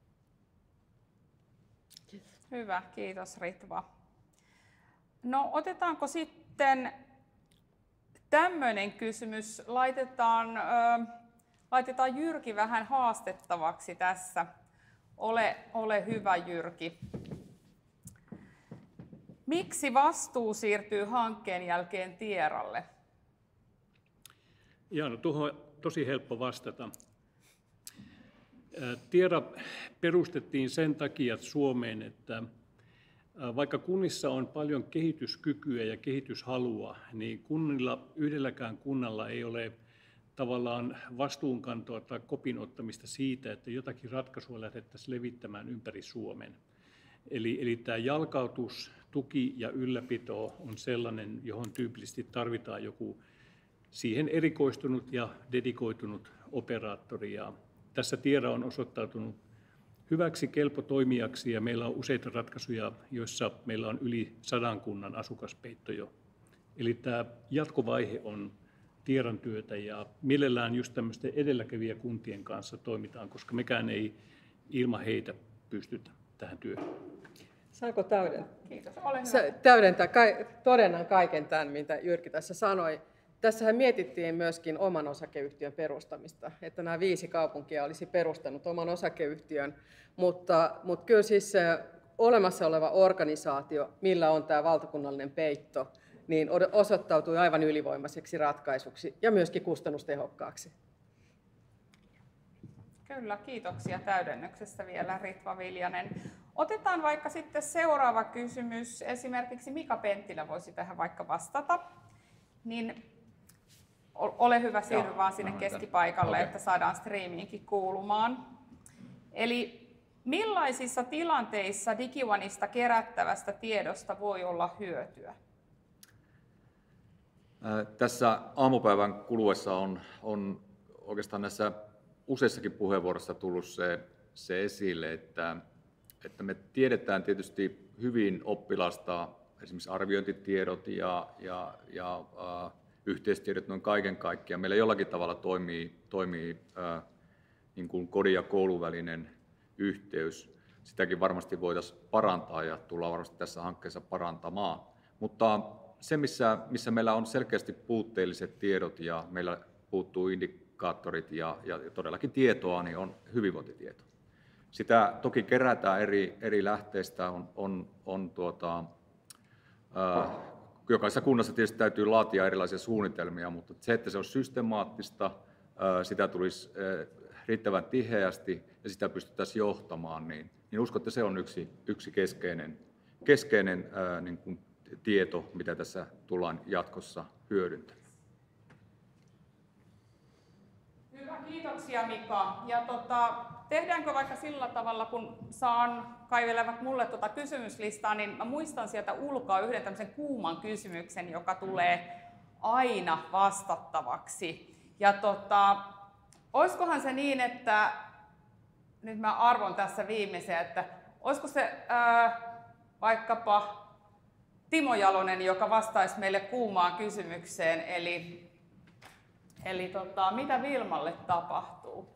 Kiitos. Hyvä, kiitos Ritva. No otetaanko sitten tämmöinen kysymys, laitetaan, ö, laitetaan Jyrki vähän haastettavaksi tässä. Ole, ole hyvä Jyrki. Miksi vastuu siirtyy hankkeen jälkeen Tieralle? Ja, no, tuohon on tosi helppo vastata. Tiera perustettiin sen takia Suomeen, että vaikka kunnissa on paljon kehityskykyä ja kehityshalua, niin kunnilla, yhdelläkään kunnalla ei ole tavallaan vastuunkantoa tai kopin ottamista siitä, että jotakin ratkaisua lähdettäisiin levittämään ympäri Suomen. Eli, eli tämä jalkautus, tuki ja ylläpito on sellainen, johon tyypillisesti tarvitaan joku siihen erikoistunut ja dedikoitunut operaattori. Ja tässä Tiera on osoittautunut hyväksi kelpo toimijaksi ja meillä on useita ratkaisuja, joissa meillä on yli sadan kunnan asukaspeitto jo. Eli tämä jatkovaihe on Tieran työtä ja mielellään just tämmöisten edelläkävijäkuntien kanssa toimitaan, koska mekään ei ilman heitä pystytä tähän työhön. Saanko täydentää? Kiitos, ole hyvä. Täydentää, todennan kaiken tämän, mitä Jyrki tässä sanoi. Tässähän mietittiin myöskin oman osakeyhtiön perustamista, että nämä viisi kaupunkia olisi perustanut oman osakeyhtiön, mutta, mutta kyllä siis se olemassa oleva organisaatio, millä on tämä valtakunnallinen peitto, niin osoittautui aivan ylivoimaiseksi ratkaisuksi ja myöskin kustannustehokkaaksi. Kyllä, kiitoksia täydennyksestä vielä, Ritva Viljanen. Otetaan vaikka sitten seuraava kysymys. Esimerkiksi Mika Penttilä voisi tähän vaikka vastata. Niin ole hyvä, siirry vaan sinne keskipaikalle, okay, että saadaan striimiinkin kuulumaan. Eli millaisissa tilanteissa DigiOneista kerättävästä tiedosta voi olla hyötyä? Tässä aamupäivän kuluessa on, on oikeastaan näissä useissakin puheenvuorossa tullut se, se esille, että, että me tiedetään tietysti hyvin oppilasta, esimerkiksi arviointitiedot ja, ja, ja äh, yhteistiedot noin kaiken kaikkiaan. Meillä jollakin tavalla toimii, toimii äh, niin kuin kodin ja koulun välinen yhteys. Sitäkin varmasti voitaisiin parantaa ja tullaan varmasti tässä hankkeessa parantamaan. Mutta se, missä, missä meillä on selkeästi puutteelliset tiedot ja meillä puuttuu indikaattorit ja, ja todellakin tietoa, niin on hyvinvointitieto. Sitä toki kerätään eri, eri lähteistä, on, on, on tuota, ää, jokaisessa kunnassa tietysti täytyy laatia erilaisia suunnitelmia, mutta se, että se on systemaattista, ää, sitä tulisi ää, riittävän tiheästi ja sitä pystyttäisiin johtamaan, niin, niin uskon, että se on yksi, yksi keskeinen, keskeinen ää, niin kuin tieto, mitä tässä tullaan jatkossa hyödyntämään. Hyvä, kiitoksia Mika. Ja tota, tehdäänkö vaikka sillä tavalla, kun saan kaivelevat mulle tuota kysymyslistaa, niin mä muistan sieltä ulkoa yhden tämmöisen kuuman kysymyksen, joka tulee aina vastattavaksi. Ja tota, olisikohan se niin, että nyt mä arvon tässä viimeisen, että olisiko se ää, vaikkapa Timo Jalonen, joka vastaisi meille kuumaan kysymykseen, eli, eli tota, mitä Vilmalle tapahtuu?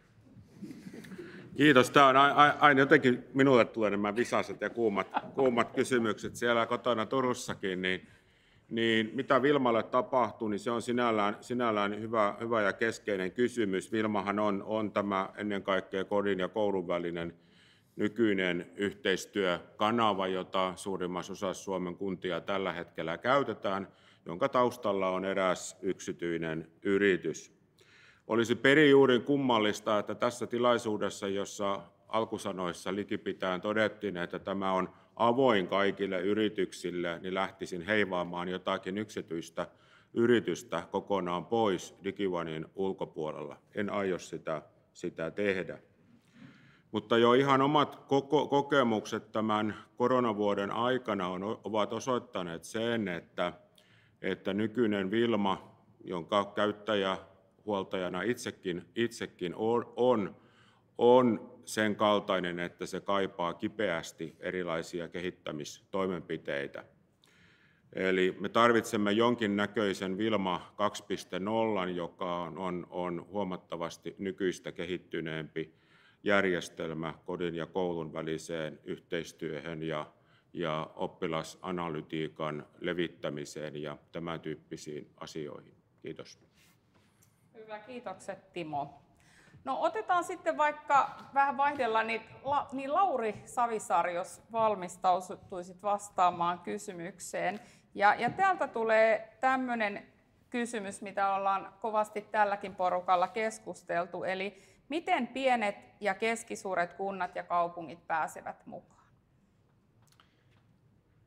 Kiitos. Tämä on aina jotenkin minulle tulee nämä visaiset ja kuumat, kuumat kysymykset siellä kotona Turussakin, niin, niin mitä Vilmalle tapahtuu, niin se on sinällään, sinällään hyvä, hyvä ja keskeinen kysymys. Vilmahan on, on tämä ennen kaikkea kodin ja koulun välinen nykyinen yhteistyökanava, jota suurimmassa osassa Suomen kuntia tällä hetkellä käytetään, jonka taustalla on eräs yksityinen yritys. Olisi perijuurin kummallista, että tässä tilaisuudessa, jossa alkusanoissa likipitäen todettiin, että tämä on avoin kaikille yrityksille, niin lähtisin heivaamaan jotakin yksityistä yritystä kokonaan pois DigiOnen ulkopuolella. En aio sitä, sitä tehdä. Mutta jo ihan omat koko, kokemukset tämän koronavuoden aikana on, ovat osoittaneet sen, että, että nykyinen Vilma, jonka käyttäjähuoltajana itsekin, itsekin on, on, on sen kaltainen, että se kaipaa kipeästi erilaisia kehittämistoimenpiteitä. Eli me tarvitsemme jonkinnäköisen Vilma kaksi piste nolla, joka on, on huomattavasti nykyistä kehittyneempi järjestelmä kodin ja koulun väliseen yhteistyöhön ja, ja oppilasanalytiikan levittämiseen ja tämän tyyppisiin asioihin. Kiitos. Hyvä, kiitokset Timo. No otetaan sitten vaikka vähän vaihdella, niin, niin Lauri Savisaari, jos valmistautuisit vastaamaan kysymykseen. Ja, ja täältä tulee tämmöinen kysymys, mitä ollaan kovasti tälläkin porukalla keskusteltu, eli miten pienet ja keskisuuret kunnat ja kaupungit pääsevät mukaan?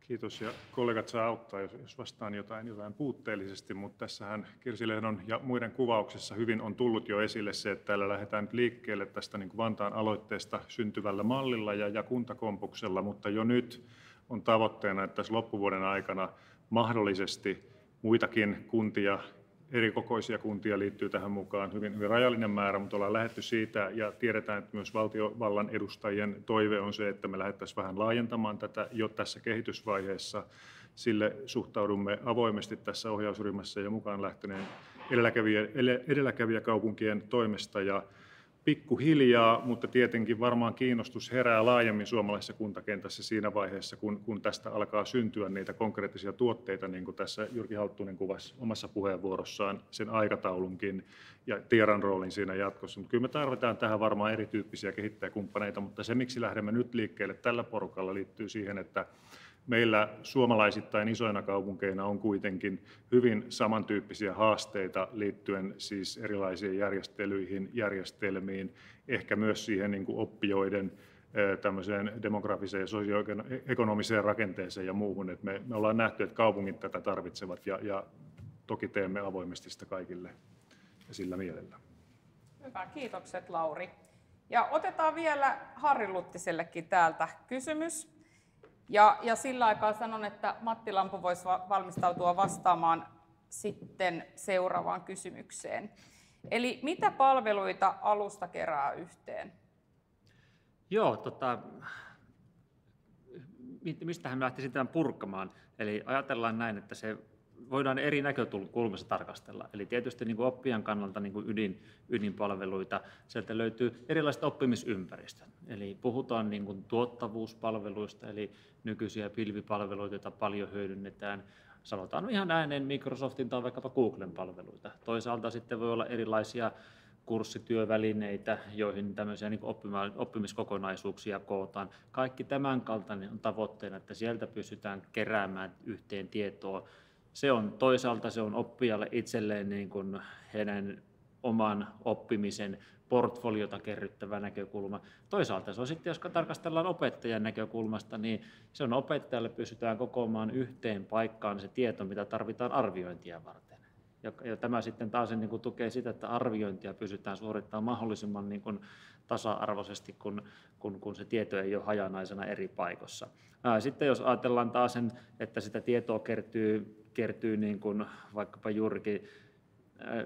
Kiitos ja kollegat saa auttaa, jos, jos vastaan jotain, jotain puutteellisesti, mutta tässähän Kirsi Lehdon ja muiden kuvauksissa hyvin on tullut jo esille se, että täällä lähdetään nyt liikkeelle tästä niin kuin Vantaan aloitteesta syntyvällä mallilla ja, ja kuntakompuksella, mutta jo nyt on tavoitteena, että tässä loppuvuoden aikana mahdollisesti muitakin kuntia, erikokoisia kuntia liittyy tähän mukaan, hyvin, hyvin rajallinen määrä, mutta ollaan lähdetty siitä ja tiedetään, että myös valtiovallan edustajien toive on se, että me lähdettäisiin vähän laajentamaan tätä jo tässä kehitysvaiheessa. Sille suhtaudumme avoimesti tässä ohjausryhmässä ja mukaan lähteneen edelläkävijä, edelläkävijäkaupunkien toimesta ja pikkuhiljaa, mutta tietenkin varmaan kiinnostus herää laajemmin suomalaisessa kuntakentässä siinä vaiheessa, kun, kun tästä alkaa syntyä niitä konkreettisia tuotteita, niin kuin tässä Jyrki Halttunen kuvasi omassa puheenvuorossaan sen aikataulunkin ja Tieran roolin siinä jatkossa. Mutta kyllä me tarvitaan tähän varmaan erityyppisiä kehittäjäkumppaneita, mutta se miksi lähdemme nyt liikkeelle tällä porukalla liittyy siihen, että meillä suomalaisittain isoina kaupunkeina on kuitenkin hyvin samantyyppisiä haasteita liittyen siis erilaisiin järjestelyihin, järjestelmiin, ehkä myös siihen niin kuin oppijoiden tämmöiseen demografiseen ja sosioekonomiseen rakenteeseen ja muuhun. Et me, me ollaan nähty, että kaupungit tätä tarvitsevat ja, ja toki teemme avoimesti sitä kaikille ja sillä mielellä. Hyvä, kiitokset Lauri. Ja otetaan vielä Harri Luttisellekin täältä kysymys. Ja, ja sillä aikaa sanon, että Matti Lampu voisi valmistautua vastaamaan sitten seuraavaan kysymykseen. Eli mitä palveluita alusta kerää yhteen? Joo, tota, mistähän me lähtisin tämän purkamaan? Eli ajatellaan näin, että se voidaan eri näkökulmista tarkastella. Eli tietysti niin kuin oppijan kannalta niin kuin ydin, ydinpalveluita. Sieltä löytyy erilaiset oppimisympäristöt. Eli puhutaan niin kuin tuottavuuspalveluista, eli nykyisiä pilvipalveluita, joita paljon hyödynnetään. Sanotaan ihan ääneen Microsoftin tai vaikkapa Googlen palveluita. Toisaalta sitten voi olla erilaisia kurssityövälineitä, joihin tämmöisiä niin kuin oppimiskokonaisuuksia kootaan. Kaikki tämän kaltainen on tavoitteena, että sieltä pystytään keräämään yhteen tietoa. Se on toisaalta se on oppijalle itselleen niin kuin heidän oman oppimisen portfoliota kerryttävä näkökulma. Toisaalta se on sitten, jos tarkastellaan opettajan näkökulmasta, niin se on opettajalle pystytään kokoamaan yhteen paikkaan se tieto, mitä tarvitaan arviointia varten. Ja, ja tämä sitten taas niin kuin tukee sitä, että arviointia pystytään suorittamaan mahdollisimman niin kuin tasa-arvoisesti, kun, kun, kun se tieto ei ole hajanaisena eri paikoissa. Ää, sitten jos ajatellaan taas, sen, että sitä tietoa kertyy, kertyy niin kuin vaikkapa juurikin ää,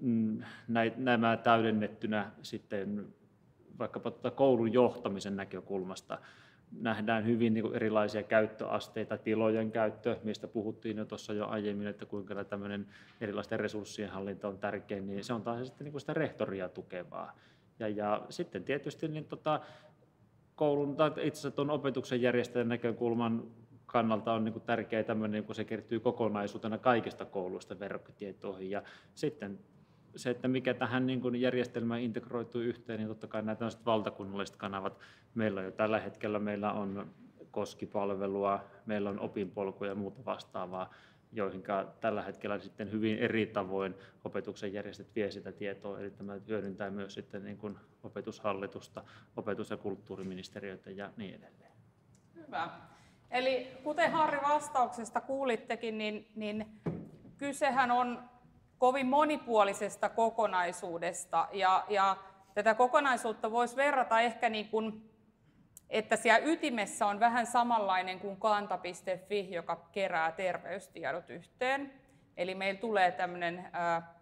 nämä täydennettynä sitten vaikkapa tuota koulun johtamisen näkökulmasta, nähdään hyvin niin kuin erilaisia käyttöasteita, tilojen käyttö, mistä puhuttiin jo tuossa jo aiemmin, että kuinka tämmöinen erilaisten resurssien hallinta on tärkeä, niin se on taas sitten niin kuin sitä rehtoria tukevaa. Ja, ja sitten tietysti niin tota, koulun tai itse asiassa tuon opetuksen järjestäjän näkökulman kannalta on niin kuin tärkeää tämmöinen, kun se kertyy kokonaisuutena kaikista kouluista verkkotietoihin. Ja sitten se, että mikä tähän niin kuin järjestelmään integroituu yhteen, niin totta kai nämä tällaiset valtakunnalliset kanavat. Meillä on jo tällä hetkellä meillä on koskipalvelua, meillä on opinpolkuja ja muuta vastaavaa, joihin tällä hetkellä sitten hyvin eri tavoin opetuksen järjestöt vie sitä tietoa, eli tämä hyödyntää myös sitten niin kuin opetushallitusta, opetus- ja kulttuuriministeriötä ja niin edelleen. Hyvä. Eli kuten Harri vastauksesta kuulittekin, niin, niin kysehän on kovin monipuolisesta kokonaisuudesta, ja, ja tätä kokonaisuutta voisi verrata ehkä niin kuin, että siellä ytimessä on vähän samanlainen kuin kanta piste fi, joka kerää terveystiedot yhteen. Eli meillä tulee tämmöinen ää,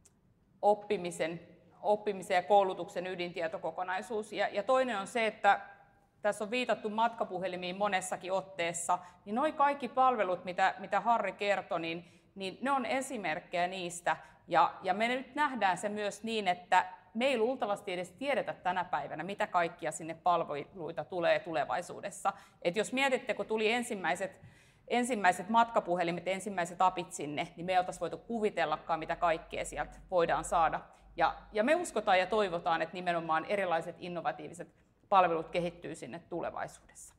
oppimisen, oppimisen ja koulutuksen ydintietokokonaisuus. Ja, ja toinen on se, että tässä on viitattu matkapuhelimiin monessakin otteessa, niin noi kaikki palvelut, mitä, mitä Harri kertoi, niin niin ne on esimerkkejä niistä, ja, ja me nyt nähdään se myös niin, että me ei luultavasti edes tiedetä tänä päivänä, mitä kaikkia sinne palveluita tulee tulevaisuudessa. Et jos mietitte, kun tuli ensimmäiset, ensimmäiset matkapuhelimet, ensimmäiset apit sinne, niin me ei oltaisi voitu kuvitellakaan, mitä kaikkea sieltä voidaan saada. Ja, ja me uskotaan ja toivotaan, että nimenomaan erilaiset innovatiiviset palvelut kehittyy sinne tulevaisuudessa.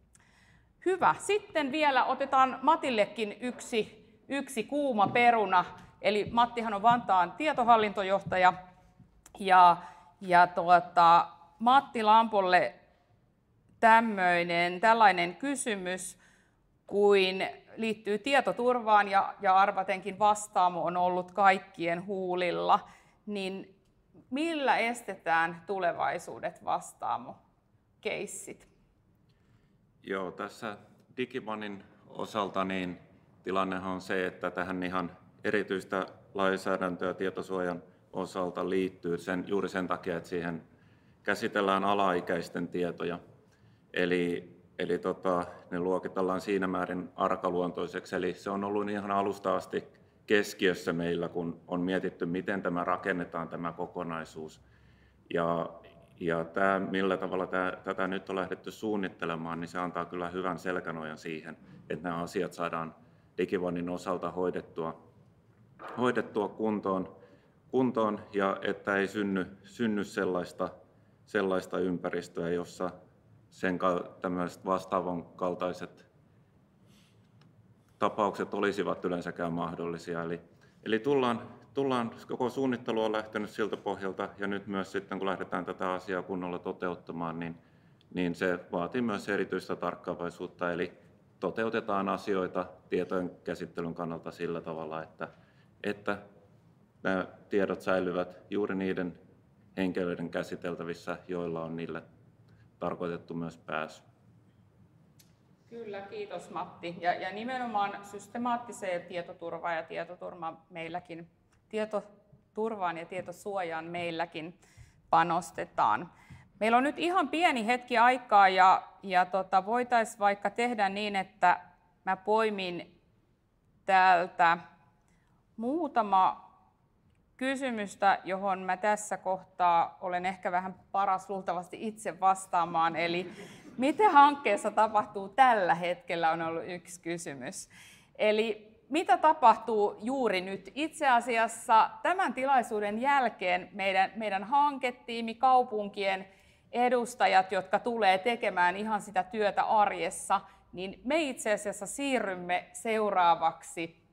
Hyvä. Sitten vielä otetaan Matillekin yksi Yksi kuuma peruna, eli Mattihan on Vantaan tietohallintojohtaja, ja, ja tuota, Matti Lampolle tämmöinen, tällainen kysymys. kuin liittyy tietoturvaan ja, ja arvatenkin Vastaamo on ollut kaikkien huulilla, niin millä estetään tulevaisuudet Vastaamo-keissit? Joo, tässä DigiOnen osalta niin tilannehan on se, että tähän ihan erityistä lainsäädäntöä tietosuojan osalta liittyy sen, juuri sen takia, että siihen käsitellään alaikäisten tietoja. Eli, eli tota, ne luokitellaan siinä määrin arkaluontoiseksi. Eli se on ollut ihan alusta asti keskiössä meillä, kun on mietitty, miten tämä rakennetaan, tämä kokonaisuus. Ja, ja tämä, millä tavalla tämä, tätä nyt on lähdetty suunnittelemaan, niin se antaa kyllä hyvän selkänojan siihen, että nämä asiat saadaan DigiOnen osalta hoidettua, hoidettua kuntoon, kuntoon ja että ei synny, synny sellaista, sellaista ympäristöä, jossa sen tämmöiset vastaavan kaltaiset tapaukset olisivat yleensäkään mahdollisia. Eli, eli tullaan, tullaan, koko suunnittelu on lähtenyt siltä pohjalta ja nyt myös sitten kun lähdetään tätä asiaa kunnolla toteuttamaan, niin, niin se vaatii myös erityistä tarkkaavaisuutta. Eli toteutetaan asioita tietojen käsittelyn kannalta sillä tavalla, että, että nämä tiedot säilyvät juuri niiden henkilöiden käsiteltävissä, joilla on niille tarkoitettu myös pääsy. Kyllä, kiitos Matti. Ja, ja nimenomaan systemaattiseen tietoturvaan ja tietoturvaan meilläkin, tietoturvaan ja tietosuojaan meilläkin panostetaan. Meillä on nyt ihan pieni hetki aikaa ja, ja tota, voitaisiin vaikka tehdä niin, että mä poimin täältä muutama kysymystä, johon mä tässä kohtaa olen ehkä vähän paras luultavasti itse vastaamaan. Eli mitä hankkeessa tapahtuu tällä hetkellä on ollut yksi kysymys. Eli mitä tapahtuu juuri nyt? Itse asiassa tämän tilaisuuden jälkeen meidän, meidän hanketiimi, kaupunkien edustajat, jotka tulee tekemään ihan sitä työtä arjessa, niin me itse asiassa siirrymme seuraavaksi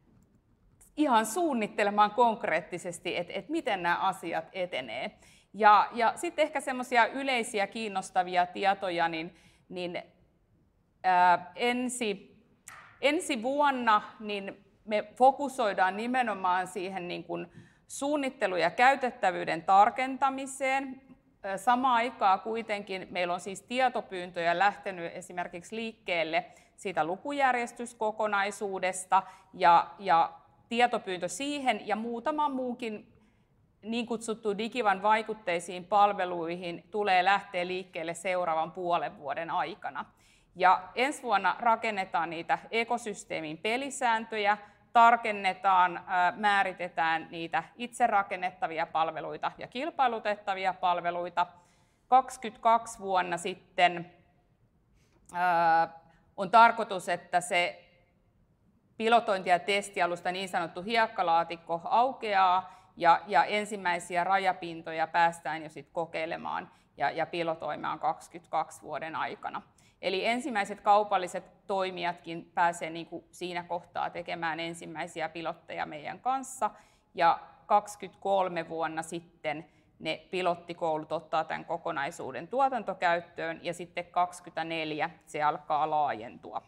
ihan suunnittelemaan konkreettisesti, että, että miten nämä asiat etenee. Ja, ja sitten ehkä semmoisia yleisiä kiinnostavia tietoja, niin, niin ää, ensi, ensi vuonna niin me fokusoidaan nimenomaan siihen niin kuin suunnittelu- ja käytettävyyden tarkentamiseen. Samaan aikaan kuitenkin meillä on siis tietopyyntöjä lähtenyt esimerkiksi liikkeelle siitä lukujärjestyskokonaisuudesta ja, ja tietopyyntö siihen ja muutama muukin niin kutsuttu DigiOnen vaikutteisiin palveluihin tulee lähteä liikkeelle seuraavan puolen vuoden aikana. Ja ensi vuonna rakennetaan niitä ekosysteemin pelisääntöjä, tarkennetaan, määritetään niitä itse rakennettavia palveluita ja kilpailutettavia palveluita. kaksikymmentäkaksi vuonna sitten on tarkoitus, että se pilotointi- ja testialusta, niin sanottu hiekkalaatikko, aukeaa ja, ja ensimmäisiä rajapintoja päästään jo sit kokeilemaan ja, ja pilotoimaan kaksikymmentäkaksi vuoden aikana. Eli ensimmäiset kaupalliset toimijatkin pääsee niin kuin siinä kohtaa tekemään ensimmäisiä pilotteja meidän kanssa ja kaksikymmentäkolme vuonna sitten ne pilottikoulut ottaa tämän kokonaisuuden tuotantokäyttöön ja sitten kaksikymmentäneljä se alkaa laajentua.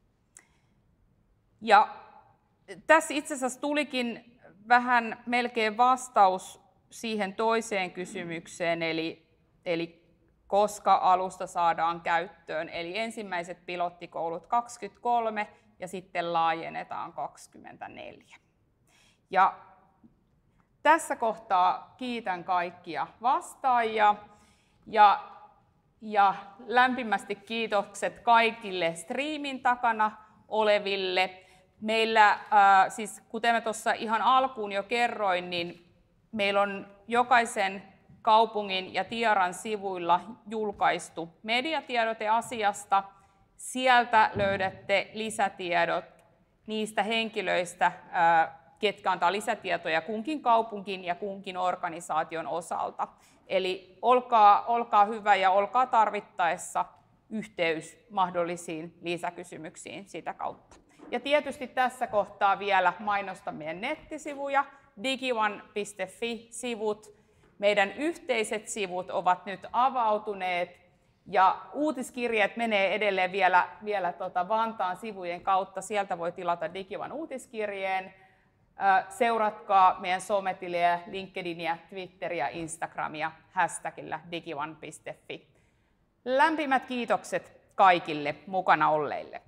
Ja tässä itse asiassa tulikin vähän melkein vastaus siihen toiseen kysymykseen, eli, eli koska alusta saadaan käyttöön. Eli ensimmäiset pilottikoulut kaksikymmentäkolme ja sitten laajennetaan kaksikymmentäneljä. Ja tässä kohtaa kiitän kaikkia vastaajia ja, ja lämpimästi kiitokset kaikille striimin takana oleville. Meillä, äh, siis kuten mä tuossa ihan alkuun jo kerroin, niin meillä on jokaisen kaupungin ja Tiaran sivuilla julkaistu mediatiedote asiasta. Sieltä löydätte lisätiedot niistä henkilöistä, äh, ketkä antaa lisätietoja kunkin kaupunkin ja kunkin organisaation osalta. Eli olkaa, olkaa hyvä ja olkaa tarvittaessa yhteys mahdollisiin lisäkysymyksiin sitä kautta. Ja tietysti tässä kohtaa vielä mainostan meidän nettisivuja, digione piste fi-sivut. Meidän yhteiset sivut ovat nyt avautuneet Ja uutiskirjeet menee edelleen vielä, vielä tota Vantaan sivujen kautta. Sieltä voi tilata Digivan uutiskirjeen. Seuratkaa meidän sometiliä, LinkedInia, Twitteriä, Instagramia hashtagillä digivan piste fi. Lämpimät kiitokset kaikille mukana olleille.